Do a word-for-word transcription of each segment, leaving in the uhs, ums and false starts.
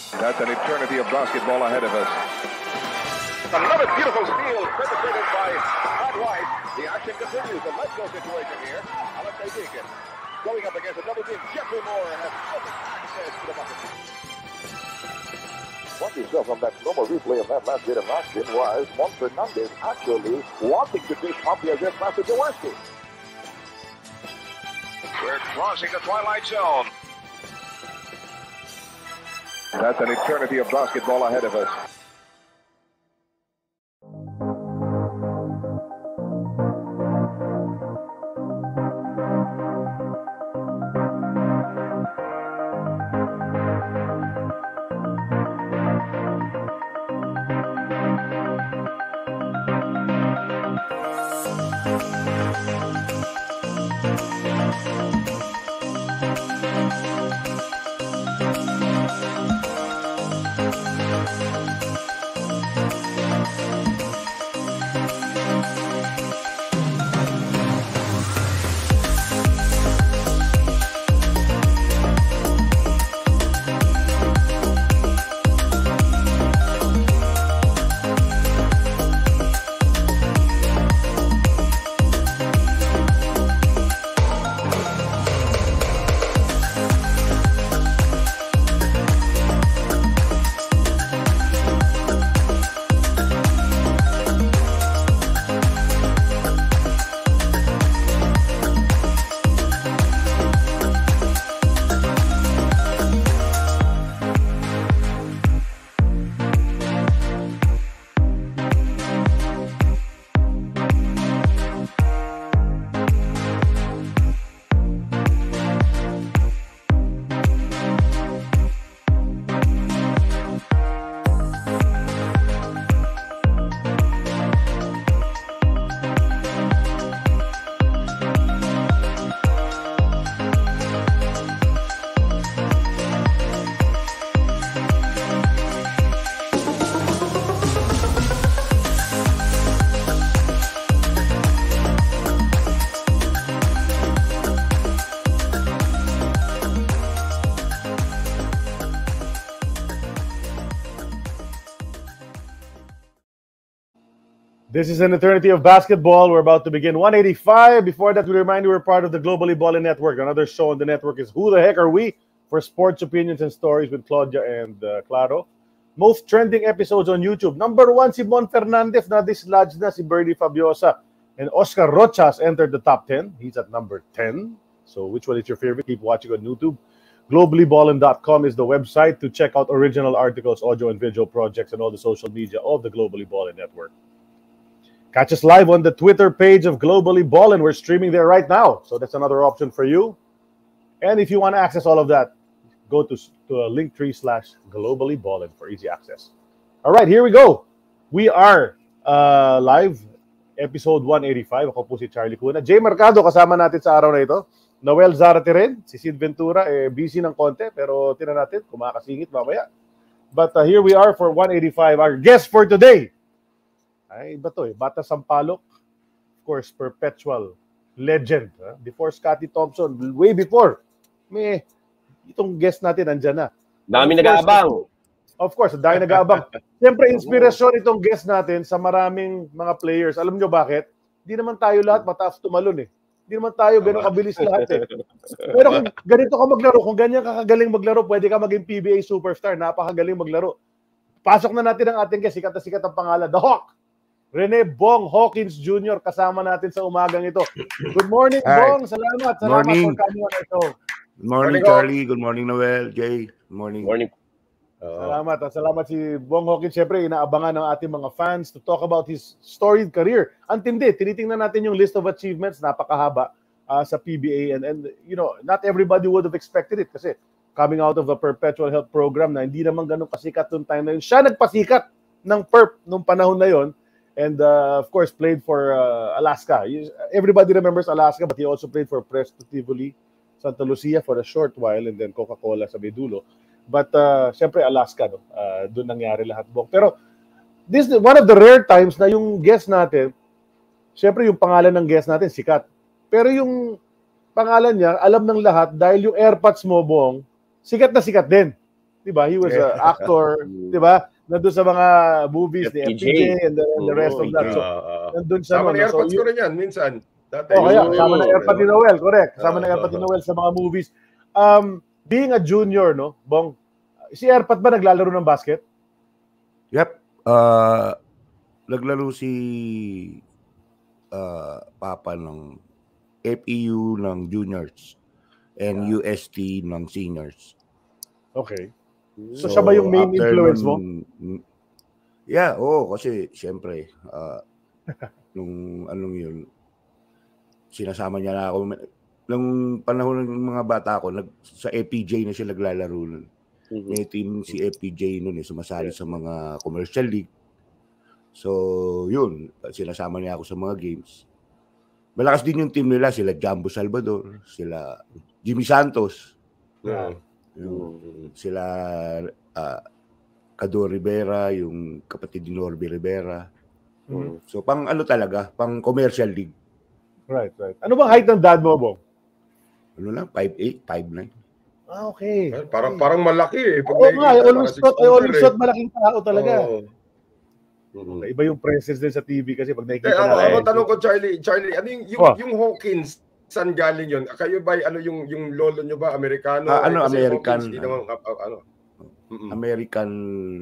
That's an eternity of basketball ahead of us. Another beautiful steal perpetrated by Todd White. The action continues. A let's go situation here. Alexei Deacon going up against a double team. Jeffrey Moore has perfect access to the bucket. What you saw from that normal replay of that last bit of action was Juan Fernandez actually wanting to dish off the against Master Jaworski. We're crossing the twilight zone. That's an eternity of basketball ahead of us. This is an eternity of basketball. We're about to begin one eighty-five. Before that, we remind you we're part of the Globally Ballin Network. Another show on the network is Who the Heck Are We? For sports opinions and stories with Claudia and uh, Claro. Most trending episodes on YouTube. Number one, si Mon Fernandez na dislodge na si Bernie Fabiosa. And Oscar Rochas entered the top ten. He's at number ten. So which one is your favorite? Keep watching on YouTube. globally ballin dot com is the website to check out original articles, audio and video projects, and all the social media of the Globally Ballin Network. Catch us live on the Twitter page of Globally Ballin. We're streaming there right now. So that's another option for you. And if you want to access all of that, go to, to a linktree slash Globally Ballin for easy access. All right, here we go. We are uh, live, episode one eighty-five. Ako po si Charlie Cuna. Jay Mercado kasama natin sa araw na ito. Noel Zarate rin. Si Sid Ventura, eh, busy ng konti. Pero tinan natin, kumakasingit mamaya. But uh, here we are for one eighty-five. Our guest for today, ay, iba to eh. Bata Sampaloc. Of course, perpetual legend. Huh? Before Scotty Thompson, way before. May, itong guest natin, andyan na. Dami nag-aabang. Of course, dami nag-aabang. Siyempre, inspirasyon itong guest natin sa maraming mga players. Alam nyo bakit? Hindi naman tayo lahat mataas tumalon eh. Hindi naman tayo ganun kabilis lahat eh. Pero kung ganito ka maglaro, kung ganyan ka kagaling maglaro, pwede ka maging P B A superstar. Napakagaling maglaro. Pasok na natin ang ating guest. Sikat na sikat ang pangalan. The Hawk. Rene Bong Hawkins Junior kasama natin sa umagang ito. Good morning, Hi. Bong. Salamat. Salamat morning. for coming on ito. Good morning, Charlie. Good morning, Noel. Jay. Good morning. Morning. Uh, salamat. Salamat si Bong Hawkins. Siyempre, inaabangan ng ating mga fans to talk about his storied career. Ang tindi. Tinitingnan natin yung list of achievements. Napakahaba uh, sa P B A. And, and, you know, not everybody would have expected it kasi coming out of a perpetual health program na hindi naman ganun kasikat noong time na yun. Siya nagpasikat ng perp nung panahon na yun. And, uh, of course, played for uh, Alaska. Everybody remembers Alaska, but he also played for Presto Tivoli, Santa Lucia for a short while, and then Coca-Cola sa Medulo. But, uh, siyempre, Alaska, no? Uh, doon nangyari lahat, Bong. Pero, this is one of the rare times na yung guest natin, siyempre, yung pangalan ng guest natin, sikat. Pero yung pangalan niya, alam ng lahat, dahil yung airpods mo, Bong, sikat na sikat din. Di ba? He was an actor. Di ba? Nandun sa mga movies ni F P J and the, and the rest of that. So, nandun siya. Sama no, ni AirPods so, ko rin yan, minsan. Dati, oh, kaya, yung, kasama na AirPod ni Noel, correct. Kasama uh, na AirPod ni Noel sa mga movies. Um, being a junior, no, Bong, si AirPod ba naglalaro ng basket? Yep. Uh, naglaro si uh, Papa ng F E U ng juniors and yeah. U S T ng seniors. Okay. So, so siya ba yung main influence nun, mo? Yeah, oo. Oh, kasi, siyempre, uh, nung anong yun, sinasama niya na ako. Nung panahon ng mga bata ko, nag, sa F P J na siya naglalaro nun. Mm-hmm. May team si F P J nun eh, sumasali yeah. sa mga commercial league. So, yun, sinasama niya ako sa mga games. Malakas din yung team nila, sila Jambo Salvador, sila Jimmy Santos, yeah. yung, sila uh, Cado Rivera, yung kapatid ni Norby Rivera. Mm-hmm. So, pang ano talaga, pang commercial league. Right, right. Ano bang height ng dad mo, Bong? Ano lang, five eight, five nine. Ah, okay. Well, parang parang malaki eh. Oo oh, nga, I always thought, I always thought malaking tao talaga. Oh. Mm-hmm. Iba yung presence din sa T V kasi pag nakikita eh, na. Ako, ako tanong ko, Charlie, Charlie, ano yung, yung, oh. yung Hawkins, saan galing yun? Kayo ba, ano yung, yung lolo nyo ba, Amerikano? Ah, ano, kasi American. Hawkins, naman, uh, ano? Mm-hmm. American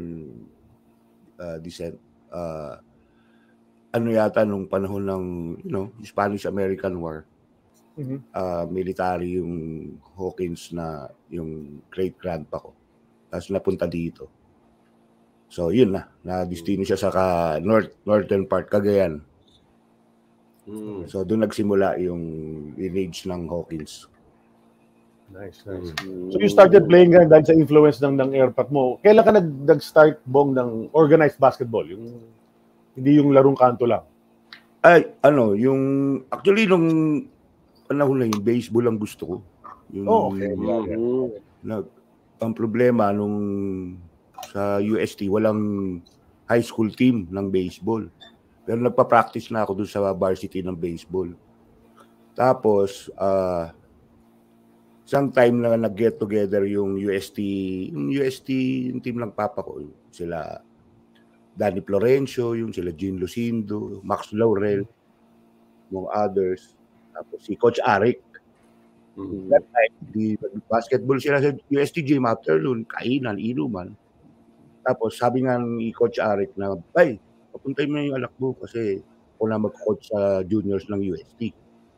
uh, descent. Uh, ano yata nung panahon ng, you know, Spanish-American War. Mm-hmm. Uh, military yung Hawkins na yung great-grandpa ko. Tapos napunta dito. So, yun na. Na-destino siya sa ka north, northern part, Cagayan. Mm. So, doon nagsimula yung lineage ng Hawkins. Nice, nice. Mm. So, you started playing ganun dahil sa influence ng, ng AirPod mo. Kailan ka nag, nag-start, Bong, ng organized basketball? Yung, hindi yung larong kanto lang. Ay, ano, yung, actually, nung panahon na yung baseball ang gusto ko. Yung, oh, okay. Yeah, yeah. Na, ang problema nung sa U S T, walang high school team ng baseball. Pero nagpa-practice na ako doon sa varsity ng baseball. Tapos, uh, isang time na nag-get together yung U S T, yung U S T, yung team ng papa ko, sila Danny Florencio, yung sila Gene Lucindo, Max Laurel, among others. Tapos si Coach Arik. Mm-hmm. That time, di basketball sila sa U S T gym after noon, kainan, inuman. Tapos sabi nga ni Coach Arik na, ay, papuntay mo yung alak mo kasi ako na mag-coach sa juniors ng U S T.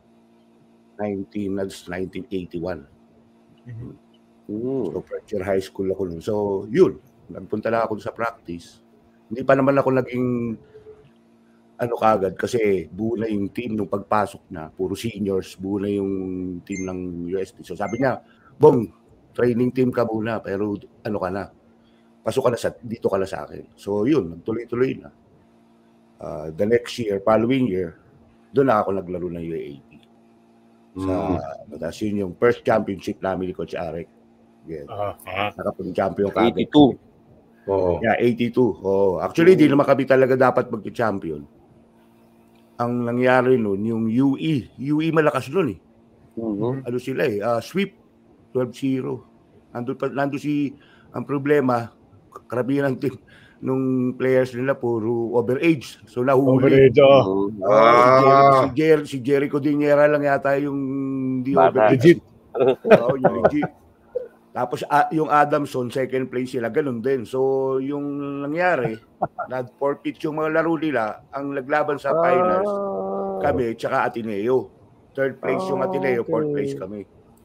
nineteen eighty-one. Mm-hmm. So, first year high school ako nun. So, yun. Nagpunta na ako sa practice. Hindi pa naman ako naging ano kagad kasi buo na yung team nung pagpasok na. Puro seniors, buo na yung team ng U S T. So, sabi niya, Bong, training team ka muna pero ano ka na. Pasok ka na sa, dito ka na sa akin. So, yun. Nagtuloy-tuloy na. Uh, the next year, following year, doon na ako naglaro ng U A A P. Sa, mm. yun yung first championship namin ni Coach Arik. Yeah. Uh-huh. Nakapag-champion ka. eighty-two. Oo. Yeah, eighty-two. Oh. Actually, di naman kami talaga dapat mag-champion. Ang nangyari nun, yung U E. U E malakas nun eh. Uh-huh. Ano sila eh, uh, sweep. twelve zero. Nandun, pa, nandun si, ang problema, karamihan ng team, nung players nila puro overage. So nahuli. Overage, oh. Uh, ah. Si, Jer- si, Jer- si Jericho Diniera lang yata yung di overage. Legit. Oo, yung legit. Tapos uh, yung Adamson, second place sila, ganun din. So yung nangyari, nag-forfeit yung mga laro nila, ang naglaban sa finals, ah. kami, tsaka Ateneo. Third place yung Ateneo, okay. Fourth place kami.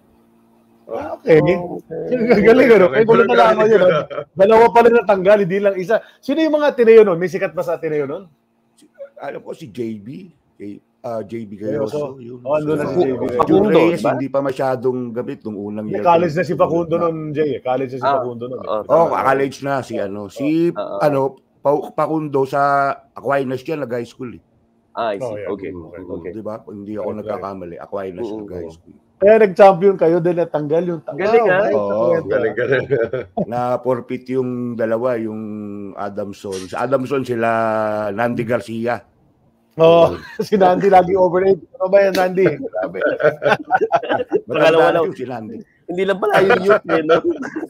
Okay. okay. Galing, ano? Kaya kung nalaman yun, dalawa pala natanggal, hindi lang isa. Sino yung mga Ateneo nun? May sikat pa sa Ateneo nun? Alam ko si J B. J, uh, J B Gayoso. Oh, ano na si J B. Yung Reyes, hindi pa masyadong gamit nung unang year. College na si Facundo nun, Jay. College na si Facundo nun. Oh, college na si ano. Si, ano, Facundo sa Aquinas yan, nag-high school eh. Ah, I see. Okay. Okay. Diba? Hindi ako nagkakamali. Aquinas, nag-high school. Kaya nag-champion kayo din natanggal yung tanggal. Galing ha? Oo, galing, galing. Na-forfeit yung dalawa, yung Adamson. Sa Adamson sila Nandi Garcia. Oo, oh, si Nandi lagi overage. Ano ba yan, Nandi? Grabe. Pangalawa lang. Si Nandi. Hindi lang pala yung youth eh, no?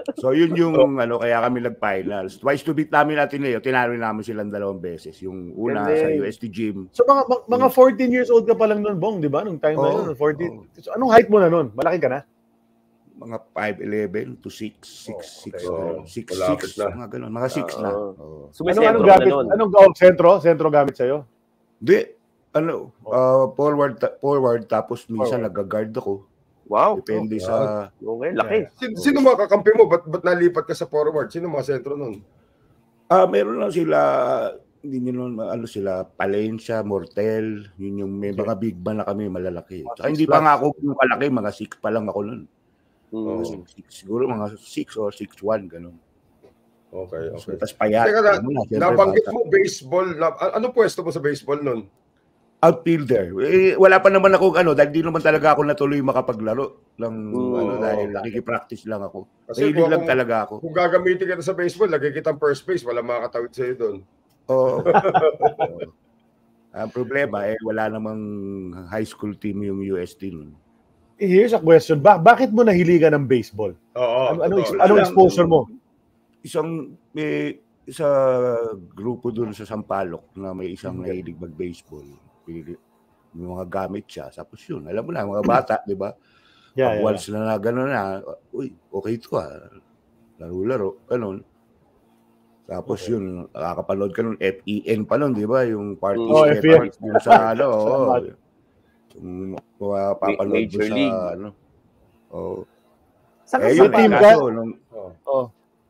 So yun yung ano kaya kami nag-finals. Twice to beat namin natin eh. Tinalo namin silang dalawang beses. Yung una Galing. sa U S T Gym. So mga mga- mga fourteen years old ka pa lang noon, Bong, di ba? Nung time na Oo, yun, fourteen. oo. So, anong height mo na noon? Malaki ka na? Mga five eleven to six, six, six, Oh, six, malapit six, na. mga ganun. Mga six na. Oo. Oo. So may Anong, sentro anong ka na gamit? nun. Anong oh, sentro? Sentro gamit sa'yo? Hindi, ano, uh, forward, ta- forward, tapos minsan Forward. nag-guard ako. Wow. Depende Oh, sa... Okay, laki. Sino, sino mga kakampi mo? Ba't, ba't nalipat ka sa forward? Sino mga sentro nun? Ah, meron lang sila, hindi nyo nun, ano sila, Palencia, Mortel, yun yung may mga big man na kami, malalaki. Mga Saka six hindi plus. pa nga ako yung kalaki, mga six pa lang ako nun. Mm. Mga six, six, siguro mga six or six one, gano'n. Okay, So, okay. tas payat. Teka na, Alam mo na, siyempre, nabanggit bata. mo baseball. Na, ano pwesto mo sa baseball nun? Outfielder. Eh, wala pa naman ako, ano, dahil di naman talaga ako natuloy makapaglaro ng, Mm. ano, Oo. dahil nakikipractice lang ako. Kasi Mahilig kung lang ako- talaga ako. Kung gagamitin ka na sa baseball, lagay kitang first base. Wala makakatawid sa'yo doon. Oo. Oo. Ang problema, eh, wala namang high school team yung U S T nun. Here's a question. Ba bakit mo nahiligan ng baseball? Oo. Ano, anong, totoo. anong Lang. exposure mo? Isang may isa grupo doon sa Sampaloc na may isang nahilig mag-baseball. May mga gamit siya. Tapos yun, alam mo na, mga bata, di ba? Yeah, Pag yeah, once na na gano'n na, uy, okay ito ah. Laro-laro, gano'n. Tapos Okay. yun, nakakapanood ka nun, F E N pa nun, di ba? Yung party Oh, F E N. yung sa ano, oo. Salamat. Yung mapapanood mo Major sa League. ano. Oh. Saan ka Eh, sa yun, team eh, ka? kaso, nung, Oh.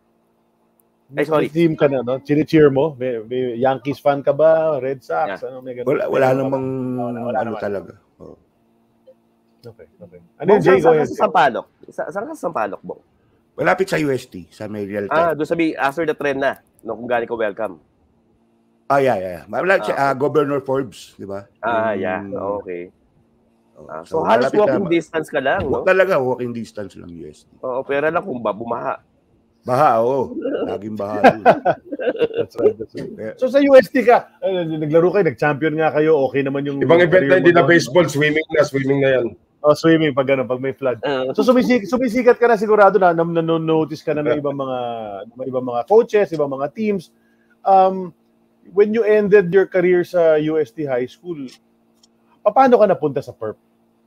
Ay, sorry. May team ka na, no? Chini-cheer mo? May, may Yankees fan ka ba? Red Sox? Yeah. Ano, may ganun? wala, wala May ganun ka namang ba? Wala, wala ano naman. talaga. Oh. Okay, okay. Ano Bong, yun, Jay? saan, Go saan ka ahead. sa Sampaloc? Sa, saan ka sa Sampaloc, Bong? Malapit sa U S T, sa may real Ah, time. doon sabi, after the trend na, no, kung galing ko welcome. Ah, yeah, yeah. Malapit siya, Ah, ah, Governor Forbes, di ba? Ah, Yung- yeah. Okay. oh, Ah, so, halos malapit walking na- distance ka lang, no? Talaga, walking distance lang U S T. Oo, pero lang kung ba, bumaha. Baha, oo. Laging baha doon. That's right, that's right. Kaya- So sa U S T ka, uh, naglaro kayo, nag-champion nga kayo, okay naman yung... Ibang event na career hindi mo na doon, baseball, swimming na, swimming na yan. no? Oh, swimming pag ano, pag may flood. Uh, So sumisik sumisikat ka na sigurado na, nam- nanonotice ka na ng ibang mga ng ibang mga coaches, ibang mga teams. Um, when you ended your career sa U S T High School, paano ka napunta sa Perp?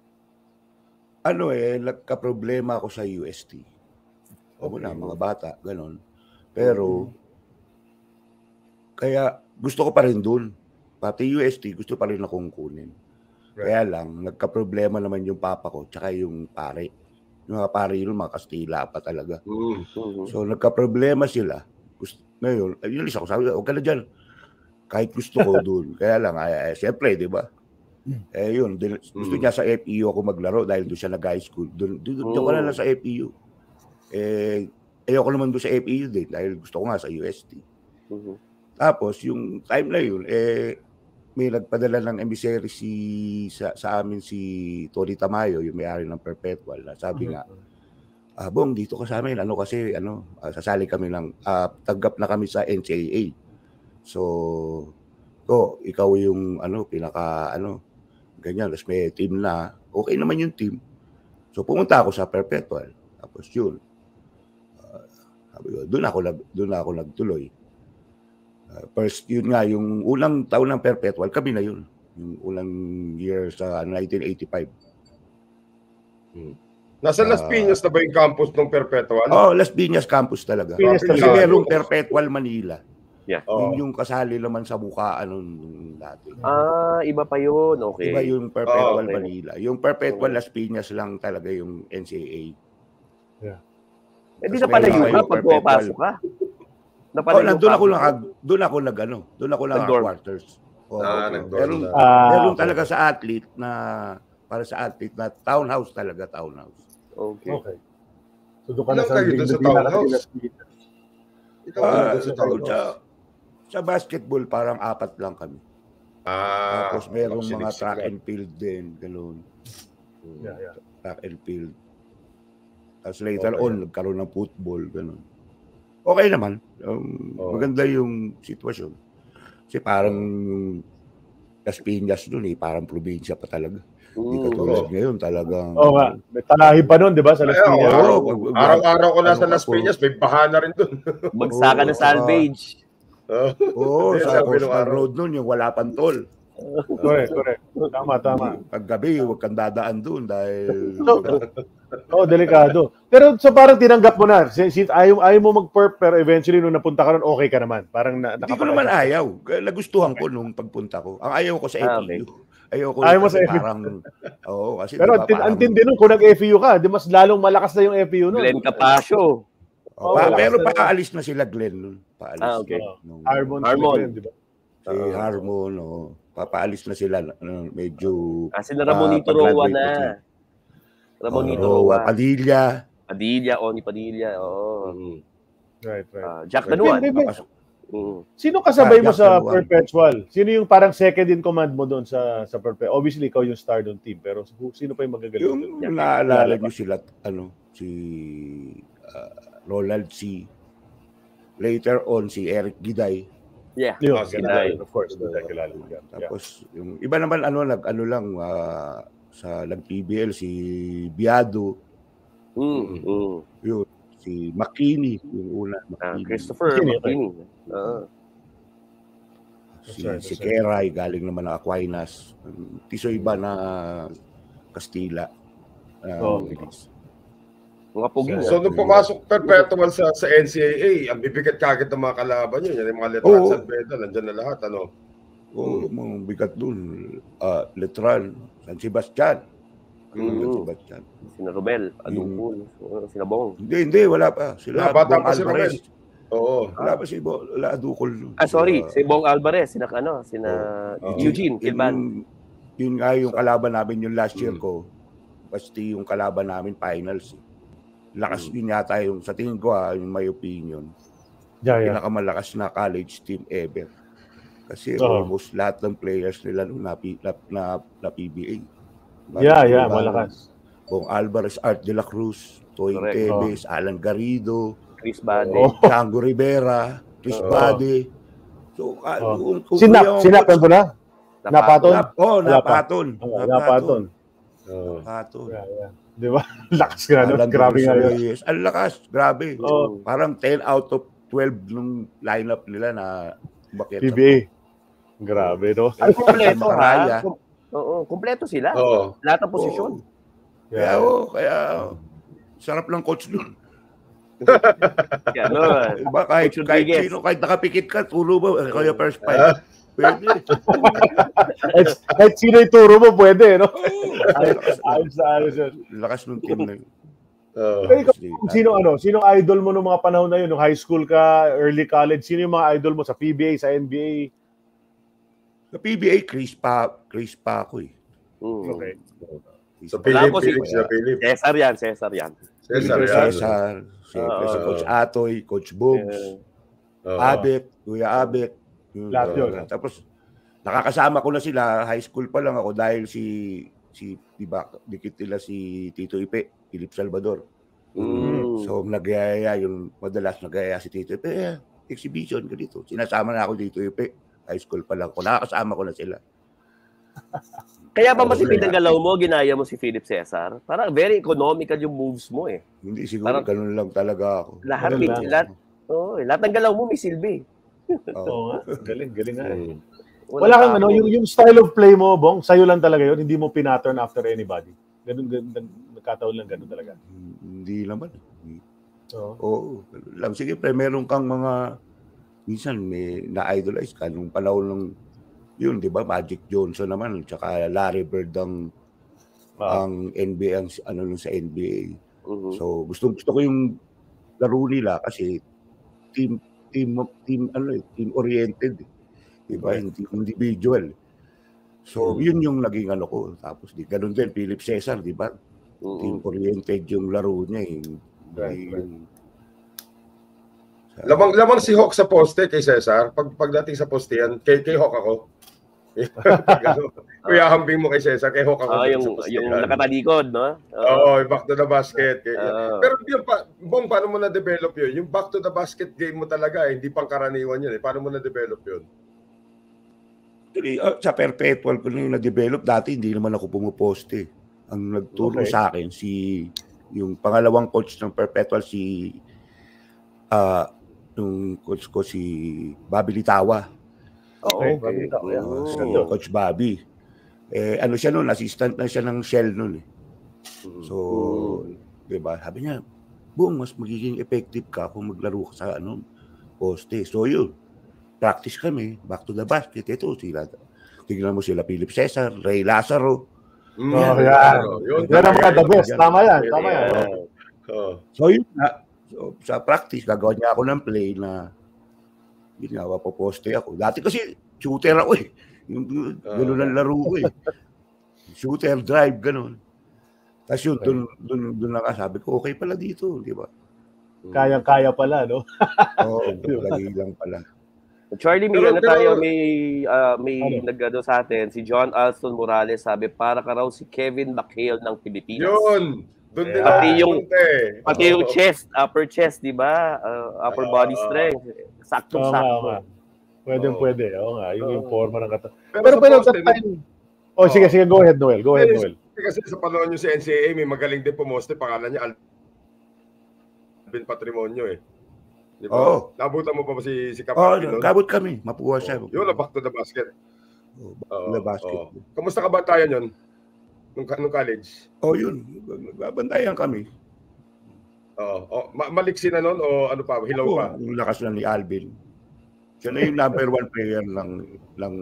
ano eh, nagka-problema ako sa U S T. O na, mga bata, ganon. Pero, kaya gusto ko pa rin dun. Pati U S T, gusto pa rin akong kunin. Kaya lang, nagka-problema naman yung papa ko, tsaka yung pare. Yung mga pare yun, mga Kastila pa talaga. Mm. mhm. So, nagka-problema sila. Gusto, ngayon, ayun, isa ko sabi, huwag ka na dyan. Kahit gusto ko dun. Kaya lang, ay, ay, siyempre, di ba? Eh, yun, din, gusto Mm. niya sa F E U ako maglaro dahil doon siya nag-high school. Doon, doon, doon ko na lang sa F E U. Eh, ayoko naman doon sa F E U din dahil gusto ko nga sa U S T. Mhm. Tapos, yung time na yun, eh, may nagpadala ng emissary si, sa, sa amin si Tony Tamayo, yung may-ari ng Perpetual. Na sabi nga, ah, Bong, dito ka sa amin. Ano kasi, ano, ah, sasali kami ng, ah, tanggap na kami sa N C A A. So, ko, ikaw yung, ano, pinaka, ano, ganyan. Tapos may team na, okay naman yung team. So, pumunta ako sa Perpetual. Tapos yun. Uh, sabi ko, doon ako, nag, doon ako nagtuloy. Uh, first, yun nga, yung unang taon ng Perpetual, kami na yun. Yung unang year sa nineteen eighty-five. Nasa Las Ah. Piñas na ba yung campus ng Perpetual? Oh, Las Piñas campus talaga. Piñas Kasi talaga. merong Perpetual Manila. Yeah. Oo. Yun yung kasali naman sa bukaan nung dati. Ah, iba pa yun. Okay. Iba yung Perpetual Oh, okay. Manila. Yung Perpetual Okay. Las Piñas lang talaga yung N C A A. Eh, di Tapos na pala meron yun kayo, ha, pag perpetual. pumapasok ka. Na pala Oh, yung nandun ako campus lang, mo. doon ako nag ano, doon ako lang Nag-dorm. quarters. Oh, Ah, okay. nag-dorm Meron, na. Ah, meron okay. talaga sa athlete na para sa athlete na townhouse talaga, townhouse. Okay. Okay. So doon ka Ilan na sa kayo doon sa Laguna, townhouse? Las Piñas. Ikaw Ah, ano doon sa sa, townhouse? sa basketball parang apat lang kami. Ah, Tapos merong mga siniksik track na. and field din, ganoon. Yeah, yeah. Track and field. Tapos later Okay. on, nagkaroon ng football, gano'n. Okay naman. Um, Oh. Maganda yung sitwasyon. Kasi parang Las Piñas doon eh, parang probinsya pa talaga. Hindi katulad ngayon talagang... Oo nga. May talahib pa nun, di ba? Sa Las Ay, Piñas. araw, Oo, araw-araw ko nasa ano Las ka po? Piñas, may baha na rin dun. Bagsakan na Oo, salvage. Oo, Hindi, sa sabi nung Coastal araw. Road nun, yung wala pang toll. Correct, correct. Tama, tama. Paggabi, huwag kang dadaan doon dahil... So, oh, delikado. Pero so parang tinanggap mo na. Si, si, ayaw, ayaw mo mag-perp, pero eventually nung napunta ka ron, okay ka naman. Parang na, Hindi ko naman ayaw. Nagustuhan ko nung pagpunta ko. Ang ayaw ko sa Ah, F I U. okay. Ayaw ko Ayaw mo kasi sa F I U. parang... Oo, kasi Pero diba, tin, parang... ang tindi nun, kung nag-F I U ka, di mas lalong malakas na yung F I U nun. Glenn Capasio. Oh, Oo, pa, lakas pero na- paalis na sila Glenn nun. Paalis Ah, okay. na nung- Harmon. Harmon. Di ba? Si Harmon, oh, papaalis na sila. Uh, medyo... Kasi na Ramonito pa- Roa pag-graduate na. sila. Ramonito Oh, Roa. Padilla. Padilla, Oni Padilla. Oo. Mm. Right, right. Ah, Jack Hindi, Danuan. hindi. Tapos, Mm. Sino kasabay Ah, mo Jack sa Danuan. Perpetual? Sino yung parang second in command mo doon sa sa Perpetual? Obviously, ikaw yung star doon team. Pero sino pa yung magagaling yung doon? naalala nyo sila, ano, si uh, Ronald C. Later on, si Eric Giday. Yeah. Yun, Ah, si kilala, Giday. of course. Giday, kilala. Yeah. Tapos, yung iba naman, ano, nag, ano lang, uh, sa nag-P B L, si Biado, Mm. Mm. yun, si McKinney, yung una, Ah, McKinney. Christopher Sino yun? McKinney. Ah. Si, That's right, si that's right. Keray, galing naman ng Aquinas. Tiso iba na Kastila. Uh, Oh. Mga puging. So, nung pumasok perpetual sa sa N C A A, ang bibigat kagad ng mga kalaban yun. Yung mga Letran, Oo. San Pedro, nandyan na lahat. Ano? Oo, mga bigat dun. Uh, Letran, San Sebastian. Ano Mm. San Sebastian? Sina Romel, Adungkul, uh, sina Bong. Hindi, hindi, wala pa. Sila, Wala, bata Bong pa si Alvarez. Romel. Oo. Wala pa si Bo, wala Adukol. Ah, sorry, Sila- si Bong Alvarez, sina ano, sina Oo. Eugene Kilban. Yun, yun nga yung kalaban namin yung last year ko. Basti yung kalaban namin finals. Lakas yun yata yung, sa tingin ko ha, yung my opinion, Yeah, yeah. pinakamalakas na college team ever. Kasi Oo. almost lahat ng players nila nung na, na, na, na P B A. Yeah, yeah, malakas. Bong Alvarez, Art de la Cruz, Toy Correct. Tevez, Alan Garrido, Chris Bade. Oh. Chango Rivera, Chris Oo. Bade. So, ah, Oh. kung, kung Sinap, yung sinap coach- mo na? Napaton? Nap, oh, Wala pa. napaton. Oh, napaton. Oo. Napaton. Yeah, yeah. Di ba? Lakas ka, no? Alan Grabe nga yun. Reyes. Ang lakas, grabe. Oh. Parang ten out of twelve nung lineup nila na bakit. P B A. Grabe, no? Ay, kumpleto Maraya. ha. Kum- Oo, kumpleto sila. Oo. Lahat ng posisyon. Kaya, oh, kaya, sarap ng coach nun. Yan, no. Diba, kahit, Coach kahit Rodriguez. sino, kahit nakapikit ka, tulo ba? Kaya first five. Pwede. kahit, kahit sino yung turo mo, pwede, no? Oh, Ayos, ayos na ayos yun. lakas nung team na yun. Oo. Pero ikaw, sino ano, sino idol mo nung mga panahon na yun, nung high school ka, early college, sino yung mga idol mo sa P B A, sa N B A? Sa P B A, Chris pa, Chris pa ako eh. Mm. Okay. Sa Wala Philip, po si- Philip, sa Philip. Cesar yan, Cesar yan. Cesar, Cesar, yan. Cesar, siyempre si Oo. Coach Atoy, Coach Bogs, Oo. Abet, Kuya Abet. Yun, Lahat yun. uh, Tapos, nakakasama ko na sila, high school pa lang ako dahil si, si diba, dikit nila si Tito Ipe, Philip Salvador. Mm. So, nagyayaya, yung madalas nagyayaya si Tito Ipe, eh, exhibition ka dito. Sinasama na ako dito Ipe, high school pa lang ako, nakakasama ko na sila. Kaya ba matipid ang galaw mo, ginaya mo si Philip Cesar? Parang very economical yung moves mo eh. Hindi siguro, Parang- ganun lang talaga ako. Lahat, Ganun may, lang. lahat, oh, lahat ng galaw mo may silbi. Oo. Oo nga. Galing, galing nga. eh. Mm. Wala kang ano, yung, yung style of play mo, Bong, sa'yo lang talaga yun, hindi mo pinattern after anybody. Ganun, ganun, ganun nagkataon lang ganun talaga. Hindi naman. Oo. Oo. ganun lang. Sige, pre, meron kang mga, minsan may na-idolize ka nung panahon ng, yun, di ba, Magic Johnson naman, tsaka Larry Bird ang, Ah. ang N B A, ang ano nun sa N B A. Mhm. So, gusto gusto ko yung laro nila kasi team team team ano eh, team oriented. Eh. Di ba? Hindi individual. So, yun yung naging ano ko. Tapos di ganun din Philip Cesar, di ba? Mhm. Team oriented yung laro niya eh. Right, Hindi right. yung- Lamang lamang si Hawk sa poste kay Cesar. Pag pagdating sa poste yan, kay kay Hawk ako. Ano, Kuya hambing mo kay Cesar, kay Hawk ako. Ah, sa yung, poste yung yan. nakatalikod, no? Oo, yung back to the basket. Kaya- Oo. Pero yung pa, Bong, paano mo na-develop yun? Yung back to the basket game mo talaga, eh, hindi pang karaniwan yun. Eh. Paano mo na-develop yun? Actually, uh, sa perpetual ko na yung na-develop, dati hindi naman ako pumuposte. Ang nagturo Okay. sa akin, si yung pangalawang coach ng perpetual, si uh, yung coach ko, si Bobby Litawa. Okay. Okay. okay. Uh, si Oh. Coach Bobby. Eh, ano siya noon, assistant na siya ng Shell noon eh. So, di ba, sabi niya, Bong, mas magiging effective ka kung maglaro ka sa ano, poste. So yun, practice kami, back to the basket. Ito, sila, tignan mo sila, Philip Cesar, Ray Lazaro. Mm, Oh, yan. Yun, Yan ang mga the best. Yan. Tama yan. Tama yan. Oh. So yun na, so, sa practice, gagawa niya ako ng play na yun nga, mapoposte ako. Dati kasi, shooter ako eh. Yung, gano'n ang laro ko eh. Shooter, drive, gano'n. Tapos yun, dun, dun, dun nakasabi ko, okay pala dito, di ba? Kayang-kaya pala, no? Oo, lagi lang pala. Charlie, may Pero- ano pero- tayo, may, ah, may Ano? nagano sa atin, si John Alston Morales, sabi, para ka raw si Kevin McHale ng Pilipinas. Yun. Doon din Pati ako yung- pumunta eh. Pati yung Oo. chest, upper chest, di ba? Ah, upper Ah, body ah. strength. Oo nga, oo Saktong-sakto. nga. Pwede, Oo. pwede. Oo nga, yung, yung Oo. forma ng kata. Pero, Pero sa pero poste, that time... Oh, sige, sige. Go ahead, Noel. Go ahead, Noel. Kasi sa panahon nyo sa N C A A, may magaling din pumoste, pangalan niya Alvin Patrimonio eh. Di ba? Oo. Nabutan mo pa ba si, si Oo, Kapatid nun? kabot kami, mapuha siya. Oh, yun, back to the basket. Oh, back Oo, to the basket. oo. Kamusta ka ba tayo yun? Nung, nung college? Oh, yun. Nagbabantayan kami. Oo. Oh, ma- maliksi na nun o ano pa? Hilaw Oo, pa? yung lakas na ni Alvin. Siya na yung number one player ng, ng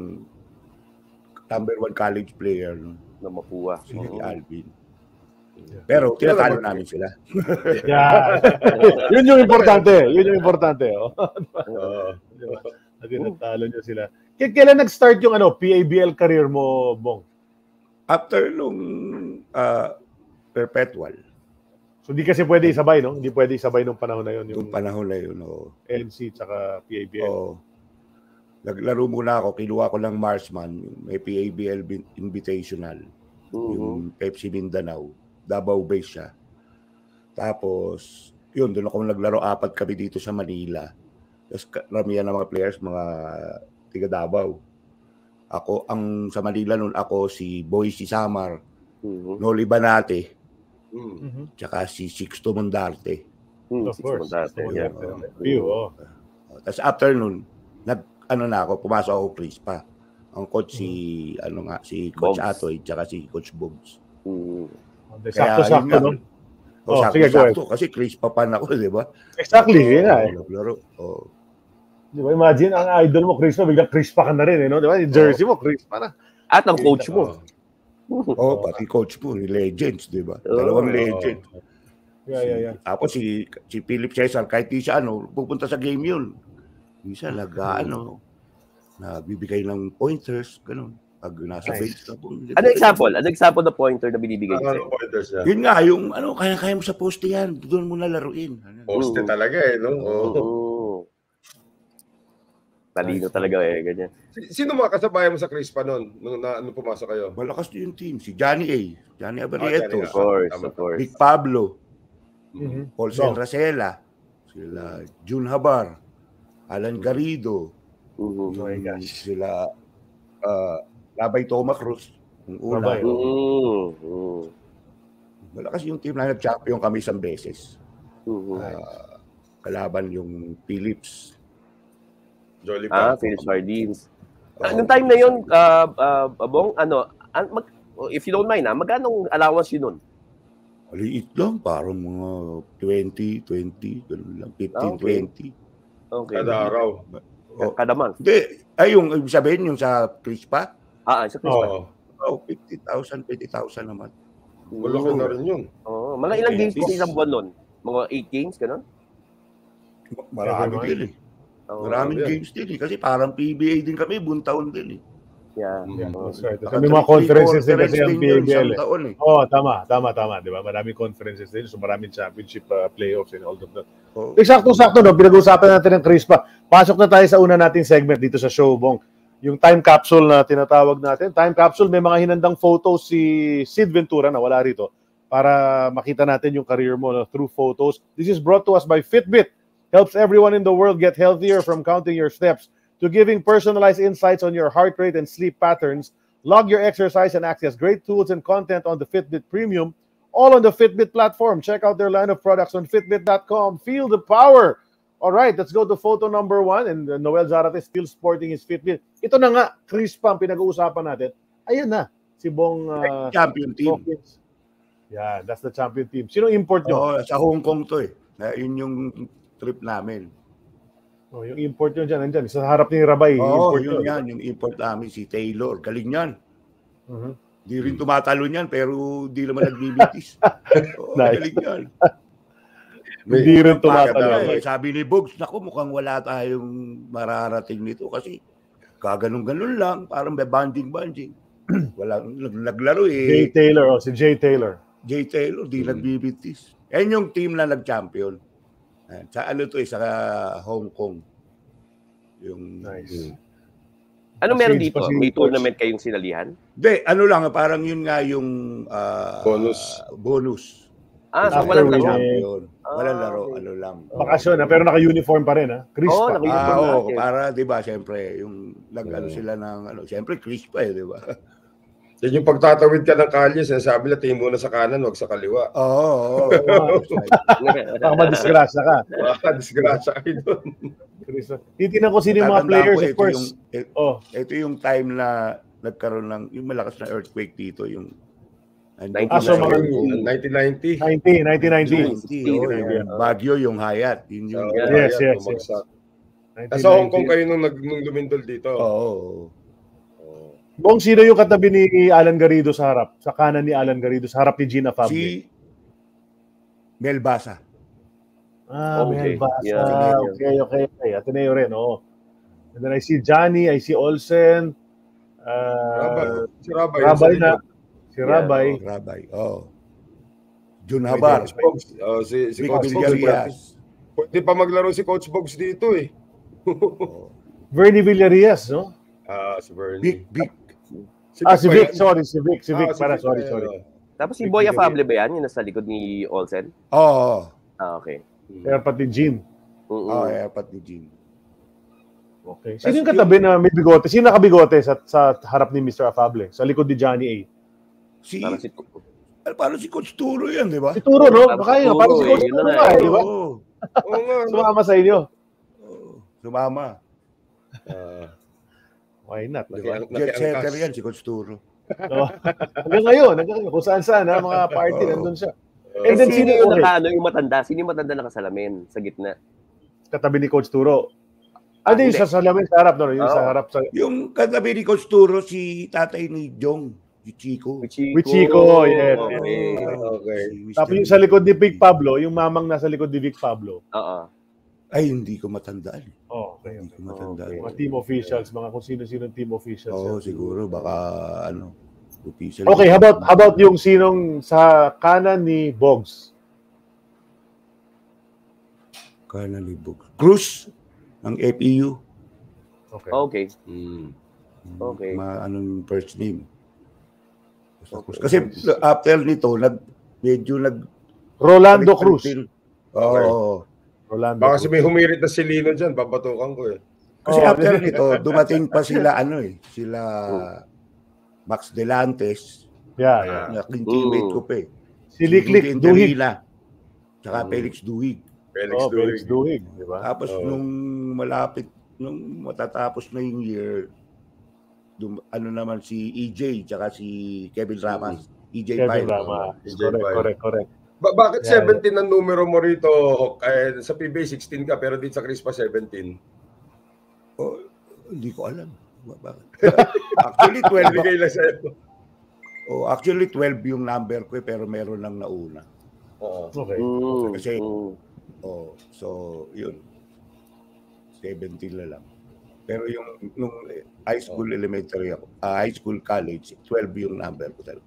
number one college player no? Na mapuwa. Si Oo. Alvin. Pero tinatalo namin sila. Yeah. Yun yung importante. Yun yung importante. Oh. Oo. Natalo nyo sila. K- kailan nag-start yung ano, P A B L career mo, Bong? After nung uh, perpetual, So, di kasi pwede isabay, no? Hindi pwede isabay nung panahon na yun. Yung yung panahon na yun, oh, N C tsaka P A B L. oh, naglaro muna ako, kinuha ko lang Marsman, yung may P A B L Invitational, Mhm. yung Pepsi Mindanao, Davao base siya. Tapos, yun, doon ako naglaro, apat kami dito sa Manila. Tapos ramihan ng mga players, mga tiga Davao. Ako, ang sa Manila noon, ako si Boy si Samar, Mhm. Noli Banate, Mm. Mhm. tsaka si Sixto Mondarte. Hmm, Of six course. months dati, yeah. View, oh. Tapos after nun, nag, ano na ako, pumasok ako Crispa. Ang coach si, ano nga, si Coach Bogs. Atoy, tsaka si Coach Bogs. Mhm. Sakto-sakto, yun nga. no? O, Oh, sige, go sakto-sakto, kasi Crispa pan ako, di ba? Exactly, yun nga eh. Naglaro. Oh. Di ba, imagine, ang idol mo, Chris, bigla Chris pa ka na rin, eh, no? Di ba? Yung jersey mo, Chris pa na. At ang coach mo. Oh, pati coach mo, ni Legends, di ba? Oo. Dalawang Oo. Legends. Yeah, yeah, yeah. Tapos si, si Philip Cesar, kahit di siya, ano, pupunta sa game yun. Minsan, nag, ano, nagbibigay ng pointers, ganun. Pag nasa Nice. bench na po. Ano example? Ano example na pointer na binibigay niyo Ano sa'yo? ang pointers niya? Yun nga, yung, ano, kaya-kaya mo sa poste yan, doon mo na laruin. Ano? Poste Mm. talaga eh, no? Oo. Oo. Talino talaga eh, ganyan. Si- Sino mga kasabayan mo sa Crispa noon? Nung, na, nung pumasok kayo? Malakas din yung team. Si Johnny A. Johnny Ah, Abarrietos. Of course, Tama, of course. Big Pablo. Mhm. Paul Go. Racela. Sila Jun Habar. Alan Garrido. Mhm. Oh my yung gosh. Sila uh, Labay Toma Cruz. Yung una. Labay. Mhm. Mhm. Malakas yung team na nag-champion kami isang beses. Mhm. Uh, kalaban yung Philips. Jolly Ah, pa. Philip Sardines. Oh, Anong time na yun, uh, uh, Bong, ano, an, mag, if you don't mind, ah, magkano allowance yun nun? Maliit lang. Parang mga twenty, twenty, ganun lang. fifteen, Ah, okay. twenty. Okay. Kada araw. Oh, Kada month. hindi. Ay, yung ibig sabihin, yung sa Crispa, Ah, ah, sa Christmas. Oo. oh, fifty thousand, twenty thousand naman. Malaki na rin yun. Oh, mga ilang games Yes. kasi isang buwan nun? Mga eight games, gano'n? Marami Everyone. din eh. Oh, Maraming yan. games din eh. Kasi parang P B A din kami, buong taon din eh. yeah. Yeah, Oh. that's right. Saka Kasi may mga three conferences din kasi conference ang din P A yun, B L. isang Eh. taon eh. Oh, tama, tama, tama, di ba? Maraming conferences din, so maraming championship uh, playoffs and all of that. Oh. Eksakto-sakto, no? Pinag-uusapan natin ng Chris pa. Pasok na tayo sa una nating segment dito sa show, Bong. Yung time capsule na tinatawag natin. Time capsule, may mga hinandang photos si Sid Ventura na wala rito para makita natin yung career mo no, through photos. This is brought to us by Fitbit. Helps everyone in the world get healthier from counting your steps to giving personalized insights on your heart rate and sleep patterns. Log your exercise and access great tools and content on the Fitbit Premium, all on the Fitbit platform. Check out their line of products on fitbit dot com. Feel the power. All right, let's go to photo number one. And uh, Noel Zarate still sporting his Fitbit. Ito na nga, crisp pa ang pinag-uusapan natin. Ayan na, si Bong uh, champion team. Hawkins. Yeah, that's the champion team. Sino import nyo? Oh, sa Hong Kong to eh. Yun yung trip namin. Oh, yung import nyo dyan, nandyan. Sa harap ni Rabay. Oo, oh, import yun nyo. yan. Yung import namin, si Taylor. Galing yan. Uh-huh. Di rin tumatalo yan, pero di naman nagbibitis. Oh, Nice. galing yan. Hindi rin tumatalo. Eh, sabi ni Bugs, naku, mukhang wala tayong mararating nito kasi kaganong-ganon lang, parang may banding-banding. Walang naglaro eh. Jay Taylor, oh, si Jay Taylor. Jay Taylor, di hmm. nagbibitis. Yan yung team na nag-champion. Sa ano to eh, sa Hong Kong. Yung nice. Hmm. Ano meron dito? May tournament kayong sinalihan? Hindi, ano lang, parang yun nga yung uh, bonus. Bonus. Ah, so walang laro. Ah, walang laro, okay. Ano lang. Bakasyon na, pero naka-uniform pa rin, ha? Crisp oh, pa. Ah, oo, para, di ba, siyempre, yung nag-ano hmm. sila ng, ano, siyempre, crisp pa eh, di ba? Yan yung pagtatawid ka ng kalye, sinasabi na tingin mo na sa kanan, wag sa kaliwa. Oo. Oh, oh, baka madisgrasya ka. Baka madisgrasya ka doon. Titignan ko sino yung mga players, of course. Yung, oh. Ito yung time na nagkaroon ng, yung malakas na earthquake dito, yung nineteen ninety. nineteen ninety. Oh, yung Baguio, yung Hayat. Yun yung, oh, yes, yes, yes. Nasa Hong Kong kayo nung, nung lumindol dito. Oo. Oh. Bong, sino yung katabi ni Alan Garrido sa harap? Sa kanan ni Alan Garrido, sa harap ni Gina Fabio? Si Mel Basa. Ah, okay. Mel Basa. Yeah. Okay, okay, okay. Ateneo rin, oo. Oh. And then I see Johnny, I see Olsen. Uh, Rabay. Si Rabay. Rabay na. Si Rabay. Yeah, oh, Rabay, oh. Jun Habar. Oh, si, si Coach Bogs. Pwede pa maglaro si Coach Bogs dito eh. oh. Vernie Villarias, no? Ah, uh, si Vernie. Big, big. Si ah, si Vic, sorry, si Vic, si Vic, ah, para, si sorry, sorry. sorry. Tapos si Boy Afable ba yan? Yung nasa likod ni Olsen? Oo. Oh. Ah, okay. Airpat ni Jim. Oo, oh, airpat ni Jim. Okay. Sino yung katabi na may bigote? Sino nakabigote sa, sa harap ni Mister Afable? Sa likod ni Johnny A? Si... Para si, para si Coach Turo yan, di ba? Si Turo, no? Baka yun, para si Coach Turo nga, di ba? Oo nga. Sumama sa inyo. Sumama. Uh, Why not? Diba? Jet setter yan si Coach Turo. Oh. Hanggang ngayon, hanggang ngayon, kung saan-saan, ha, mga party, oh. Nandun siya. Uh, And then, sino yung okay. naka, yung matanda? Sino yung matanda nakasalamin sa gitna? Katabi ni Coach Turo. Ah, di, sa salamin sa harap, no? Yung oh. sa harap. Sa... Yung katabi ni Coach Turo, si tatay ni Jong, si Chico. With Chico, With Chico yes. Okay. okay. Si Tapos yung sa likod ni Vic Pablo, yung mamang nasa likod ni Vic Pablo. Oo. Ay, hindi ko matandaan. Oh, okay. Hindi ko matandaan. Okay. Mga team officials, mga kung sino-sino team officials. Oo, oh, siguro. Baka, ano, official. Okay, how about, how about yung sinong sa kanan ni Bogs? Kanan ni Bogs. Cruz, ng F I U. Okay. Okay. Hmm. Okay. Ma, anong first name? Okay. Kasi after nito, nag, medyo nag... Rolando Cruz. Oo. Oh, Rolando Baka kasi may humirit na si Lino dyan, babatukan ko eh. Kasi oh, after nito, dumating pa sila, ano eh, sila Max Delantes. Yeah, yeah. Yung teammate ko pa eh. Si Liklik Duhig. Tsaka mm. Felix Duhig. Felix oh, Duhig. Felix Duhig, di ba? Tapos oh. nung malapit, nung matatapos na yung year, dum, ano naman si E J, tsaka si Kevin Ramas. Mm. E J Kevin Ramas. Correct, correct, correct. Ba- bakit yeah, seventeen yeah. ang numero mo rito? Eh, sa P B A sixteen ka, pero dito sa Crispa seventeen. Oh, hindi ko alam. Bakit? Actually, twelve. Oh, actually, twelve yung number ko, pero meron lang nauna. Oo. Okay. Mm. Kasi, oh, so, yun. seventeen na lang. Pero yung nung high school elementary ako, uh, high school college, twelve yung number ko talaga.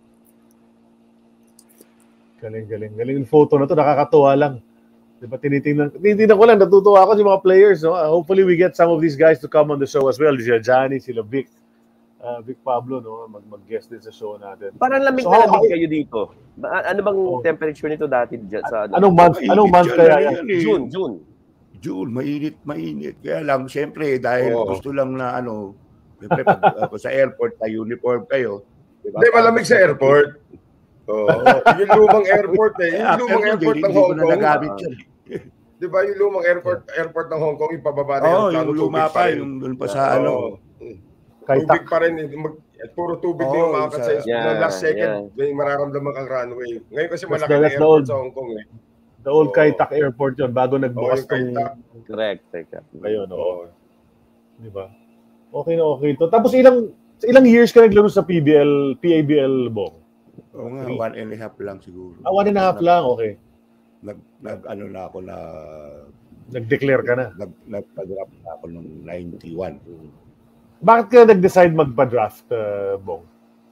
Galing, galing. Galing yung photo na to, nakakatuwa lang. Diba, tinitingnan, tinitingnan ko lang, natutuwa ako sa mga players. No? Uh, hopefully, we get some of these guys to come on the show as well. Sila Johnny, sila Vic, uh, Vic Pablo, no? Mag- mag-guest din sa show natin. Parang lamig so, na lamig kayo dito. Ano bang oh. temperature nito dati dyan? Sa, anong month, anong month kaya yan? June, June. June, mainit, mainit. Kaya lang, siyempre, dahil Oo. gusto lang na ano, siyempre, pag ako sa airport, na uniform kayo. Diba? Hindi, malamig sa airport. Oo. Yung lumang airport eh. Yung lumang airport ng Hong Kong. Di ba yung lumang airport airport ng Hong Kong, ipababa na yung plano, luma pa, rin. yung doon pa sa ano. Tubig pa rin. Mag, puro tubig na yung makakat sa yeah, last second. Yeah. May mararamdaman kang runway. Ngayon kasi That's malaki the, na that's airport old, sa Hong Kong eh. The old oh. Kai Tak Airport yun, bago nagbukas oh, tong... Correct. Correct. Ngayon, oo. Oh. Di ba? Okay na okay to. Tapos ilang ilang years ka naglaro sa P B L, P A B L, Bong? Oo nga, one and a half lang siguro. Ah, one and a half lang, okay. Nag, nag ano na ako na... Nag-declare ka na? Nag, nagpa-draft na ako noong ninety-one. Bakit ka nag-decide magpa-draft, uh, Bong?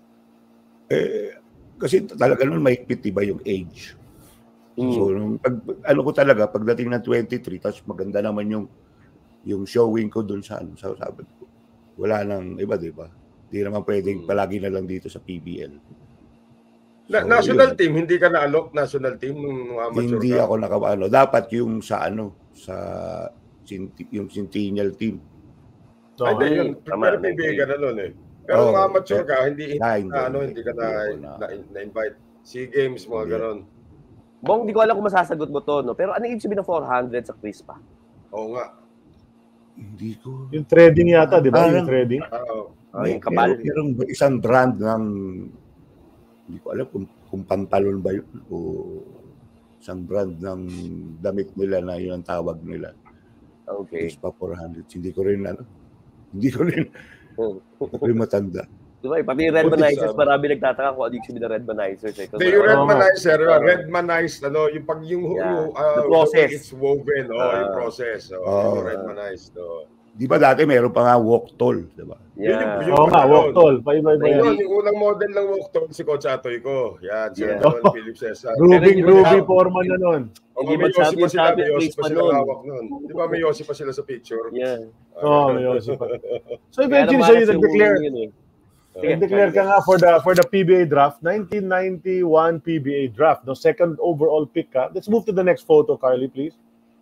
Eh, kasi talaga noon mahigpit iba yung age. Mm. So, nung, pag, ano ko talaga, pagdating ng twenty-three, tapos maganda naman yung yung showing ko doon sa ano, sa sabi ko. Wala nang iba, di ba? Hindi naman pwedeng palagi na lang dito sa P B L. So, Na, national yun. Team, hindi ka na-alok national team nung amateur hindi ka? ako nakaano. Dapat yung sa ano, sa yung Centennial team. So, ay, yun. Pero P B A ka na nun eh. Pero nung oh, amateur ka, hindi, na, hindi, na, ano, hindi ka na, na, na, na-invite. SEA Games, mga hindi. Ganon. Bong, di ko alam kung masasagot mo to, no? Pero ano yung ibig sabihin ng four hundred sa quiz pa? Oo nga. Hindi ko. Yung trading yata, di ba? Yung trading? Oo. Oh, yung kabal. Yung isang brand ng, hindi ko alam kung, kung pantalon ba yun o isang brand ng damit nila na yun ang tawag nila. Okay. Is pa four hundred. Hindi ko rin, ano, hindi ko rin, hindi ko rin matanda. Diba, pati yung Redmanizers, marami nagtataka kung ano yung sabihin ng Redmanizers. Eh. Hindi, yung Redmanizer, uh, Redmanized, ano, yung pag yung, yeah. yung uh, the process. It's woven, oh, uh, yung process. Oh, uh, yung Redmanized. Oh. Di ba dati meron pa nga walk-tall, diba? Yeah. Yun, yun, Oo nga, walk-tall. Pa-iba-iba yan. Yung unang model ng walk-tall, si Coach Atoy ko. Yan, si Noel, Philip Cesar. Ruby, Ruby Foreman na nun. O, may Yossi pa sila, may Yossi pa sila hawak nun. Di ba may Yossi pa sila sa picture? Yeah. Oo, may Yossi pa. So eventually, so you nag-declare, nag-declare ka nga for the for the P B A draft, nineteen ninety-one P B A draft, no, second overall pick ka. Let's move to the next photo, Carly, please.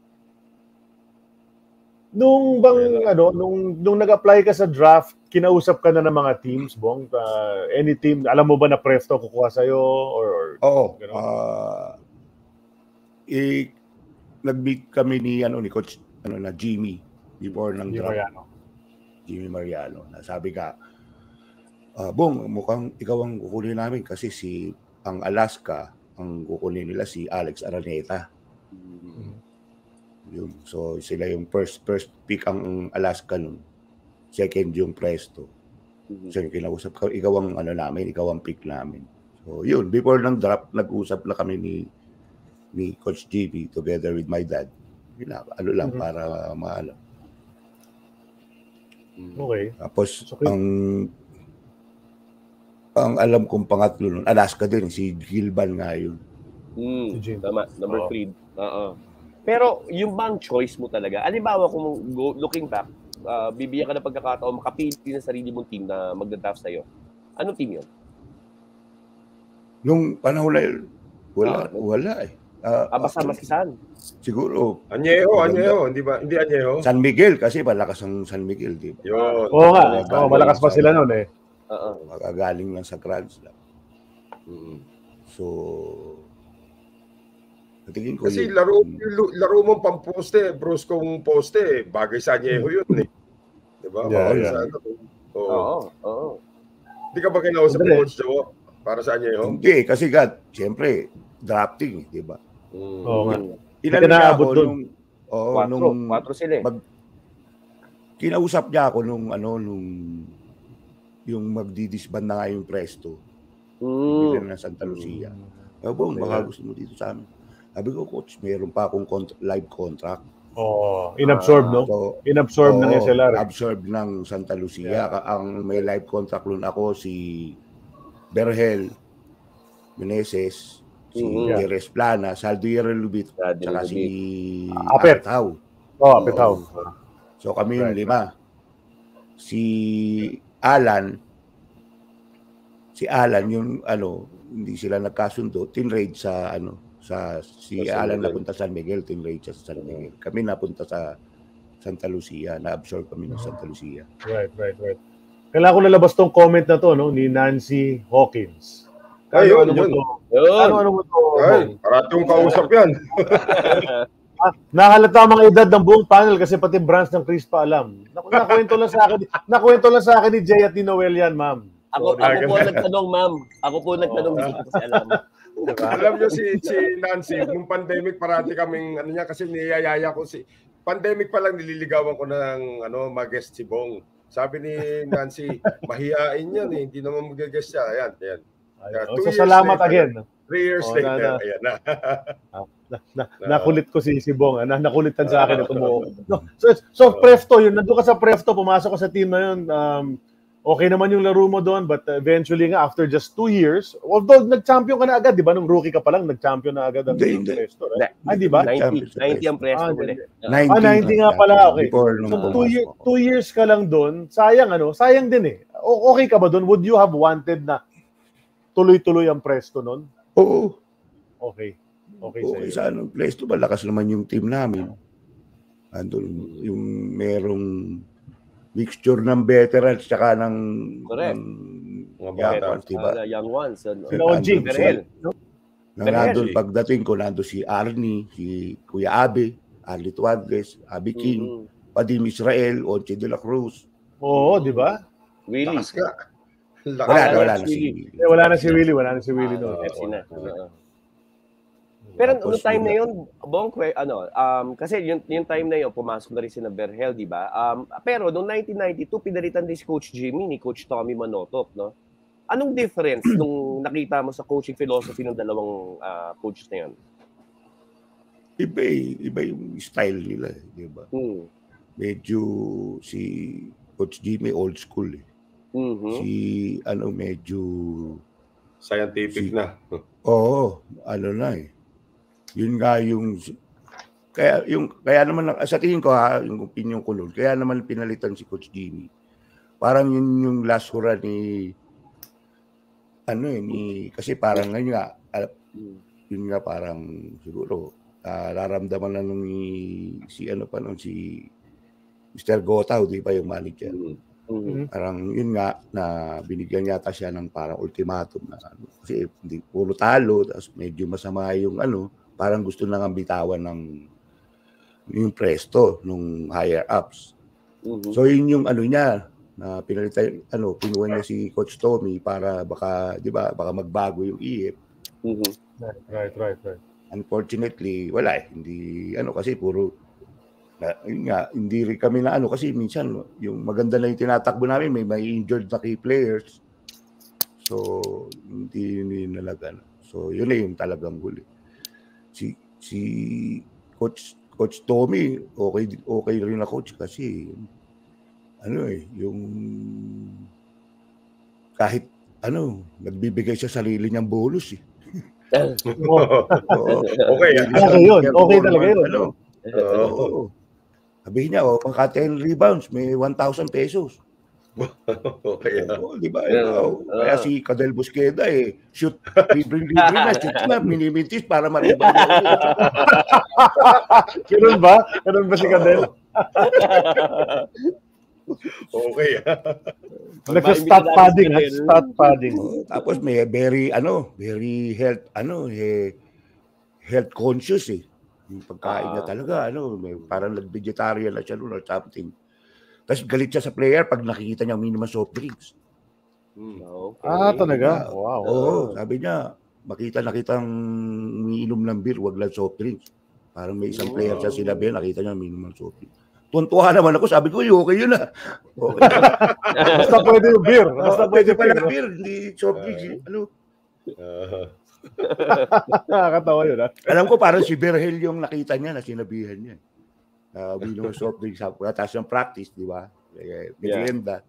Nung bang ano, nung nung nag-apply ka sa draft, kinausap ka na ng mga teams, Bong? Uh, any team, alam mo ba na Presto kukuha sa iyo or Oo. Uh, eh, nag-meet kami ni ano ni Coach ano na Jimmy before ng Jimmy draft. Mariano. Jimmy Mariano. Nasabi ka, uh, Bong, mukhang ikaw ang kukunin namin kasi si ang Alaska, ang kukunin nila si Alex Araneta. Mm-hmm. Yun. So sila yung first first pick ang Alaska nun. Second yung Presto. Mm-hmm. So yung kinausap ka, ikaw ang ano namin, ikaw ang pick namin. So yun, before ng draft, nag-usap na kami ni ni Coach G B together with my dad. Yun na, ano lang, mm-hmm. para maalam. Okay. Tapos okay. ang ang alam kong pangatlo nun, Alaska din, si Gilban nga yun. Mm, tama, number three. Oo. Pero yung bang choice mo talaga, halimbawa kung go, looking back, uh, bibigyan ka ng pagkakataon, makapili ng sarili mong team na magda-draft sa'yo. Anong team yun? Nung panahon na yun, wala, ah, wala eh. Uh, ah, basta masisan? Siguro. Anyeho, Anyeho, hindi ba? Hindi Anyeho? San Miguel, kasi malakas ang San Miguel, di ba? Yun. Oo nga, oh, malakas pa sila noon eh. Oo. Makagaling lang sa Grand Slam. Mm-hmm. So, tingin ko kasi yun. laro, laro mong pamposte, bros kong poste, bagay sa Anyeho yun eh. Diba? Yeah, yeah. Sa, oo, oo. oo. Hindi ka ba kinausap ng Coach Jho para sa Anyeho? Hindi, kasi God, siyempre, drafting, di ba? Mm. Oo nga. Ilan na ako nung, oo, Quatro. nung, Quatro sila eh. Mag, kinausap niya ako nung, ano, nung, yung magdidisband na nga yung Presto. Mm. Bilan ng Santa Lucia. Mm. Bong, baka gusto mo dito sa amin. Sabi ko, Coach, meron pa akong cont- live contract. Oh, inabsorb, uh, no? So, inabsorb oh, ng S L R. Absorb ng Santa Lucia. Yeah. Ang may live contract loan ako si Berhel Meneses, si mm-hmm. Teres Plana, Saldo Yerelubit, saka si Apet. Apetaw. Oh, Apetaw. So kami yung right. lima. Si Alan, si Alan yung ano, hindi sila nagkasundo, tinrade sa ano, Sa, si Sa San Alan Miguel. napunta San Miguel, Team Rachel sa San Miguel. Kami napunta sa Santa Lucia. Na-absorb kami ng Santa Lucia. Right, right, right. Kailangan ko lalabas tong comment na to, no? Ni Nancy Hawkins. Ayun, ano mo yun. to? Yun. Ano, ano mo to? Ay, parati yung kausap yan. Ah, nahalata ang mga edad ng buong panel kasi pati branch ng Chris pa alam. Naku, nakwento lang sa akin, nakwento lang sa akin ni Jay at ni Noel yan, ma'am. Ako, ako po nagtanong, ma'am. Ako po nagtanong, hindi ko kasi alam. Alam nyo si, si Nancy, nung pandemic parati kaming, ano niya, kasi niyayaya ko si, pandemic pa lang nililigawan ko ng, ano, mag-guest si Bong. Sabi ni Nancy, mahihain yan eh, hindi naman mag-guest siya. Ayan, ayan. Ayun. Two So, years salamat later, again. Three years Oh, later, na, na. ayan na. Na, na, nakulit ko si si Bong, na, nakulitan sa akin na tumuo. No, so, so Prefto, yun, nandun ka sa Prefto, pumasok ka sa team na yun, um, okay naman yung laro mo doon, but eventually nga, after just two years, although nag-champion ka na agad, di ba? Nung rookie ka pa lang, nag-champion na agad ang Hindi, hindi. Prefto, right? Ah, di ba? ninety, ninety ang presto Ah, ulit. ninety, Ah, ninety nga pala, okay. Before nung So, two, pumasok year, ako. two years ka lang doon, sayang ano, sayang din eh. O, okay ka ba doon? Would you have wanted na tuloy-tuloy ang Presto noon? Oo. Okay. Okay, Okay, sa'yo. sa ano, Presto, malakas naman yung team namin. Andun, yung merong mixture ng veterans tsaka ng Correct. ng Mga young bata. ones, diba? Uh, young ones. Ano, Sila O G. Andun Berhel. No? Na Berhel. nandun, pagdating ko, nandun si Arnie, si Kuya Abe, Arlie Tuadres, Abi King, Mhm. Padim Israel, Onche de la Cruz. Oo, di ba? Willie. Lakas ka. Lakas Wala ka. na, wala na si si Eh, wala na si Willie, wala na si Willie Ah, noon. Pepsi na. Oo. Pero Tapos noong time na yun, yun, Bong, kwe- ano, um, kasi yung, yung time na yun, pumasok na rin si na Berhel, di ba? Um, pero noong nineteen ninety-two, pinalitan din si Coach Jimmy ni Coach Tommy Manotok, no? Anong difference nung nakita mo sa coaching philosophy ng dalawang uh, coaches na yun? Iba eh, iba yung style nila, eh, di ba? Hmm. Medyo si Coach Jimmy old school eh. Mhm. Si ano medyo Scientific Si- na. oo, ano na eh. Yun nga yung kaya yung kaya naman sa tingin ko ha, yung opinion ko noon, kaya naman pinalitan si Coach Jimmy. Parang yun yung last hurrah ni ano eh, ni kasi parang ngayon nga ah, yun nga parang siguro ah, nararamdaman na nung ni si ano pa nung si Mister Gotaw, di ba yung manager? Mhm. Parang yun nga na binigyan yata siya ng parang ultimatum na ano, kasi hindi puro talo, tapos medyo masama yung ano, parang gusto na nga bitawan ng yung Presto nung higher ups. Mhm. So yun yung ano niya na pinalitan, ano, pinuha niya si Coach Tommy para baka, di ba, baka magbago yung I E P. Mhm. Right, right, right, right. Unfortunately, wala eh. Hindi, ano kasi puro, na, yun nga, hindi rin kami na ano kasi minsan yung maganda na yung tinatakbo namin, may may injured na key players. So, hindi hindi nalaga. So, yun na yung talagang huli. Si si Coach Coach Tommy, okay okay rin na coach kasi ano eh, yung kahit ano, nagbibigay siya sarili niyang bonus eh. Oh, Oo. Okay, ah. Okay yun, okay talaga yun. Ano, Oo. oo. Sabihin niya, oh, pagka ten rebounds, may one thousand pesos. Okay. ah. Oo, di ba? Yeah. Oh, kaya si Cadel Busqueda, eh, shoot, libre-libre na, shoot na, minimintis para ma-rebound na ulit. Ganun ba? Ganun ba si Cadel? Okay. ah. Nagsa-stat padding, ha? Stat padding. Oh, tapos may very, ano, very health, ano, eh, health conscious eh. Yung pagkain niya Ah. talaga, ano, may, parang nag-vegetarian na siya noon or something. Tapos galit siya sa player pag nakikita niya minimum soft drinks. Okay. Ah, talaga? Diba? Wow. Oo, sabi niya, makita nakitang umiinom ng beer, wag lang soft drinks. Parang may isang player siya sinabi, nakita niya minimum soft drinks. Tuntuhan naman ako, sabi ko, okay yun na. Okay. Basta pwede yung beer. Basta Oh, pwede pwede pala beer. beer, hindi soft drinks. eh. Ano? Ah. Nakakatawa yun, ha? Alam ko parang si Berhel yung nakita niya na sinabihan niya. Uh, minimum soft drinks, pagkatapos ng practice, di ba? Eh, merienda.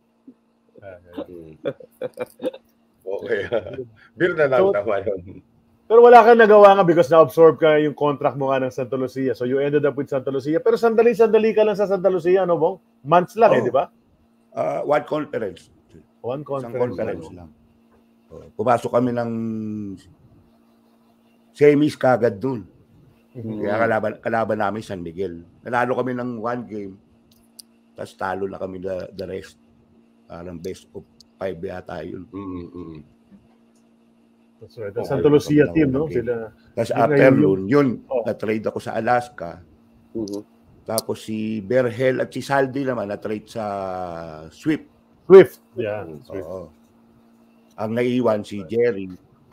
Okay. ah. Beer na lang, So- tama yun. Pero wala kang nagawa nga because na-absorb ka yung contract mo nga ng Santa Lucia. So you ended up with Santa Lucia. Pero sandali-sandali ka lang sa Santa Lucia, no, Bong? Months lang, eh, Oh. di ba? Uh, one conference. One Isang conference. conference ano. lang. Oh, pumasok kami ng semis kagad dun. Mm. Kaya kalaban, kalaban namin San Miguel. Nanalo kami ng one game, tapos talo na kami the, the rest. Parang best of five yata yun. Mm-hmm. That's right. The Santa Lucia team, no? Sila, tapos after noon, yun, oh. na-trade ako sa Alaska. Mm-hmm. Tapos si Berhel at si Saldi naman na-trade sa Swift. Swift. Yeah. Swift. Oo. Ang naiwan si Jerry.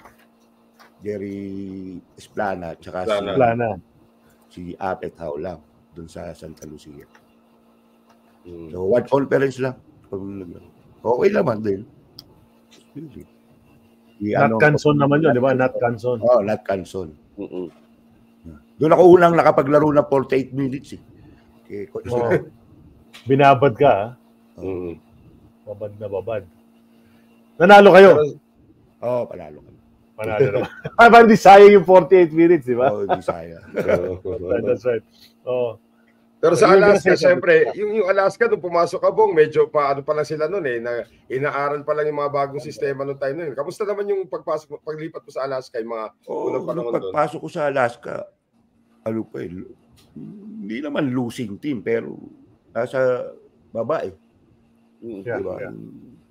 Jerry Esplana at saka si, si Apet Haulang dun sa Santa Lucia. Mm. So, one conference lang. Okay naman din. Di, Nat ano, Canson naman yun, di ba? Nat Canson. Oo, oh, Nat Canson. Mm-mm. Doon ako unang nakapaglaro na forty-eight minutes eh. Okay, oh. Binabad ka, ha? Mm. Babad na babad. Nanalo kayo? Oo, oh, panalo kami. Panalo naman. Ay, parang di sayang yung forty-eight minutes, di ba? Oo, oh, di sayang. That's right. Oh. Pero sa Alaska, siyempre, yung, yung Alaska, nung pumasok ka, Bong, medyo pa, ano pa lang sila noon eh, na inaaral pa lang yung mga bagong sistema noong time noon. Kamusta naman yung pagpasok, paglipat mo sa Alaska, yung mga oh, unang panahon doon? Pagpasok ko sa Alaska, ano pa eh, hindi naman losing team, pero nasa babae. Yeah, diba? Yeah.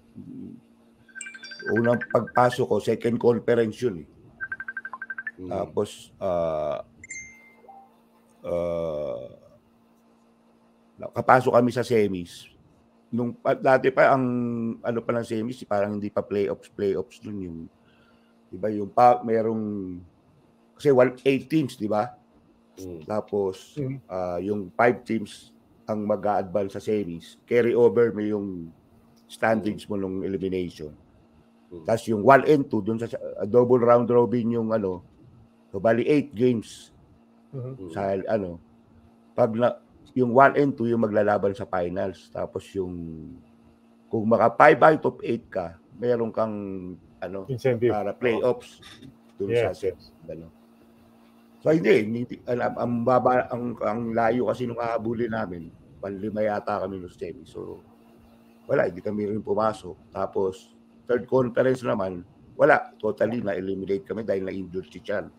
Unang pagpasok ko, second conference yun eh. Mm. Tapos, ah, uh, uh, kapasok kami sa semis. Nung dati pa ang ano pa ng semis, parang hindi pa playoffs, playoffs dun yung di ba yung pa merong kasi one eight teams, di ba? Mm. Tapos mm. uh, yung five teams ang mag-a-advance sa semis. Carry over mo yung standings mo nung elimination. Mm. Tapos yung one and two dun sa uh, double round robin yung ano, so bali eight games. Mm-hmm. Sa ano, pag na yung one and two yung maglalaban sa finals. Tapos yung kung maka five out of eight ka, meron kang ano incentive para playoffs dun yes, sa set. Yes. Ano. So hindi, hindi ang, ang baba ang, ang layo kasi nung ahabulin namin, panlima yata kami ng semi. So wala, hindi kami rin pumasok. Tapos third conference naman, wala, totally na-eliminate kami dahil na-injured si Chan.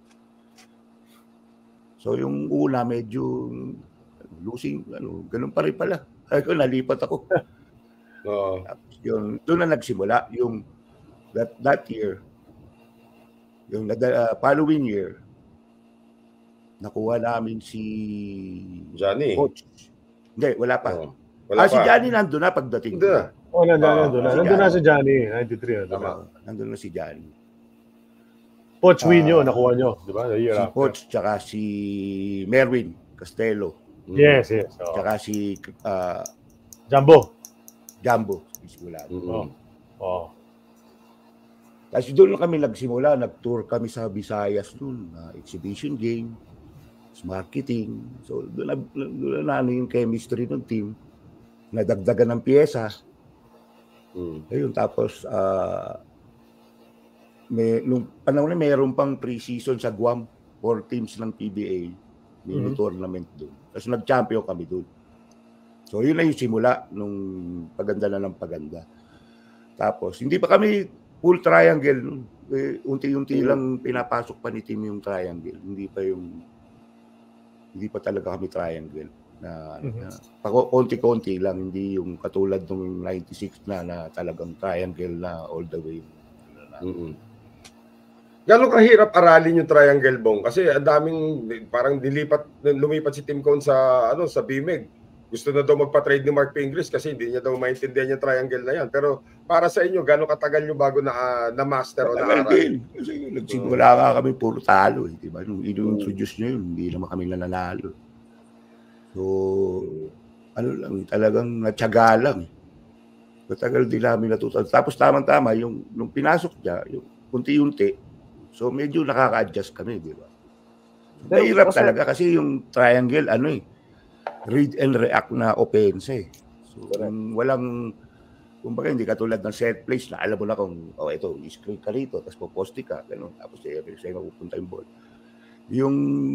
So yung una medyo losing, ano, ganun pa rin pala. Ay ko, nalipat ako. Oo. Yung, doon na nagsimula, yung that, that year, yung uh, following year, nakuha namin si Johnny. Coach. Hindi, wala pa. Oh, wala ah, pa. si Johnny nandun na pagdating. Nandun na. Oo, oh, nandun, oh, nandun na. Nandun na si Johnny, ninety-three. Nandun na. Nandun na si Johnny. Coach win yun, uh, nakuha nyo, di ba? Si after. Coach, tsaka si Merwin Castello. Yes, yes. Oh. Tsaka si uh, Jumbo. Jumbo. Simula. Mm-hmm. Oh. Oh. Tapos doon kami nagsimula, nag-tour kami sa Visayas noon, uh, exhibition game, marketing. So doon na, doon na ano yung chemistry ng team. Nadagdagan ng piyesa. Mm. Ayun, tapos uh, may, nung panahon na mayroon pang pre-season sa Guam, four teams ng P B A, mini mm-hmm. tournament doon. Tapos nag-champion kami doon. So yun na yung simula nung paganda na ng paganda. Tapos hindi pa kami full triangle noon. Eh, unti-unti mm-hmm. lang pinapasok pa ni team yung triangle. Hindi pa yung hindi pa talaga kami triangle. Na, mm-hmm. na konti-konti lang, hindi yung katulad nung ninety-six na na talagang triangle na all the way. Mm-hmm. Gano'ng kahirap aralin yung triangle, Bong? Kasi ang daming parang dilipat, lumipat si Tim Cone sa ano sa B M E G. Gusto na daw magpa-trade ni Mark Pingris kasi hindi niya daw maintindihan yung triangle na yan. Pero para sa inyo, gano'ng katagal nyo bago na, uh, na master o na aral? Kasi nagsimula ka kami puro talo. Eh, diba? Nung i-introduce nyo yun, hindi naman kami nananalo. So, ano lang, talagang natyaga lang. Matagal din namin natutunan. Tapos tamang-tama, yung nung pinasok niya, yung unti-unti, so medyo nakaka-adjust kami, di ba? Mahirap talaga kasi yung triangle, ano eh, read and react na offense eh. So, um, walang, kumbaga hindi katulad ng set place na alam mo na kung, oh ito, i-screen ka rito, tapos poposti ka, gano'n, tapos eh, sa'yo mapupunta yung ball. Yung,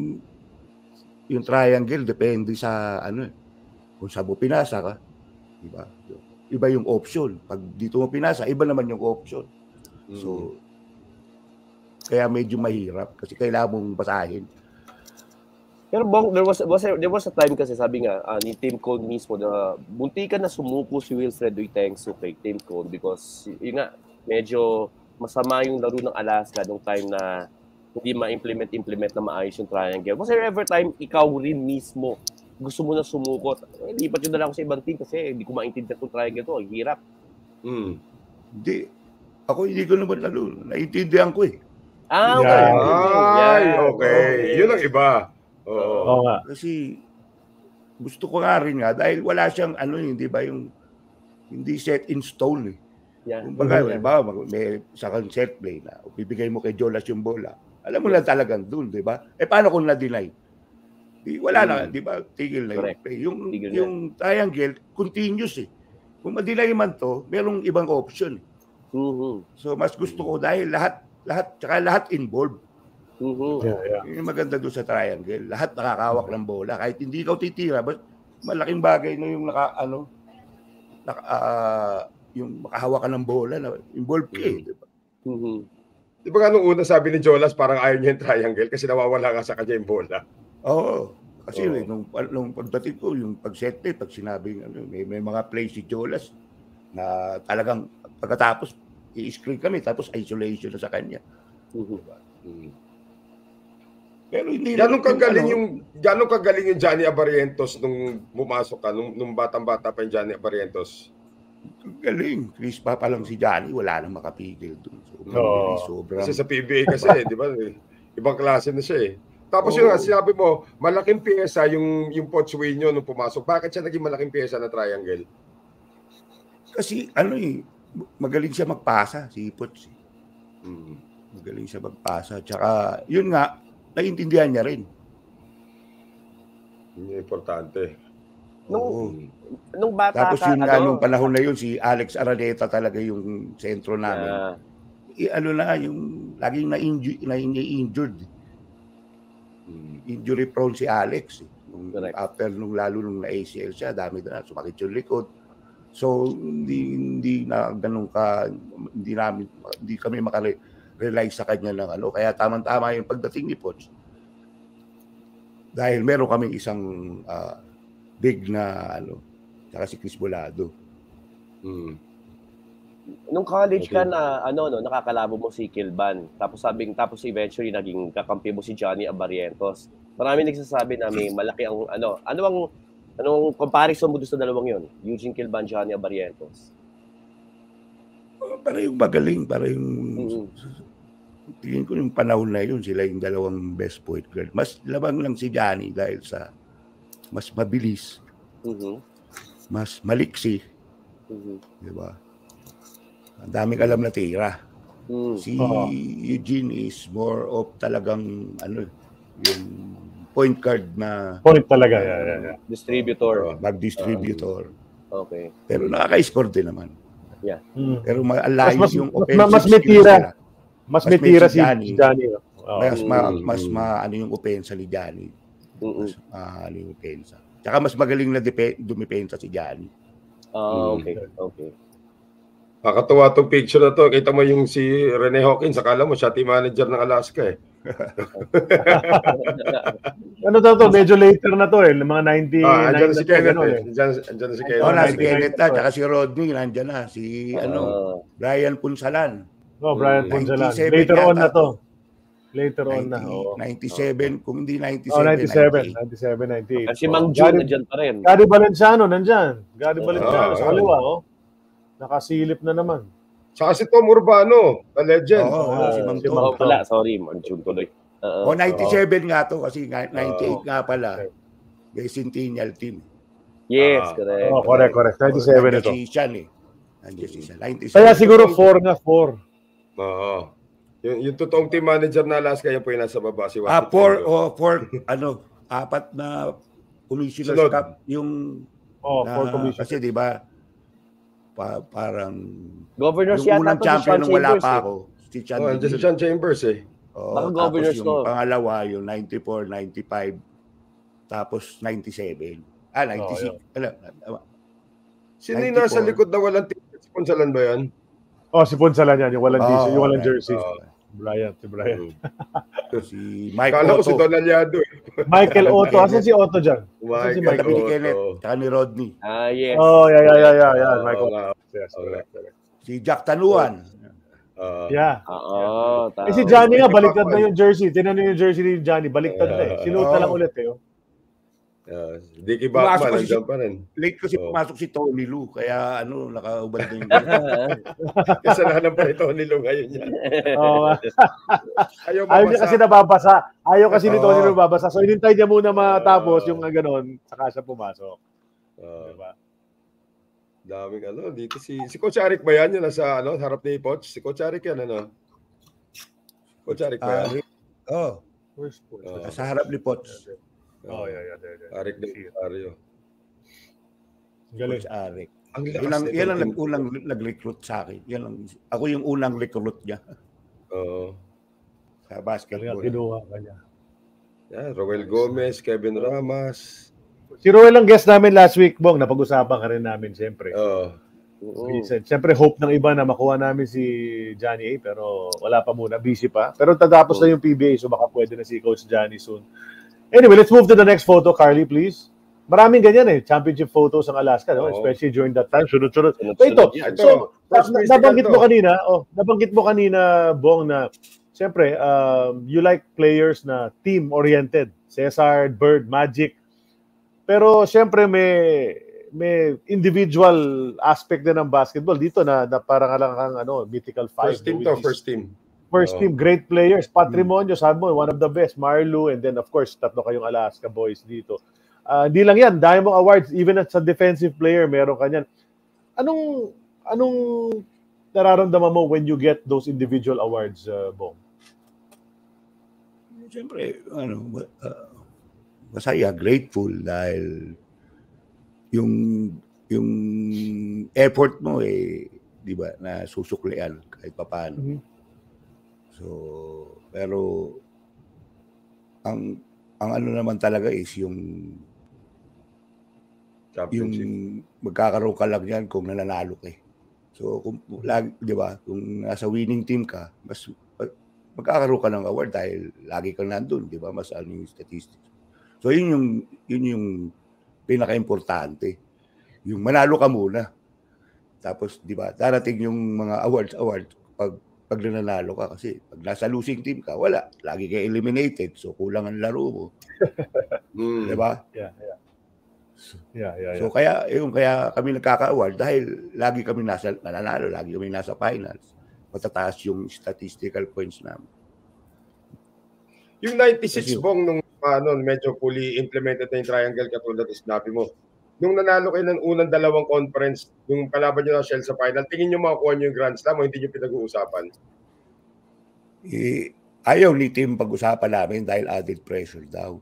yung triangle, depende sa, ano eh, kung saan mo pinasa ka, di ba? Iba yung option. Pag dito mo pinasa, iba naman yung option. So, kaya medyo mahirap kasi kailangan mong basahin. Pero Bong, there was, was there was a time kasi sabi nga uh, ni Tim Cone mismo na bunti ka na sumuko si Wilfred Duitengso kay Tim Cone because yun nga medyo masama yung laro ng Alaska nung time na hindi ma-implement implement na maayos yung triangle. Was there ever time ikaw rin mismo gusto mo na sumukot? Eh, lipat yun na lang ako sa ibang team kasi hindi ko maintindihan itong triangle to. Ang hirap. Hmm. Hindi. Ako hindi ko naman lalo. Naiintindihan ko eh. Ah, okay. Yeah. Ay, okay. Okay. Yun ang iba. Oo. Oo nga. Kasi gusto ko nga rin nga dahil wala siyang ano yun, di ba yung hindi set in stone eh. Yeah. Kumbaga, mm-hmm. ba, may sa kang set play na bibigay mo kay Jolas yung bola. Alam mo lang talagang doon, di ba? Eh paano kung na-deny? Di, wala mm-hmm. na, di ba? Tigil na yung play. Yung, Tigil yung na. Triangle, continuous eh. Kung ma-deny man to, merong ibang option. Mm-hmm. So mas gusto ko dahil lahat, lahat, tsaka lahat involved. Mm-hmm. Yeah, yeah. Yung maganda doon sa triangle, lahat nakakawak ng bola. Kahit hindi ikaw titira, but malaking bagay na yung naka, ano, naka, uh, yung makahawak ka ng bola, na involved ka eh. Diba? Mm-hmm. Di ba nga nung una sabi ni Jolas, parang ayaw niya yung triangle kasi nawawala nga sa kanya yung bola. Oo. Kasi Oo. eh, nung, nung pagdating ko, yung pag-set play, pag sinabing, ano, may, may mga plays si Jolas na talagang pagkatapos, i-screen kami, tapos isolation na sa kanya. Mm-hmm. Diba? Mm. Pero hindi Ganong kagaling ano, yung ganong kagaling yung Johnny Abarientos nung pumasok ka nung, nung batang-bata pa yung Johnny Abarientos. galing. Chris pa pa lang si Johnny, wala nang makapigil doon. Sobrang, Oo. sobrang. Kasi sa P B A kasi, di ba? Ibang klase na siya eh. Tapos Oo. yun nga, sinabi mo, malaking pyesa yung yung Pochway nyo nung pumasok. Bakit siya naging malaking pyesa na triangle? Kasi ano eh, magaling siya magpasa, si Poch. Hmm. Magaling siya magpasa. Tsaka, yun nga, naiintindihan niya rin. Yun yung importante. Nung, Oo. nung bata Tapos ka, yun nga, ano, nung panahon na yun, si Alex Araneta talaga yung sentro namin. Yeah. I, ano na, yung laging na-injured. Na injured. Hmm. Injury prone si Alex. Eh. Nung, Correct. after nung lalo nung na-A C L siya, dami na, sumakit yung likod. So, hindi hindi na ganun ka, hindi namin, hindi kami makare-rely sa kanya ng ano. Kaya tamang-tama yung pagdating ni Poch. Dahil meron kaming isang uh, big na, ano, saka si Chris Bolado. Hmm. Nung college Okay. ka na, ano, no, nakakalabo mo si Kilban. Tapos sabing, tapos eventually naging kakampi mo si Johnny Abarientos. Marami nagsasabi na may malaki ang, ano, ano ang, anong comparison mo doon sa dalawang yon? Eugene Kilban, Johnny Abarientos. Oh, para yung magaling, para yung, Mm-hmm. tingin ko yung panahon na yun, sila yung dalawang best point guard. Mas labang lang si Johnny dahil sa mas mabilis, Mm-hmm. mas maliksi, Mm-hmm. di ba? Ang daming alam na tira. Mm-hmm. Si Oo. Eugene is more of talagang ano, yung point guard na Point talaga. Yeah, yeah, yeah. Distributor. mag-distributor. Okay. Pero nakaka-score din naman. Yeah. Mm. Pero malayo Mas- mas- yung mas- offensive mas may skills tira. nila. Mas Mas may may tira si si Johnny. Johnny. Oh. Mas ma, Mm. mas ma, ano yung opensa ni Johnny. Mm-hmm. Mas uh, ano yung opensa. Tsaka mas magaling na depe, dumipensa si Johnny. Ah, Mm. okay. Okay. Nakakatuwa tong picture na to. Kita mo yung si Rene Hawkins. Akala mo siya team manager ng Alaska eh. Ano to to? Medyo later na to eh. Mga ninety. Ah, andyan na si Kenneth ganun eh. Andyan, andyan na si Oh, Kenneth. Oh, na si ninety-nine Kenneth na, tsaka si Rodney, nandyan na. Si ano, Ah, Brian Punsalan. Oh, Brian Mm. Punsalan. ninety-seven Later on yata na to. to. Later on na. ninety, Oh, ninety-seven, kung hindi oh ninety-seven, ninety-seven. ninety-eight. ninety-seven, ninety-eight. At si Mang Oh, June Gary, nandiyan pa rin. Gary Valenciano nandyan. Gary Valenciano Ah, sa kaliwa. Oh. Nakasilip na naman. Saka si Tom Urbano, a legend. Oo, Ah, si Mang si Tom. Mang Oh, pala. Sorry, Mang June tuloy. Oo. O, ninety-seven nga to kasi ninety-eight nga pala. Okay. May Centennial team. Yes, Ah. correct. Oh, correct, correct. ninety-seven Nandiyan ito. si Sean eh. Nandiyan si Sean. ninety-seven. Kaya siguro four nga, four. Oo. Yung, yung totoong team manager na Alaska, yan po yung nasa baba. Si Ah, Washington. four, oh, four, ano, apat na Commissioner's Sunod. Cup. Yung, Oh, na, four commission. kasi di ba, pa, parang, Governors yung yata unang to si champion Sean nung wala Chambers. pa eh. ako, si Chan. Oh, andyan si John Chambers eh. Oh, Baka tapos governors yung to. pangalawa, yung ninety-four, ninety-five, tapos ninety-seven. Ah, ninety-six. Oh, Alam, Sino yung nasa ninety-four. likod na walang ticket? Si Ponsalan ba yan? Oh, si Punsalan yan. Yung walang Oo, jersey. Yung walang right. jersey. Oo. Bryant, si Bryant. Si Mike Kala ko Otto. si Donald Yado eh. Michael Otto. Asan si Otto dyan? Asan si Michael Katabi ni Michael? Kenneth, Otto. tsaka ni Rodney. Ah, yes. Oh, yeah, yeah, yeah, yeah. yeah. Oo Michael. nga. Yes, Oo correct, correct. Si Jack Tanuan. Ah. Yeah. Oo, Eh si tama. Johnny nga, Pwede baliktad pa na ako, yung jersey. Tinan niyo yung jersey ni Johnny, baliktad na eh. Sinuta Oo. lang ulit eh. oh. Ah, Dicky Pumasok Bachman, kasi nandiyan pa rin. Late kasi Oo. pumasok si Tony Lu, kaya ano, nakaubad na yung Kasalanan pa ito nilo ngayon yan. Oo nga. Ayaw Ayaw niya mabasa. kasi nababasa. Ayaw kasi ni Tony Oo. nababasa. So, inintay niya muna matapos Oo. yung uh, ganon, saka siya pumasok. Ah, Diba? daming ano, dito si si Coach Arik ba yan? Yung nasa ano, harap ni Poch? Si Coach Arik yan, ano? Coach Arik ba yan? Oh, First point. Oo. sa harap ni Potts. Oh, yeah, yeah. yeah, yeah. Arik de Mario. Galing. Coach Arik. Ang Yan lakas ang, nito, yan ang team. nag- unang nag-recruit sa akin. Yan ang, ako yung unang recruit niya Oo. Kaya sa basketball. kinuha ka niya. Yeah, Roel Gomez, Kevin Ramas. Si Roel ang guest namin last week, Bong. Napag-usapan ka rin namin, siyempre. Oo. Oo. Recent. Siyempre, hope ng iba na makuha namin si Johnny A. Pero wala pa muna. Busy pa. Pero tatapos na yung P B A, so baka pwede na si Coach Johnny soon. Anyway, let's move to the next photo, Carly, please. Maraming ganyan eh. Championship photos ang Alaska, no? Oo. Especially during that time. Sunod-sunod. Sunod-sunod So, ito. yan. Ito, So, first na- mystical nabanggit to. mo kanina, oh, nabanggit mo kanina, Bong, na siyempre, um, you like players na team-oriented. Cesar, Bird, Magic. Pero siyempre may may individual aspect din ng basketball dito na, na parang lang kang ano, mythical five. First team no, to, which is- first team. First Oo. team, great players. Patrimonio, sabi mo, one of the best. Marlu, and then of course, tatlo kayong Alaska boys dito. Ah, hindi lang yan, dahil mong awards, even at sa defensive player, meron ka yan. Anong, anong nararamdaman mo when you get those individual awards, uh, Bong? Siyempre, ano, uh, masaya, grateful dahil yung yung effort mo eh, di ba, na susuklian kahit papaano. Mhm. So, pero ang ang ano naman talaga is yung yung Championship. magkakaroon ka lang yan kung nananalo ka eh. So, kung lagi, di ba, kung nasa winning team ka, mas magkakaroon ka ng award dahil lagi kang nandun, di ba, mas ano yung statistics. So, yun yung, yun yung pinaka-importante. Yung manalo ka muna. Tapos, di ba, darating yung mga awards, awards, pag, pag nanalo ka kasi, pag nasa losing team ka, wala. Lagi ka eliminated. So, kulang ang laro mo. Mm. Di ba? Yeah, yeah. Yeah, yeah, yeah. So, kaya, yung, kaya kami nagkaka-award dahil lagi kami nasa, nananalo, lagi kami nasa finals. Matataas yung statistical points namin. Yung ninety-six Kasi- Bong nung ano, medyo fully implemented na yung triangle katulad ng sinabi mo. Nung nanalo kayo ng unang dalawang conference, yung kalaban nyo ng Shell sa final, tingin nyo makukuha nyo yung Grand Slam o hindi nyo pinag-uusapan? Eh, ayaw ni team pag-usapan namin dahil added pressure daw.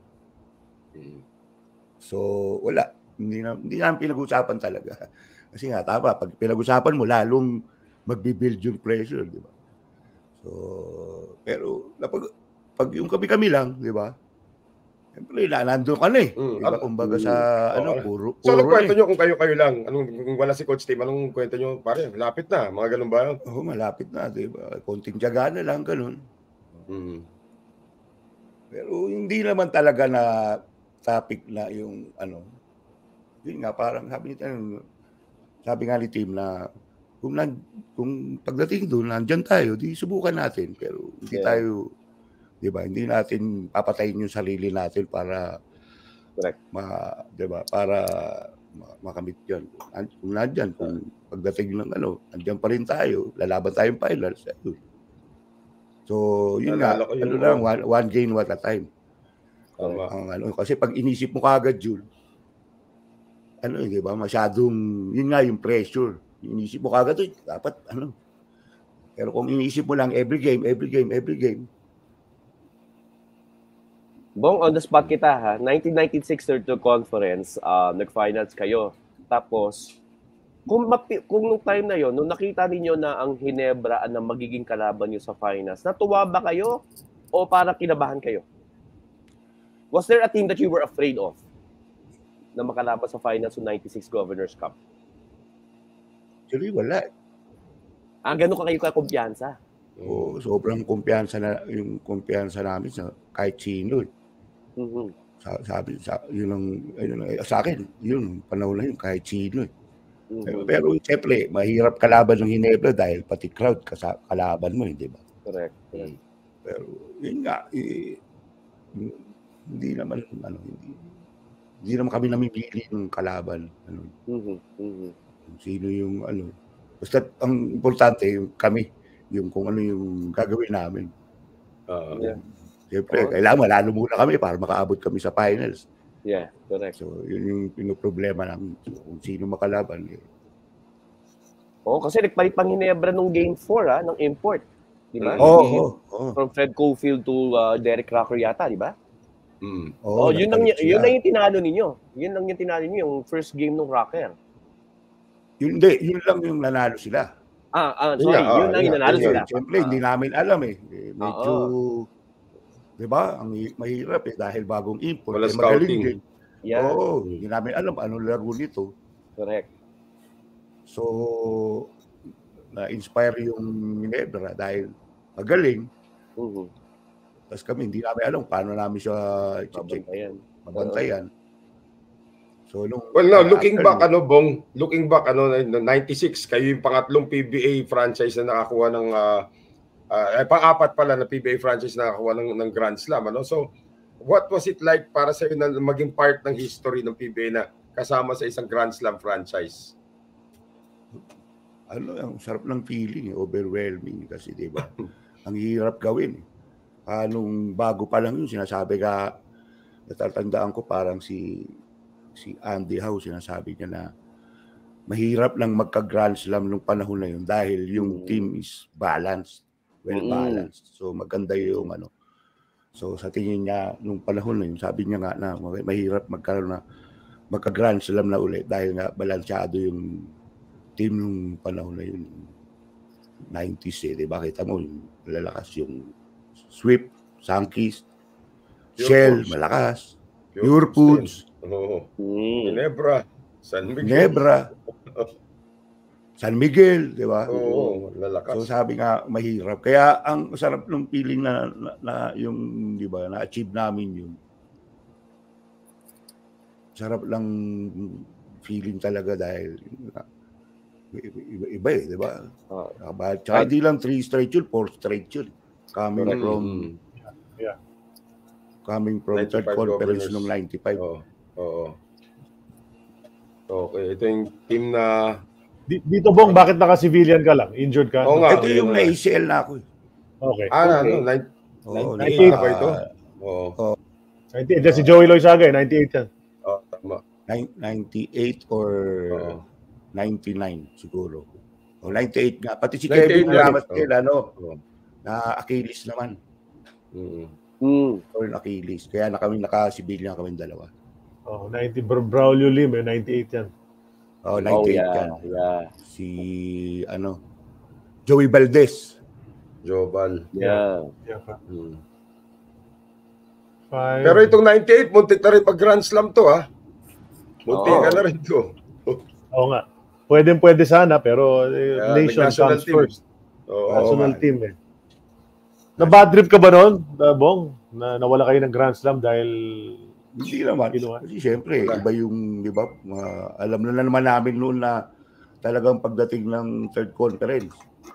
So, wala. Hindi na, hindi namin pinag-usapan talaga. Kasi nga, tama, pag pinag-usapan mo, lalong magbibuild yung pressure, di ba? So, pero, napag, pag yung kami-kami lang, di ba? Siyempre, na, nandun ka na eh. Mm. Di ba? Kumbaga sa, Mm. ano, Oo. puro, So, anong puro kwento na eh. nyo kung kayo-kayo lang? Anong, kung wala si Coach Tim, anong kwento nyo? Pare, lapit na. Mga ganun ba yun? Oo, malapit na, di ba? Konting tiyaga na lang, ganun. Mm. Pero hindi naman talaga na topic na yung ano. Yun nga, parang sabi ni sabi nga ni team na kung, nan, kung pagdating doon, nandyan tayo, di subukan natin. Pero hindi Yeah. tayo, di ba, hindi natin papatayin yung sarili natin para, Correct. ma, di ba, para ma- makamit yun. Kung nandyan, kung pagdating ng ano, nandyan pa rin tayo, lalaban tayong finals. Ayun. So, yun nga, Naalala ko yung- ano lang, one, one game at a time. Tama. Ang ano, kasi pag inisip mo kagad yun, ano, di ba, masyadong, yun nga yung pressure. Inisip mo kagad, eh, dapat, ano. Pero kung inisip mo lang every game, every game, every game, Bong, on the spot kita ha. nineteen ninety-six third conference, uh, nag-finals kayo. Tapos, kung, mapi- kung nung time na yon, nung nakita ninyo na ang Hinebra ang magiging kalaban nyo sa finals, natuwa ba kayo o parang kinabahan kayo? Was there a team that you were afraid of na makalaban sa finals ng ninety-six Governors Cup? actually, wala. Ah, ganun ka kayo kakumpiyansa. Oo, sobrang kumpiyansa na yung kumpiyansa namin sa kahit sino. Eh. Mhm. Sa, sabi sa yun ang ayun, ang- sa akin, yun panahon na yun kahit sino. Eh. Mhm. Pero siyempre, mahirap kalaban ng Ginebra dahil pati crowd kasa, kalaban mo, hindi ba? Correct. Correct. Pero yun nga, eh, hindi naman ano, hindi, hindi naman kami namimili ng kalaban. Ano, Mhm. Mhm. sino yung ano. Basta ang importante yung kami, yung kung ano yung gagawin namin. Uh, Yeah. Siyempre, Oh. kailangan malalo muna kami para makaabot kami sa finals. Yeah, correct. So, yun yung pinoproblema namin. So, kung sino makalaban. Eh. Oo, kasi nagpalit pang Ginebra nung game four ah, ng import. Di ba? Oo, Yung- oo, oo. From Fred Cofield to uh, Derek Crocker yata, di ba? mm. Oh, Oo, yun ang nagpalit yun sila. ang yung tinalo ninyo. Yun ang yung tinalo niyo, yung first game ng Crocker. Yun, hindi, yun lang yung nanalo sila. Ah, ah Yun sorry, nga, ah, yun ang yun yung nga, nanalo yun sila. nga. Siyempre, hindi namin alam eh. eh medyo, di ba, ang hi- mahirap eh dahil bagong import. Wala Eh, magaling scouting. din. Yeah, Oo, hindi namin alam anong laro nito. correct. So, na-inspire yung Ginebra dahil magaling. Mhm. Tapos kami, hindi namin alam paano namin siya i-check, Babantayan. mabantayan. So, nung, Well, no, looking after back, nun, ano, Bong, looking back, ano, ninety-six, kayo yung pangatlong P B A franchise na nakakuha ng, uh, uh, eh, pang-apat pala na P B A franchise na nakakuha ng, ng Grand Slam, ano? So, what was it like para sa na maging part ng history ng P B A na kasama sa isang Grand Slam franchise? ano, ang sarap ng feeling, eh, overwhelming kasi, di ba? Ang hirap gawin. Eh. Ah, nung bago pa lang yun, sinasabi ka, natatandaan ko parang si si Andy Howe, sinasabi niya na mahirap lang magka-Grand Slam nung panahon na yun dahil yung Mm. team is balanced, well Mm. balanced. So maganda yung ano. So sa tingin niya nung panahon na yun, sabi niya nga na mahirap magkaroon na magka-Grand Slam na ulit dahil nga balansyado yung team nung panahon na yun. nineties eh, di ba? Kita mo, yung lalakas yung Swift, Sankis, Pure Shell, Foods. malakas, Pure Pure Foods Foods, Oo. Mm. Ginebra, San Miguel. Ginebra, San Miguel, di ba? Oo, lalakas. So sabi nga, mahirap. Kaya ang sarap ng feeling na, na, na yung, di ba, na-achieve namin yun. Sarap lang feeling talaga dahil iba, iba eh, di ba? Ah. Tsaka hindi lang three straight yun, four straight yun. Coming Mm. from Yeah. coming from third ninety-five conference governors. nung ninety-five. Oo. Oo. Okay, ito yung team na Di- Dito, Bong, bakit naka-civilian ka lang? Injured ka? Oo nga. Ito yung yun na. na-A C L na ako. eh. Okay. ah, Okay. ano, nine- Oo, ninety-eight naka- ba ito? Oo. ninety-eight. Yan si Joey Loizaga, eh, ninety-eight yan. Oh, tama. nine- ninety-eight or Oo. ninety-nine siguro. O ninety-eight nga. Pati si ninety-eight Kevin na rin. Ramas din, ano, Oo. na Achilles naman. Mm. Mm. Or Achilles. Kaya na kami naka-civilian kami dalawa. Oh, ninety. Bra- Braulio Lim, eh, ninety-eight yan. Oh, Oh, ninety-eight yeah. yan. Yeah. Si, ano, Joey Valdez. Jobal. Yeah. Yeah, pa. Mm. Five. Pero itong ninety-eight, muntik na rin mag-Grand Slam to, ha? Muntik Oo. ka na rin to. Oo nga. Pwede pwede sana, pero eh, Yeah, nation nag-national comes team. first. Oo. National nga. team, eh. Na-bad trip ka ba noon, uh, Bong? Na nawala kayo ng Grand Slam dahil... Hindi naman. Kinuha. Kasi syempre, Wala. iba yung, di ba, mga- alam na, na naman namin noon na talagang pagdating ng third conference,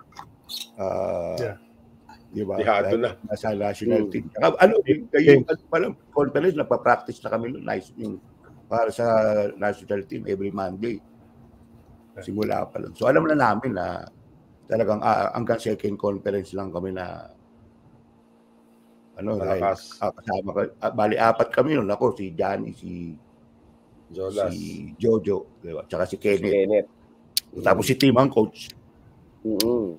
ah, Yeah. di ba, Dihado dahil na. nasa national Mm. team. Saka, ano, Okay. yung, ano pala, conference, nagpa-practice na kami noon, nice, yung, para sa national team every Monday. Simula pa lang. So, alam na namin na talagang ah, hanggang second conference lang kami na ano, dahil Malakas. ah, kasama ka, ah, bali apat kami noon. Ako, si Johnny, si Jolas. si Jho Jho, di ba? Tsaka si Kenneth. Kenneth. Tapos si Tim ang coach. Mm.